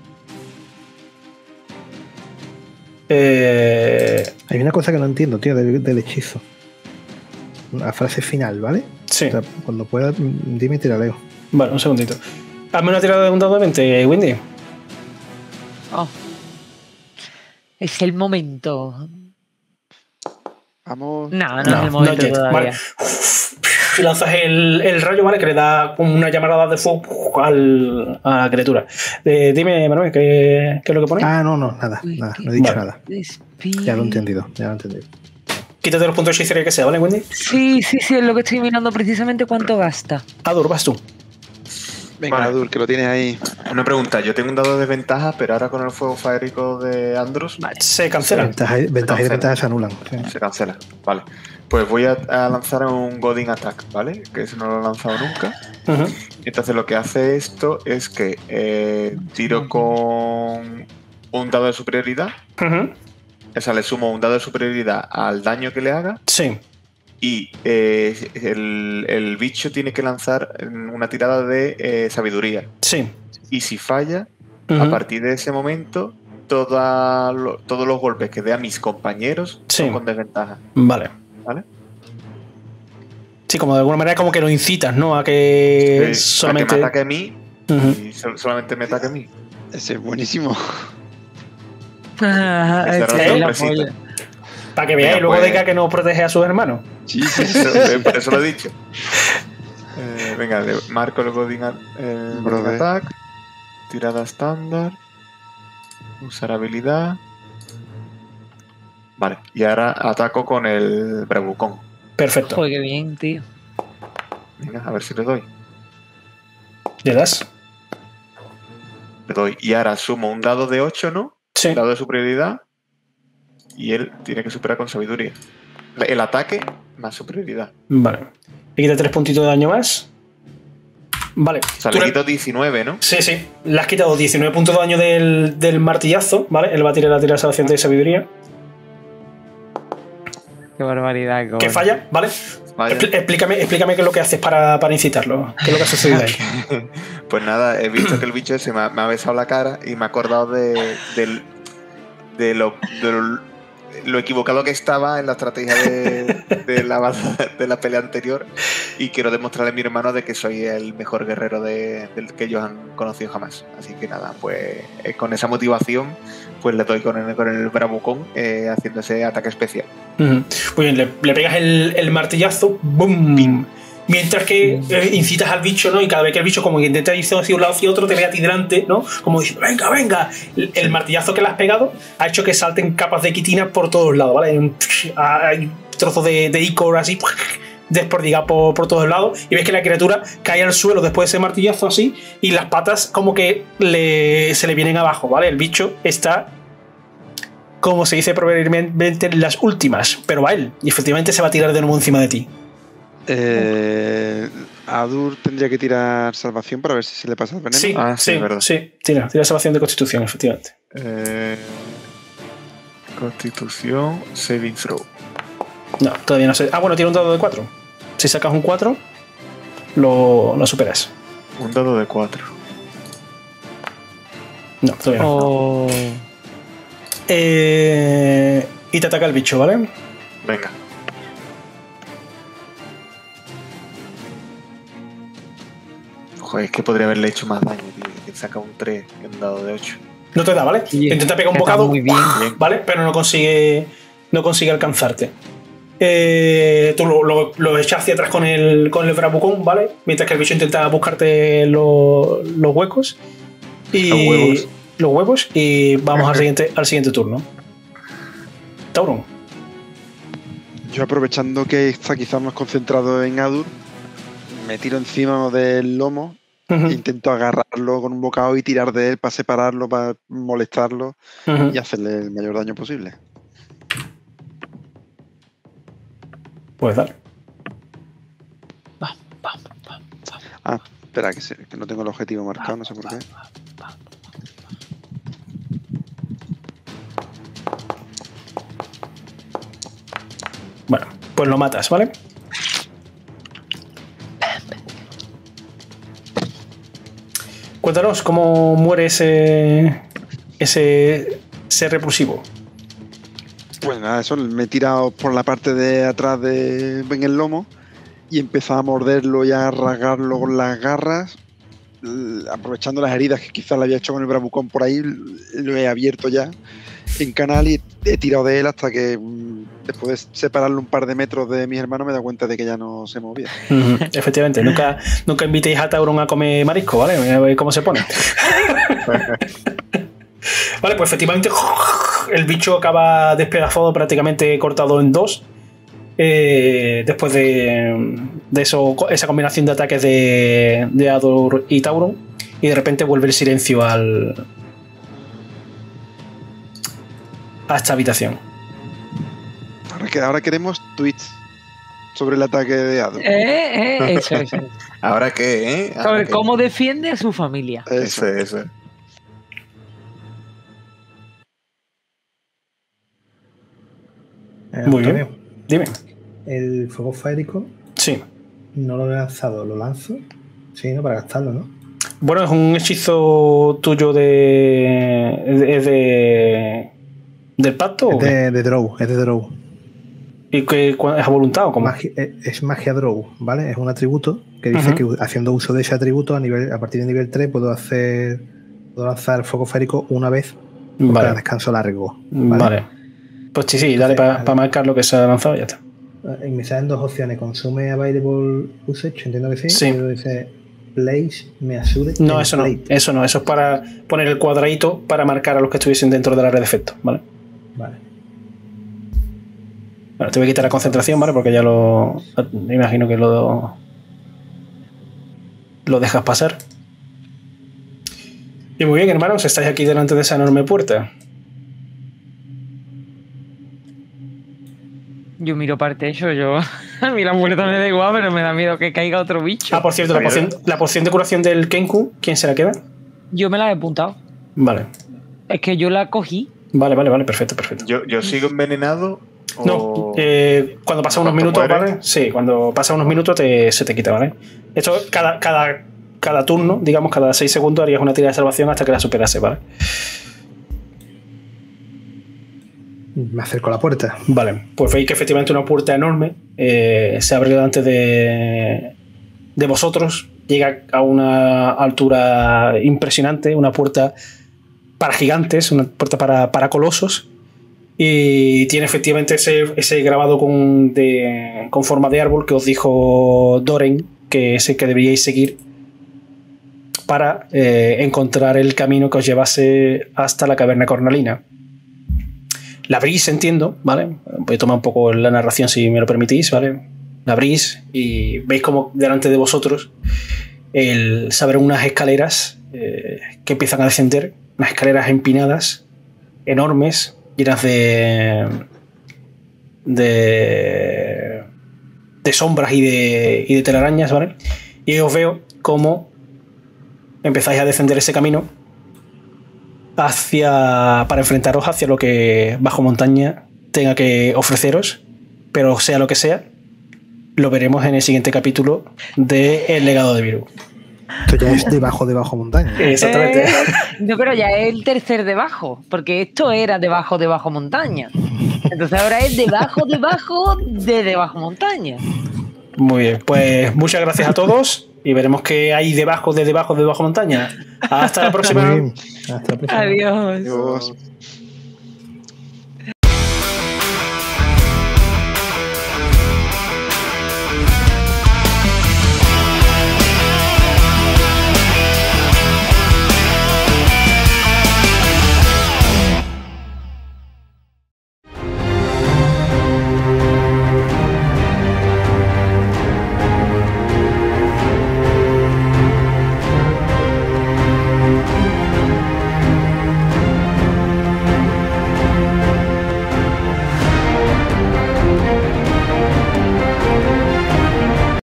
A: Eh...
D: Hay una cosa que no entiendo, tío, del, del hechizo. La frase final, ¿vale?
A: Sí.
D: O sea, cuando pueda, dime y te la leo.
A: Vale, un segundito. Hazme una tirada de un dado de veinte, Windy.
B: Oh. Es el momento.
E: Vamos.
B: No, no,
A: no
B: es el momento
A: no
B: todavía.
A: Vale. Y lanzas el, el rayo, ¿vale? Que le da una llamarada de fuego al, a la criatura. Eh, dime, Manuel, ¿qué, ¿qué es lo que pone?
D: Ah, no, no, nada, nada, no he dicho vale. nada.
B: Despide.
D: Ya lo he entendido, ya lo he entendido.
A: Quítate los puntos de hechicería que sea, ¿vale, Wendy?
B: Sí, sí, sí, es lo que estoy mirando precisamente cuánto gasta.
A: Adur, vas tú.
E: Venga,
C: Vale.
E: Adur, que lo tienes ahí.
C: Una pregunta, yo tengo un dado de ventaja, pero ahora con el fuego faérico de Andros
A: Vale. Se cancela.
D: Ventaja, ventaja y desventaja se anulan. Sí.
C: se cancela. Vale. Pues voy a, a lanzar un Godin Attack, ¿vale? Que eso no lo he lanzado nunca.
A: Uh-huh.
C: Entonces lo que hace esto es que eh, tiro con un dado de superioridad.
A: Uh-huh.
C: O sea, le sumo un dado de superioridad al daño que le haga.
A: Sí.
C: Y eh, el, el bicho tiene que lanzar una tirada de eh, sabiduría.
A: Sí.
C: Y si falla,
A: uh-huh.
C: a partir de ese momento, toda lo, todos los golpes que dé a mis compañeros
A: sí.
C: son con desventaja.
A: Vale.
C: ¿Vale?
A: Sí, como de alguna manera como que lo incitas, ¿no? A que
C: Sí,
A: solamente...
C: a que me ataque a mí
A: uh-huh.
C: y sol- solamente me ataque a mí.
E: Ese es buenísimo.
B: Ah,
C: Esa era
B: sí,
C: la
B: la
C: sorpresita.
B: polla.
A: Para que veáis,
C: Venga,
A: luego
C: pues-
A: diga que no protege a sus hermanos.
E: Sí, sí, sí.
C: Eso- Por eso lo he dicho. Eh, venga, le marco el Godin, a- el Godin
E: Brother.
C: Attack. Tirada estándar. Usar habilidad. Vale, y ahora ataco con el Bravucón.
A: Perfecto.
B: Joder, qué bien, tío.
C: Venga, a ver si le doy.
A: ¿Le das?
C: Le doy. Y ahora sumo un dado de ocho, ¿no?
A: Sí.
C: Un dado de superioridad. Y él tiene que superar con sabiduría. El ataque más superioridad.
A: Vale. Le quita tres puntitos de daño más. Vale.
C: O sea,
A: Tú
C: le
A: le-
C: quito diecinueve, ¿no?
A: Sí, sí. Le has quitado diecinueve puntos de daño del, del martillazo, ¿vale? Él va a tirar la tirada de salvación de sabiduría.
B: Qué barbaridad,
A: Que
B: cojones.
A: falla, ¿vale?
C: Vaya.
A: Expl- explícame, explícame qué es lo que haces para, para incitarlo. ¿Qué es lo que ha sucedido ahí?
C: Pues nada, he visto que el bicho ese me ha, me ha besado la cara y me ha acordado de, del- de, lo, de lo, lo equivocado que estaba en la estrategia de, de, la, de la pelea anterior y quiero demostrarle a mi hermano de que soy el mejor guerrero de, del que ellos han conocido jamás. Así que nada, pues eh, con esa motivación pues le doy con el, con el bravucón eh, haciendo ese ataque especial.
A: Ujú. Muy bien, le, le pegas el, el martillazo, ¡bum! Mientras que eh, incitas al bicho, ¿no? Y cada vez que el bicho como que intenta irse hacia un lado hacia otro, te ve a ti delante, ¿no? Como diciendo, venga, venga. El, el martillazo que le has pegado ha hecho que salten capas de quitina por todos lados, ¿vale? Hay, un, hay trozos de, de icor así desperdigados por, por todos lados. Y ves que la criatura cae al suelo después de ese martillazo así y las patas como que le, se le vienen abajo, ¿vale? El bicho está, como se dice proverbialmente, en las últimas, pero va él. Y efectivamente se va a tirar de nuevo encima de ti.
E: Eh, Adur tendría que tirar salvación para ver si se le pasa el veneno.
A: Sí,
C: Ah, sí,
A: sí,
C: es verdad.
A: sí. Tira, tira salvación de constitución, efectivamente.
C: Eh, Constitución, saving throw.
A: No, todavía no sé. Ah, bueno, tiene un dado de cuatro. Si sacas un cuatro, lo, lo superas.
C: Un dado de cuatro.
A: No, todavía no.
B: Oh.
A: Eh, y te ataca el bicho, ¿vale?
C: Venga. Joder, es que podría haberle hecho más daño, tío. Que saca un tres en un dado de ocho.
A: No te da, ¿vale?
B: Sí,
A: Te intenta pegar un
B: está
A: bocado,
B: muy bien.
A: ¿vale? Pero no consigue, no consigue alcanzarte. Eh, tú lo, lo, lo echas hacia atrás con el, con el bravucón, ¿vale? Mientras que el bicho intenta buscarte lo- los huecos. Y,
C: Los huevos.
A: los huevos y vamos al siguiente, al siguiente turno. Tauron.
E: Yo, aprovechando que está quizás más concentrado en Adur, me tiro encima del lomo, uh-huh. e intento agarrarlo con un bocado y tirar de él para separarlo, para molestarlo, uh-huh. y hacerle el mayor daño posible.
A: Puedes dar.
B: Va, va, va, va.
E: Ah, espera, que, se, que no tengo el objetivo marcado, no sé por qué.
A: Bueno, pues lo matas, ¿vale? Cuéntanos cómo muere ese ese ser repulsivo.
E: Pues nada, eso, me he tirado por la parte de atrás de, en el lomo y he empezado a morderlo y a rasgarlo con las garras, aprovechando las heridas que quizás le había hecho con el bravucón por ahí, lo he abierto ya en canal y he tirado de él hasta que después de separarlo un par de metros de mis hermanos me he dado cuenta de que ya no se movía.
A: Uh-huh. Efectivamente, nunca, nunca invitéis a Tauron a comer marisco, ¿vale? A ver cómo se pone. Vale, pues efectivamente el bicho acaba despedazado, prácticamente cortado en dos. Eh, después de, de eso, esa combinación de ataques de, de Adur y Tauron, y de repente vuelve el silencio al a esta habitación.
E: Ahora, que, ahora queremos tweets sobre el ataque de Adur.
B: Eh, eh, eso, eso.
C: ¿Ahora qué, eh? ¿Ahora
B: Sobre
C: qué?
B: cómo defiende a su familia.
E: Eso,
C: eso. eso.
A: Eh, Muy bien. Dime.
D: El fuego férico.
A: Sí.
D: No lo he lanzado, lo lanzo. Sí, ¿no? Para gastarlo, ¿no?
A: Bueno, es un hechizo tuyo de. ¿Es de. ¿Del pacto?
D: Es de, de Drow, es de Drow.
A: ¿Y que es a voluntad o cómo?
D: Magia, es magia Drow, ¿vale? Es un atributo que dice uh-huh. que haciendo uso de ese atributo a nivel a partir de nivel tres puedo hacer. Puedo lanzar fuego férico una vez por
A: vale.
D: cada descanso largo. Vale.
A: vale. Pues sí, sí, dale para pa marcar lo que se ha lanzado y ya está.
D: Y me salen dos opciones. Consume available usage, entiendo que sí.
A: Sí.
D: Pero dice place me asure.
A: No, eso no, eso no. Eso es para poner el cuadradito para marcar a los que estuviesen dentro del área de efecto, ¿vale?
D: Vale.
A: Bueno, te voy a quitar la concentración, ¿vale? Porque ya lo... Me imagino que lo... Lo dejas pasar. Y muy bien, hermanos, estáis aquí delante de esa enorme puerta.
B: Yo miro parte eso, yo... A mí la puerta me da igual, pero me da miedo que caiga otro bicho.
A: Ah, por cierto, la poción, la poción de curación del Kenku, ¿quién se la queda?
B: Yo me la he apuntado.
A: Vale.
B: Es que yo la cogí.
A: Vale, vale, vale, perfecto, perfecto.
C: ¿Yo, yo sigo envenenado? O...
A: No, eh, cuando pasa unos minutos, muere? ¿Vale? Sí, cuando pasa unos minutos te, se te quita, ¿vale? Esto, cada, cada, cada turno, digamos, cada seis segundos harías una tira de salvación hasta que la superase, ¿vale?
D: Me acerco a la puerta.
A: Vale, pues veis que efectivamente una puerta enorme eh, se abre delante de, de vosotros. Llega a una altura impresionante, una puerta para gigantes, una puerta para, para colosos. Y tiene efectivamente ese, ese grabado con, de, con forma de árbol que os dijo Doren, que es el que deberíais seguir para eh, encontrar el camino que os llevase hasta la caverna cornalina. La abrís, entiendo, ¿vale? Voy a tomar un poco la narración si me lo permitís, ¿vale? La abrís y veis como delante de vosotros el, se abren unas escaleras eh, que empiezan a descender, unas escaleras empinadas, enormes, llenas de, de, de sombras y de, y de telarañas, ¿vale? Y os veo cómo empezáis a descender ese camino hacia para enfrentaros hacia lo que Bajo Montaña tenga que ofreceros, pero sea lo que sea, lo veremos en el siguiente capítulo de El legado de Viru.
D: Esto ya es debajo de Bajo Montaña.
A: Exactamente.
B: Eh, no, pero ya es el tercer debajo, porque esto era debajo de Bajo Montaña. Entonces ahora es debajo, debajo de debajo montaña.
A: Muy bien, pues muchas gracias a todos y veremos qué hay debajo de debajo de Bajo Montaña. Hasta la próxima.
D: Muy bien. Hasta la próxima.
B: Adiós.
E: Adiós.